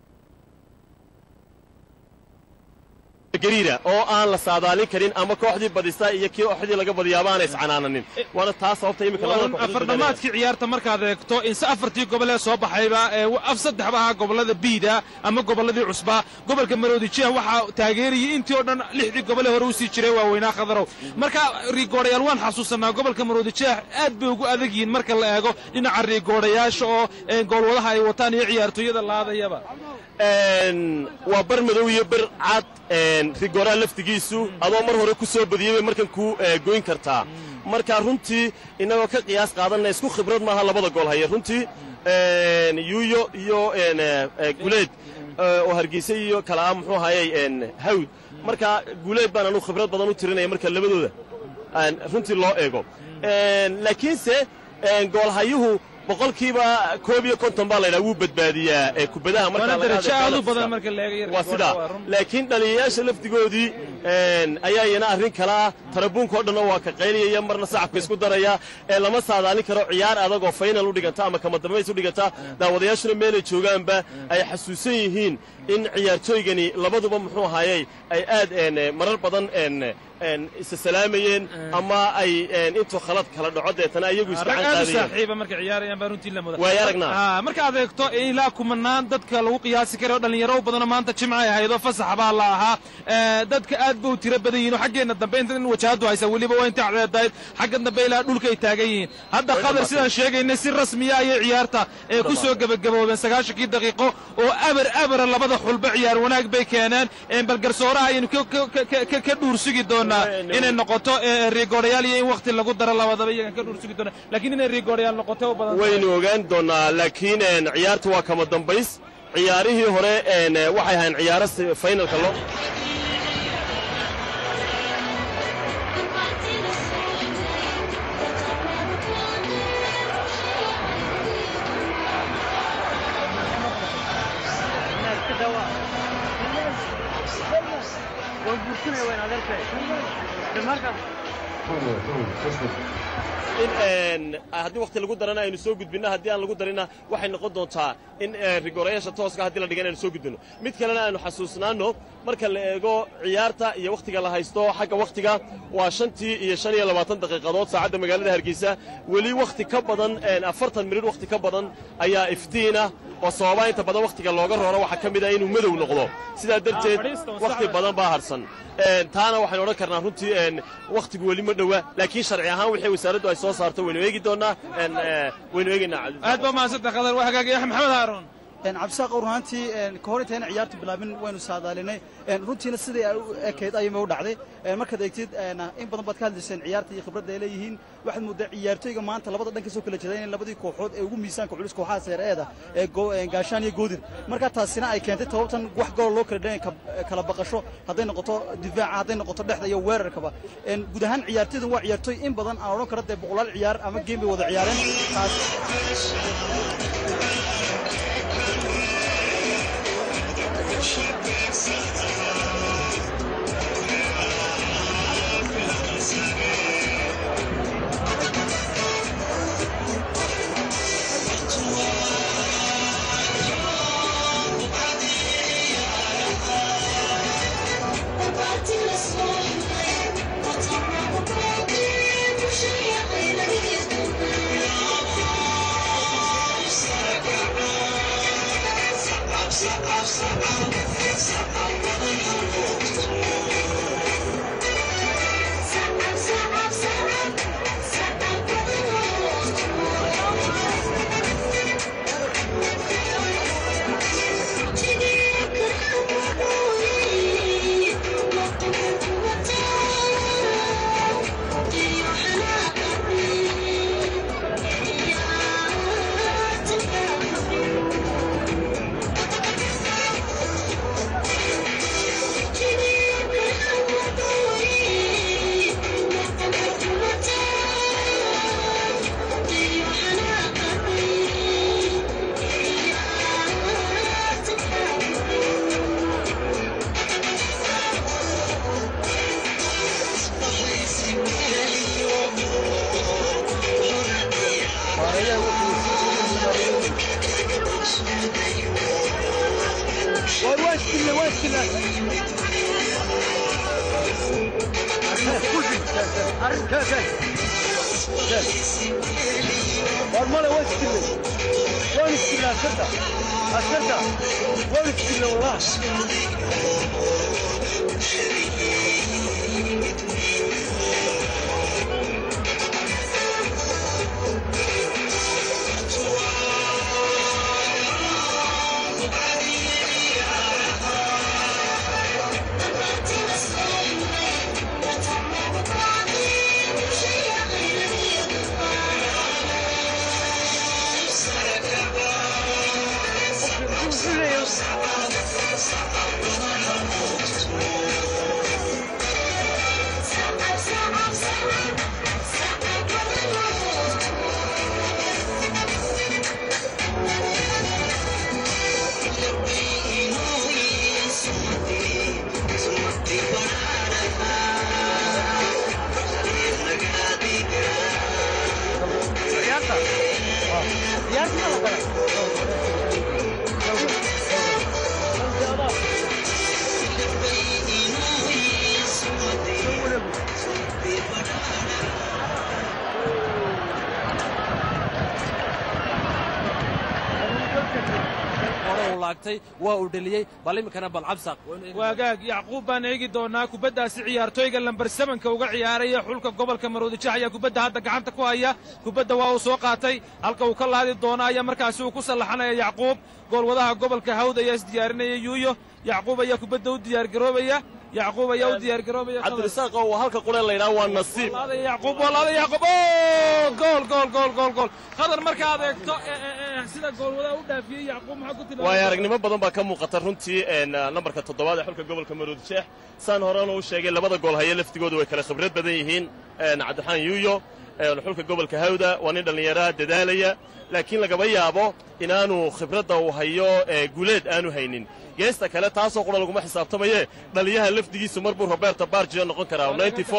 gariira oo aan la saadaalin karin ama kooxdii badisa iyo kooxdii laga badiyaaba aanay iscanaananin waana taa sababta iminka afardhammaadkii ciyaarta markaad eegto inse afartii gobol ee soo baxayba af saddexba ahaa gobollada biida ama gobolladii cusbaa gobolka maroodijeex waxaa taageerayay intii oo dhan lixdii gobole hore u sii jiray waaweynaa khadarow marka riigoodhayaal waan xasuusanaa gobolka maroodijeex aad bay ugu adag yihiin marka la eego dhinaca riigoodhayaasha oo goolwadaha ay wataan iyo ciyaartooyada laadayaba waa bar madow iyo bar cad rigooraha laftigiisu adoo mar hore ku soo badiyey bay markan ku goyn kartaa marka runtii innagoo ka qiyaas qaadanna isku khibrad maaha labada gool haya runtii yuuyo iyo guleed oo hargeysa iyo kala ah muxuu ahayey hawd marka guleed baan anugu khibrad badan u tirinaya marka labadooda runtii loo eego laakiinse goolhayuhu boqolkiiba koob iyo konton baa laydhaha wuu badbaadiyaa ee kubadaha markawaa sidaa laakiin dhaliyayaasha lafdigoodii ayaa iyana arrin kale ah tarabuunka o dhanna waa ka qayliyaya marna sacabka isku daraya ee lama saadaalin karo ciyaar adag oo faynal u dhiganta ama kama dambays u dhiganta daawadayaashuna meelay joogaanba ay xasuusan yihiin in ciyaartooygani labaduba muxuu ahaayey ay aad marar badan isa salaamayeen ama ay intuu khalad kala dhaco deetana iyagu isgacan qaadayeen saaxiiba marka ciyaarayaan baa runtii la mudan way aragnaa marka aad eegto ilaa kumanaan dadka lagu qiyaasi karo dhalinyaro badan maanta jimca ay haydo fasax baa la ahaa dadka aad buu tiro badan yihiin xaggeena dambe inta wajahadu haysa waliba waa inta cadayd xagga dambe ilaa dhulka ay taagan yihiin hadda qadar sidaan sheegaynay si rasmi ah ay ciyaarta ee ku soo gabagaboobeen sagaashan daqiiqo oo abar abar labada xulba ciyaar wanaag bay keeneen bal garsooraha aynu ka dhuur sugi doonaa inay noqoto rigooryaal iyo in waqti lagu daro labadaba iyaga ka dhuur sugi doonaa laakiin inay rigooryaal noqoto u badan waynu ogaan doonaa laakiin ciyaartu waa kama dambays ciyaarihii hore waxay ahayn ciyaaro finalka lo haddii waqti lagu darana aynu soo gudbinno haddii aan lagu darina waxay noqon doontaa in rigoorayaasha tooska haddii la dhigan aynu soo gudbinno mid kalena aynu xasuusnaanno marka la eego ciyaarta iyo wakhtiga la haysto xagga wakhtiga waa shantii iyo shan iyo labaatan daqiiqadood saacadda magaalada hargeysa weli wakhti ka badan afartan minid wakhti ka badan ayaa iftiina oo sababaa inta badan wakhtiga looga rooro waxaa ka mid ah inuu madow noqdo sidaa darteed wakhti badan baa harsan taana waxaynu odhan karnaa runtii wakhtigu weli ma dhowa laakiin sharci ahaan wixii wasaaraddu ay soo saarto waynu eegi doonnaa waynu eegaynaa aad baa mahadsantahay qadar waa hagaagaya maxamed haaruun cabdisaaq runtii ka hor intayna ciyaarta bilaabin waynu saadaalinay runtiina sidii ay u ekayd ayay u dhacday markaad eegtid in badan baad ka hadlayseen ciyaarta iyo khibradda ay leeyihiin waxaad moodaa ciyaartoyga maanta labada dhan ka soo kala jeeda inay labadii kooxood ee ugu miisaanka culus kooxaha seereeda ee gaashaan iyo goodir marka taasina ay keentay toobtan wax gool loo kala dhan kala baqasho hadday noqoto difaaca hadday noqoto dhexda iyo weerarkaba guud ahaan ciyaartoydan waa ciyaartoy in badan aan odhan karo dee boqolaal ciyaar ama geem bay wada ciyaareen taas والله وين تكلم وين تكلم أسرته أسرته وين تكلم والله hore uu laagtay waa uu dheliyey bal iminkana bal cabsaq waagaag yacquub baan eegi doonaa kubaddaasi ciyaartooyga lambar sebanka uga ciyaaraya xulka gobolka maroodijeex ayaa kubadda hadda gacanta ku haya kubadda waa uu soo qaatay halka uu ka laadi doona ayaa markaasi uu ku sallaxanaya yacquub goolwadaha gobolka hawd ayaa isdiyaarinaya yuuyo yacquub ayaa kubadda u diyaargaroobaya yacquub ayaa u diyaargaroobaya cabdirasaaq oo halka qure la yidhaha waa nasiib yacquub walaada yacquub gool gool gool gool gool qadar markaad eegto sida goolwadaha u dhaafiyey yacquub maxaa ku tilmaamay waayo aragnimo badan baa ka muuqata runtii nambarka toddobaad ee xulka gobolka maroodijeex saan horena u sheegay labada gool haya laftigooda way kala khibrad badan yihiin cabdiraxmaan yuuyo xulka gobolka hawda waa nin dhallinyaraha dadaalaya laakiin lagaba yaabo inaanu khibradda uu hayo guuleed aanu haynin geesta kale taasoo qura laguma xisaabtamaye dhaliyaha lafdigiisu mar buu roberto bargio noqon karaa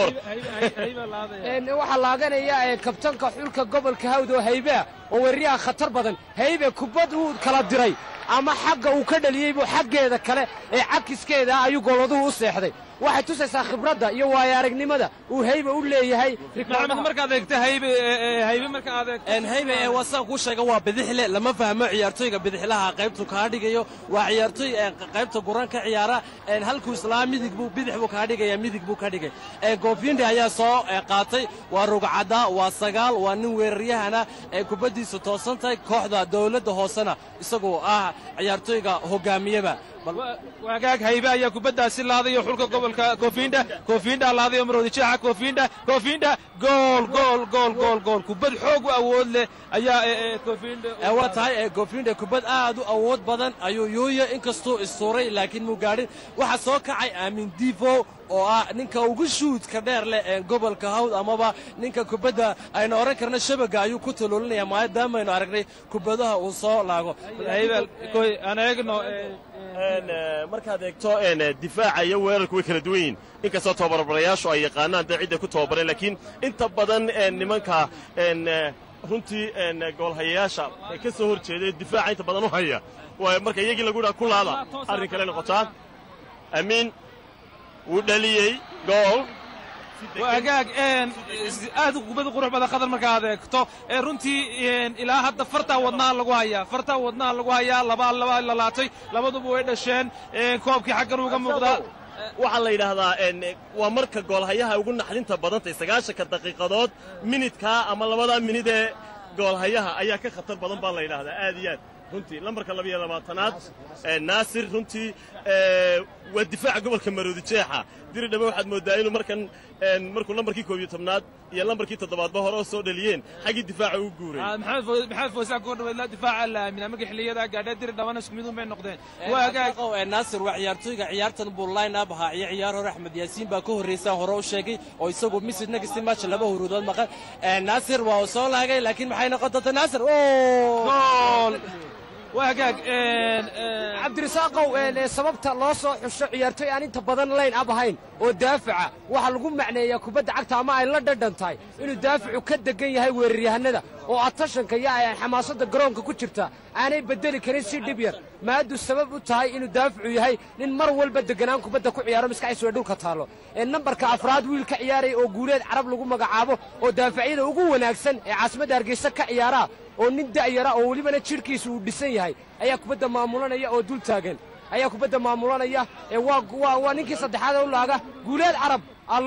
waxaa laaganaya kabtanka xulka gobolka hawd oo haybeah oo weeraryaha khatar badan haybe kubad uu kala diray ama xagga uu ka dhaliyey buu xaggeeda kale ee cakiskeeda ayuu gooladuhu u seexday waxay tusaysaa khibradda iyo waayo aragnimada uu haybe u leeyahay markaad eegto haybe haybe markaad eegto haybe ee wasaan ku sheega waa bidixle lama fahmo ciyaartooyga bidixlaha qaybtu ka dhigayo waa ciyaartooy qaybta guran ka ciyaara halku islaam midig buu bidix buu ka dhigaya midig buu ka dhigay ee Goofinde ayaa soo qaatay waa rugcada waa sagaal waa nin weerariyahana ee kubadiisa toosantay kooxda dawladda hoosana isagoo ah ciyaartooyga hogaamiyaba waagaag haybe ayaa kubaddaasi laadayo xulka gobolka Goofinda Goofinda laadayo maroodijeexa Goofinda Goofinda gool gool gool gool gool kubad xoog u awood leh ayaa Goofinda ee waa tahay ee Goofinda kubad aad u awood badan ayuu yuuyo inkastoo istuuray laakiin muu gaadhin waxa soo kacay Aamin Difo oo ah ninka ugu shuudka dheer leh ee gobolka hawd amaba ninka kubadda ayna oran karna shabaga ayuu ku taloolinaya maadaama aynu aragnay kubadaha uu soo laago haybe koy aan eegno markaad eegto difaaca iyo weerarku way kala duwan yihiin inkastoo tababarayaashu ay yaqaanaan dee cidda ku tababareen laakiin inta badan nimanka runtii goolhayayaasha ee ka soo hor jeeday difaaca inta badan u haya marka iyagii lagu dhaha ku laada arrin kale noqotaa amiin wuu dhaliyey gool waagaag aad kubad qurux badan qadar markaad eegto runtii ilaa hadda fartaa wadnaha lagu hayaa fartaa wadnaha lagu hayaa laba laba lalaatay labaduba way dhasheen koobkii xaggan uga muuqdaa waxaa la yidhaahdaa waa marka goolhayaha ugu naxdinta badantay sagaashanka daqiiqadood minidkaa ama labadaa minid ee goolhayaha ayaa ka khatar badan baa la yidhaahdaa aad iyo aad runtii lambarka labiyo labaatanaad naasir runtii waa difaaca gobolka maroodijeexa diridhaba waxaad mooddaa inuu markan markuu lambarkii koob iyo tobnaad iyo lambarkii toddobaadba hore oo soo dhaliyeen xaggii difaaca u guuray maxamed foosaa ku dhaweyd la difaaca la aamina markii xilliyada gaadhay diridhabana isku mid un bay noqdeen naasir waa ciyaartooyga ciyaartan buu line up ahaa iyo ciyaar hore axmed yaasiin baa ka horreysa hore u sheegay oo isagu misid next match laba huruudood maqan naasir waa uu soo laagay laakiin maxay noqon doontaa naasir gool waagaag cabdirasaaqow sababta loo soo xusho ciyaartooy aan inta badan layn ab ahayn oo daafaca waxaa lagu macneeyaa kubadda cagta ama ay la dhadhan tahay inuu daafacu ka degan yahay weeraryahanada oo atashanka iyo ay xamaasadda garoonka ku jirta aanay beddeli karin si dhib yar maadu sabab u tahay inuu daafacu yahay nin mar walba deganaan kubadda ku ciyaaro maskaxdiisu ay dhulka taallo ee nambarka afraad wiil ka ciyaaraya oo guuleed carab lagu magacaabo oo daafacyada ugu wanaagsan ee caasimadda hargeysa ka ciyaara oo nin da'yara oo welibana jidhkiisu uu dhisan yahay ayaa kubadda maamulanaya oo dul taagan ayaa kubadda maamulanaya ee waa waa ninkii saddexaad u laaga guuleed carab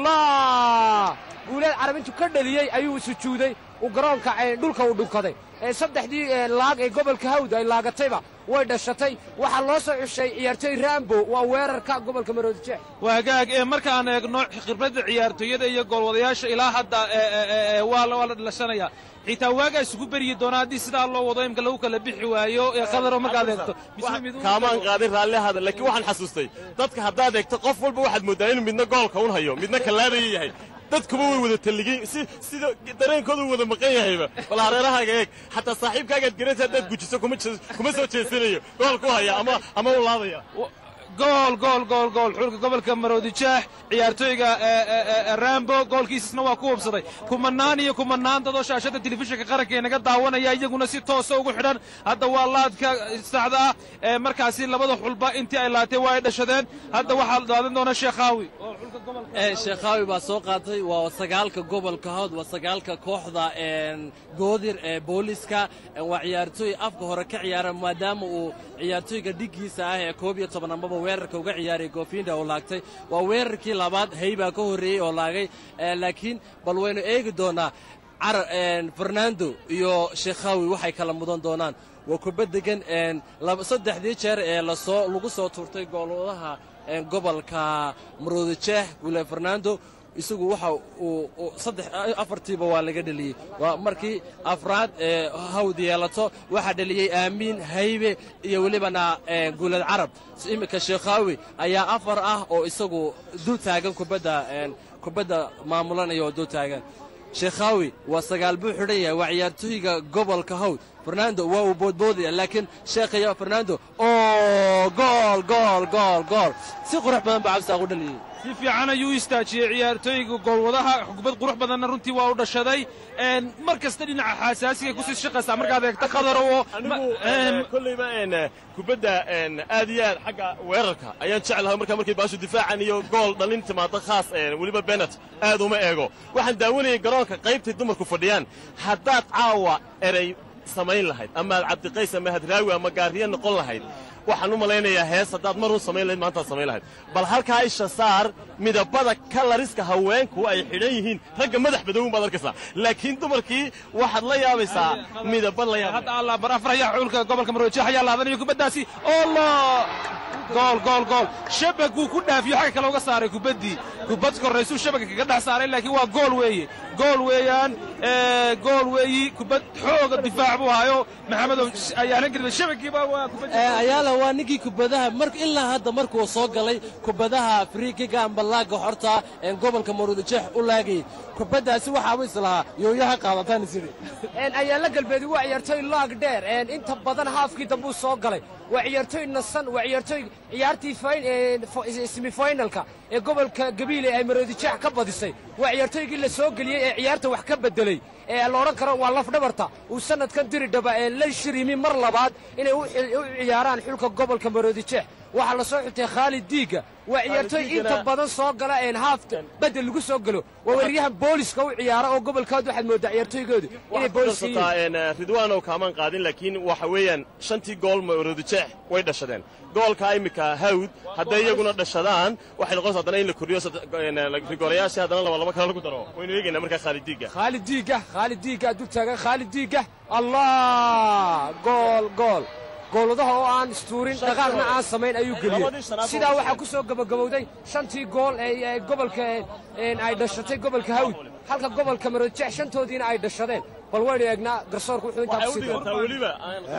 allah guuleed carab intuu ka dhaliyey ayuu sujuuday uu garoonka dhulka uu dhunkaday ee saddexdii laag ee gobolka hawd ay laagatayba way dhashatay waxaa loo soo xushay ciyaartooy rambo waa weerarka gobolka maroodijeex waagaag markaan eegno khibradda ciyaartooyada iyo goolwadayaasha ilaa hadda waa la dhashanayaa xitaa waagaa isugu beryi doonaa haddii sidaa loo wado imka lagu kala bixi waayo ee qadaro markaad eegto kaamaan qaadin raalli hada laakiin waxaan xasuustay dadka haddaad eegto qof walba waxaad mooddaa inuu midna goolka un hayo midna kallaadaya yahay dadkuba way wada talligeen si sida dareenkoodu wada maqan yahayba bal hareerahaaga eeg xataa saaxiibkaagaad garanaysa haddaad gujiso kuma kuma soo jeesanayo goolku haya ama ama u laadaya gool gool gool gool xulka gobolka maroodi jeex ciyaartooyga rambo goolkiisna waa ku hubsaday kumanaan iyo kumanaan dadoo shaashada telefishinka qaranka ee naga daawanaya iyaguna si toosa ugu xidhan hadda waa laadka saxda ah ee markaasi labada xulba intii ay laatay waa ay dhashadeen hadda waxaa daadan doona sheekhawi oo xulka gobolka ee sheekhawi baa soo qaatay waa sagaalka gobolka hawd waa sagaalka kooxda een goodir ee booliska waa ciyaartooy afka hore ka ciyaara maadaama uu ciyaartooyga dhigiisa ah ee koob iyo toban ambaba weerarka uga ciyaaray goofinda oo laagtay waa weerarkii labaad haybaa ka horreeyey oo laagay laakiin bal waynu eegi doonaa fernando iyo sheekhawi waxay kala mudan doonaan waa kubad degan saddexdii jeer ee lasoo lagu soo tuurtay goolwadaha gobolka maroodi jeex wile fernando isagu waxa uu saddex afartiiba waa laga dhaliyey waa markii afraad ee hawd yeelato waxaa dhaliyey aamiin haybe iyo welibana guulad carab iminka sheekhawi ayaa afar ah oo isagu dul taagan kubadda kubadda maamulanaya oo dul taagan sheekhawi waa sagaal buu xidhan yahay waa ciyaartooyga gobolka hawd fernando waa uu boodboodaya laakiin sheekhaya fernando oo gool gool gool gool si qurux badan baa cabsaaq u dhaliyey si fiican ayuu istaajiyey ciyaartooyga goolwadaha kubad qurux badanna runtii waa u dhashaday mar kasta dhinaca xasaasiga kusii shaqaysaa markaad eegta qadaro oo kollayba kubadda aad iyo aad xagga weerarka ayaan jeclahay markaa markay baashu difaacan iyo gool dhalin timaado khaas weliba benet aad uma eego waxaan daawanayay garoonka qaybtay dumarku fadhiyaan haddaad caawa erey samayn lahayd ama aad cabdiqays ama hadraawi ama gaariye noqon lahayd waxaan u malaynayaa hees haddaad mar un samayn lahayd maantaad samayn lahayd bal halkaa isha saar midabada kalariska haweenku ay xidhan yihiin ragga madax badowin baad arkaysaa laakiin dumarkii waxaad la yaabaysaa midaba la yaabay hadda allah bar afar ayaa xulka gobolka maroodi jeex ayaa laadanayo kubaddaasi olo gool gool gool shabaguu ku dhaafiyo xagga kale uga saaray kubaddii kubad korraysuu shabaga kaga dhex saaray laakiin waa gool weeye gool weeyaan gool weeyi kubad xooga difaac buu hayo maxamedow ayaana gelbay shabagiiba waa kubad ayaala waa ninkii kubadaha mar ilaa hadda markuu soo galay kubadaha friikiga amba laaga xorta ee gobolka maroodi jeex u laagay kubadaasi waxa uu islahaa yooyaha qaadataan isiri een ayaala galbeed waa ciyaartooy laag dheer een inta badan haafkii dambe uu soo galay waa ciyaartooy nasan waa ciyaartooy ciyaartii semi finalka ee gobolka gabiile ay maroodi jeex ka badisay waa ciyaartooygii la soo geliyey ee ciyaarta wax ka bedelay ee la odhan karo waa laf dhabarta uu sanadkan diri dhaba ee la shirimi mar labaad inay u ciyaaraan xulka gobolka maroodi jeex waxaa la soo xutay khaalid diiga waa ciyaartooy inta badan soo gala een haafta bedel lagu soo galo waa weeraryahan booliska u ciyaara oo gobolkaad waxaad moodaa ciyaartooygoodu inay boolis yihiin ridwaan oo kaamaan qaadin laakiin waxa weeyaan shantii gool maroodi jeex way dhashadeen goolka imika hawd hadday iyaguna dhashadaan waxay noqonaysaa haddana in la kordhiyo rigoorayaashii haddana laba laba kale lagu daro waynu eegaynaa markaa khaalid diiga khaalid diiga khaalid diiga dul taagan khaalid diiga allah gool gool gooladaha oo aan istuurin dhaqaaqna aan samayn ayuu geliyey sidaa waxaa ku soo gabagabowday shantii gool ee gobolka ay dhashatay gobolka hawd halka gobolka maroodi jeex shantoodiina ay dhashadeen bal waynu eegnaa garsoorku wuxuu intaa ku sidaa weliba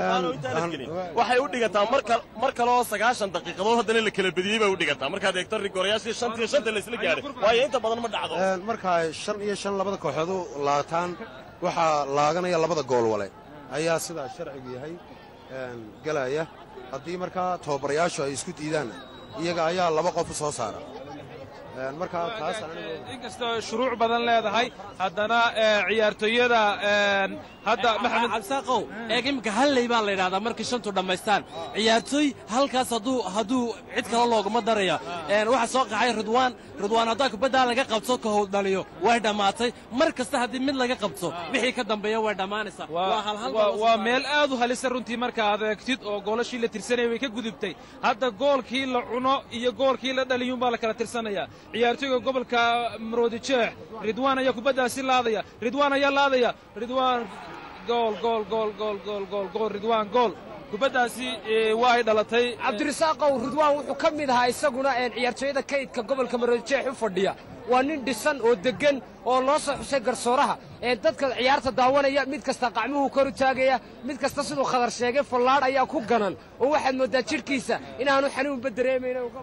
waxay u dhigantaa mar kale oo sagaashan daqiiqadood haddana la kala bediyey bay u dhigantaa markaad eegto rigoorayaashii shantiyo shanta la isla gaaray waayo inta badan ma dhacdo marka ay shan iyo shan labada kooxood u laataan waxaa laaganaya labada gool wale ayaa sidaa sharcigu yahay galaya haddii markaa tababarayaashu ay isku diidaan iyaga ayaa laba qof u soo saara markaa taas inkastoo shuruuc badan leedahay haddana ciyaartooyada hadda maxamed cabsaaqow eeg imika halley baa la yidhahdaa markii shantu dhammaystaan ciyaartooy halkaas hadduu hadduu cid kale looguma daraya waxaa soo qaxay ridwaan ridwaan haddaa kubaddaa laga qabto ka how dhaliyo way dhammaatay mar kasta haddii mid laga qabto wixii ka dambeeya way dhammaanaysaa waa meel aad u halisa runtii marka aad eegtid oo goolashii la tirsanayay way ka gudubtay hadda goolkii la cuno iyo goolkii la dhaliyuunbaa la kala tirsanaya ciyaartooyga gobolka maroodi jeex ridwaan ayaa kubaddaasi laadaya ridwaan ayaa laadaya ridwaan gool gool gool gool gool gool gool ridwaan gool kubaddaasi waa ay dhalatay cabdirasaaqow ridwaan wuxuu ka mid ahaa isaguna ciyaartooyada kaydka gobolka maroodi jeex u fadhiya waa nin dhisan oo deggan oo loo soo xusay garsooraha ee dadka ciyaarta daawanaya mid kasta qacmuhu kor u taagaya mid kasta siduu khadar sheegay fallaadh ayaa ku ganan oo waxaad mooddaa jidhkiisa inaanu xanuunba dareemayna uga badan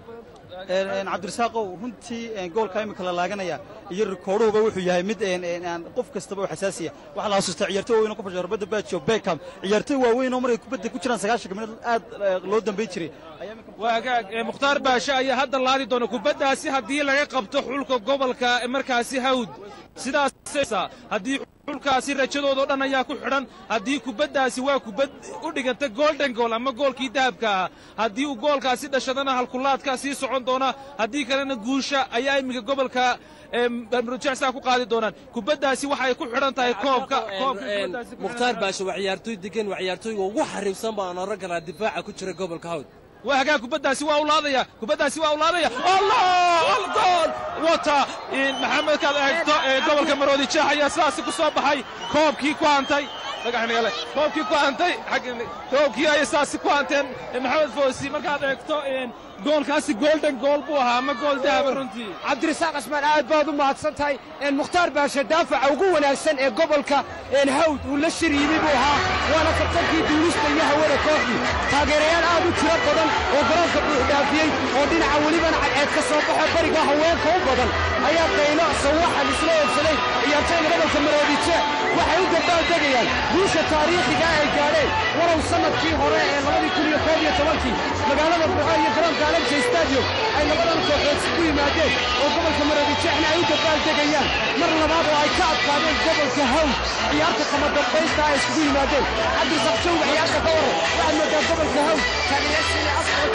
cabdirasaaqow runtii goolka imika la laaganaya iyo rikoodhuhuba wuxuu yahay mid qof kastaba oo xasaasiya waxaa la xasuustaa ciyaartoy waaweyn oo ku fashay robada bajo beckham ciyaartoy waaweyn oo markay kubadda ku jiraan sagaashanka minad aad loo dambayn jiray waa hagaag mukhtaar baashe ayaa hadda laadi doona kubaddaasi haddii laga qabto xulka gobolka markaasi hawd sidaas haddii xulkaasi rajadooda o dhan ayaa ku xidhan haddii kubaddaasi waa kubad u dhiganta golden gool ama goolkii dahabka ah haddii uu goolkaasi dhashadana halkulaadkaa sii socon doona haddii kalena guusha ayaa iminka gobolka maroodijeexsaa ku qaadi doonaan kubaddaasi waxay ku xidhan tahay koobka mukhtaar baashe waa ciyaartoy degan waa ciyaartoyga ugu xariifsan baan oran karaa difaaca ku jira gobolka hawd waa hagaag kubaddaasi waa ulaadaya kubaddaasi waa ulaadaya allah gool wata maxamed kaad eegto ee gobolka maroodijeex ayaa sidaasi ku soo baxay koobkii ku hantay dhagaxnigale koobkii ku hantay koobkii ayay sidaasi ku hanteen maxamed foosi markaad eegto goolkaasi golden gool buu ahaa ama gool dahaba runtii cabdirasaaq asmaan aad baad u mahadsan tahay mukhtaar baashe daafaca ugu wanaagsan ee gobolka hawd uu la shir yimi buu ahaa waana kabtankii duulista iyo hawada kooxdii taageerayaal aad u tiro badan oo garoonka buuxdhaafiyey oo dhinaca welibana cadceed ka soo baxo bariga haweenka u badan ayaa qaylo sawaxan isla eebsaday ciyaartoyda gobolka maroodijeex waxay u dabbaaldegayaan guusha taariikhiga ay gaadheen walow sannadkii hore ee labadii kun iyo koob iyo tobankii magaalada burco iyo garoonka alamsha stadium ay labadan kooxood isugu yimaadeen oo gobolka maroodijeexna ay u dabbaaldegayaan mar labaad oo ay ka adkaadeen gobolka hawd ciyaarta kama dambaysta ay isugu yimaadeen cabdirasaaq showga ciyaarta ka waran waxaad moodaa gobolka hawd taageerayaashiina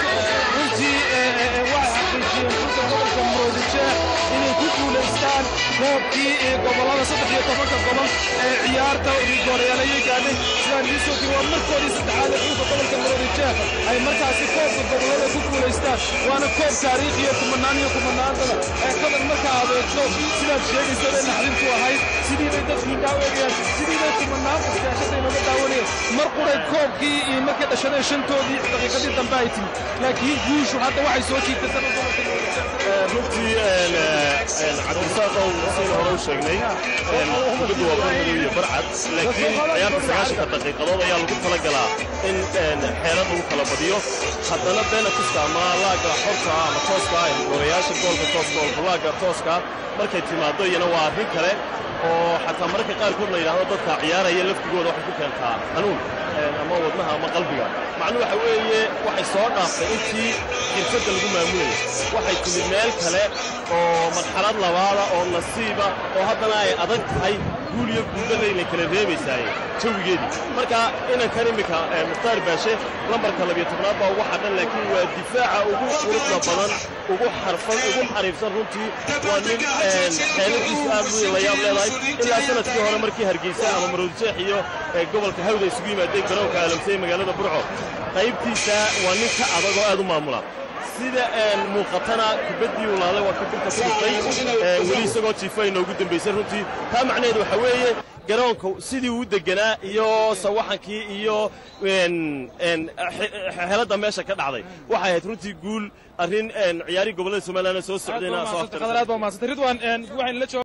runtii waxay xaqiijiyeen xulka gobolka maroodijeex inay ku guulaystaan koobkii gobollada saddex iyo tobanka gobol ee ciyaarta rigooreyaalayo gaadhay sidaan idii soo tiri waa markoodii saddexaad ee xulka gobolka maroodijeex ay markaasi koobka gobollada ku guulaystaan waana koob taariikhiyo kumanaan iyo kumanaantaba ee qadan markaa adeegto sidaad sheegaysa bay naxdintu ahayd sidii bay dadku indhaa u egayaan sidii bay kumanaanta siyaasada inooga daawanayeen mar quray koobkii iyo markay dhashadeen shantoodii daqiiqadii dambe ay timid laakiin guushu hadda waxay soo jiirtay sana gobolka runtii cabdirasaaqow sidaynu hore u sheegnay kubaddu waa barmadow iyo barcad laakiin ciyaarta sagaashanka daqiiqadood ayaa lagu tala galaa in xeelad lagu kala badiyo haddana benaltiska ama laaga xorta ama tooska ah goolayaasha goolka tooska oo laaga tooska markay timaado iyana waa arrin kale oo xataa mararka qaarkood la yidhaahdo dadka ciyaaraya laftigooda waxay ku keentaa hanuun ama wadnaha ama qalbiga macnuu waxa weeye waxay soo dhaaftay intii xirfadda lagu maamulayay waxay timid meel kale oo marxalad labaada oo nasiiba oo haddana ay adag tahay guul iyo guuldada inay kala reebaysaaye jawigeedii marka inankan iminka mukhtaar baashe lambarka labiyo tobnaad baa ugu xadhan laakiin waa difaaca ugu quruxda badan ugu xarfan ugu xariifsan runtii waa nin xeeladiisu aad u la yaab leedahay ilaa sanadkii hore markii hargeysa ama maroodijeex iyo gobolka hawda isugu yimaadeen garoonka aalamsay magaalada burco qaybtiisa waa nin ka adag oo aad u maamula sida muuqatana kubaddii uu laaday waa kabirka ku dhuftay weli isagoo jiifa inoogu dambaysay runtii taa macnaheedu waxa weeye garoonka sidii uu deganaa iyo sawaxankii iyo xeeladda meesha ka dhacday waxay ahayd runtii guul arrin ciyaarihii gobollada somaliland soo socdayna soo aftar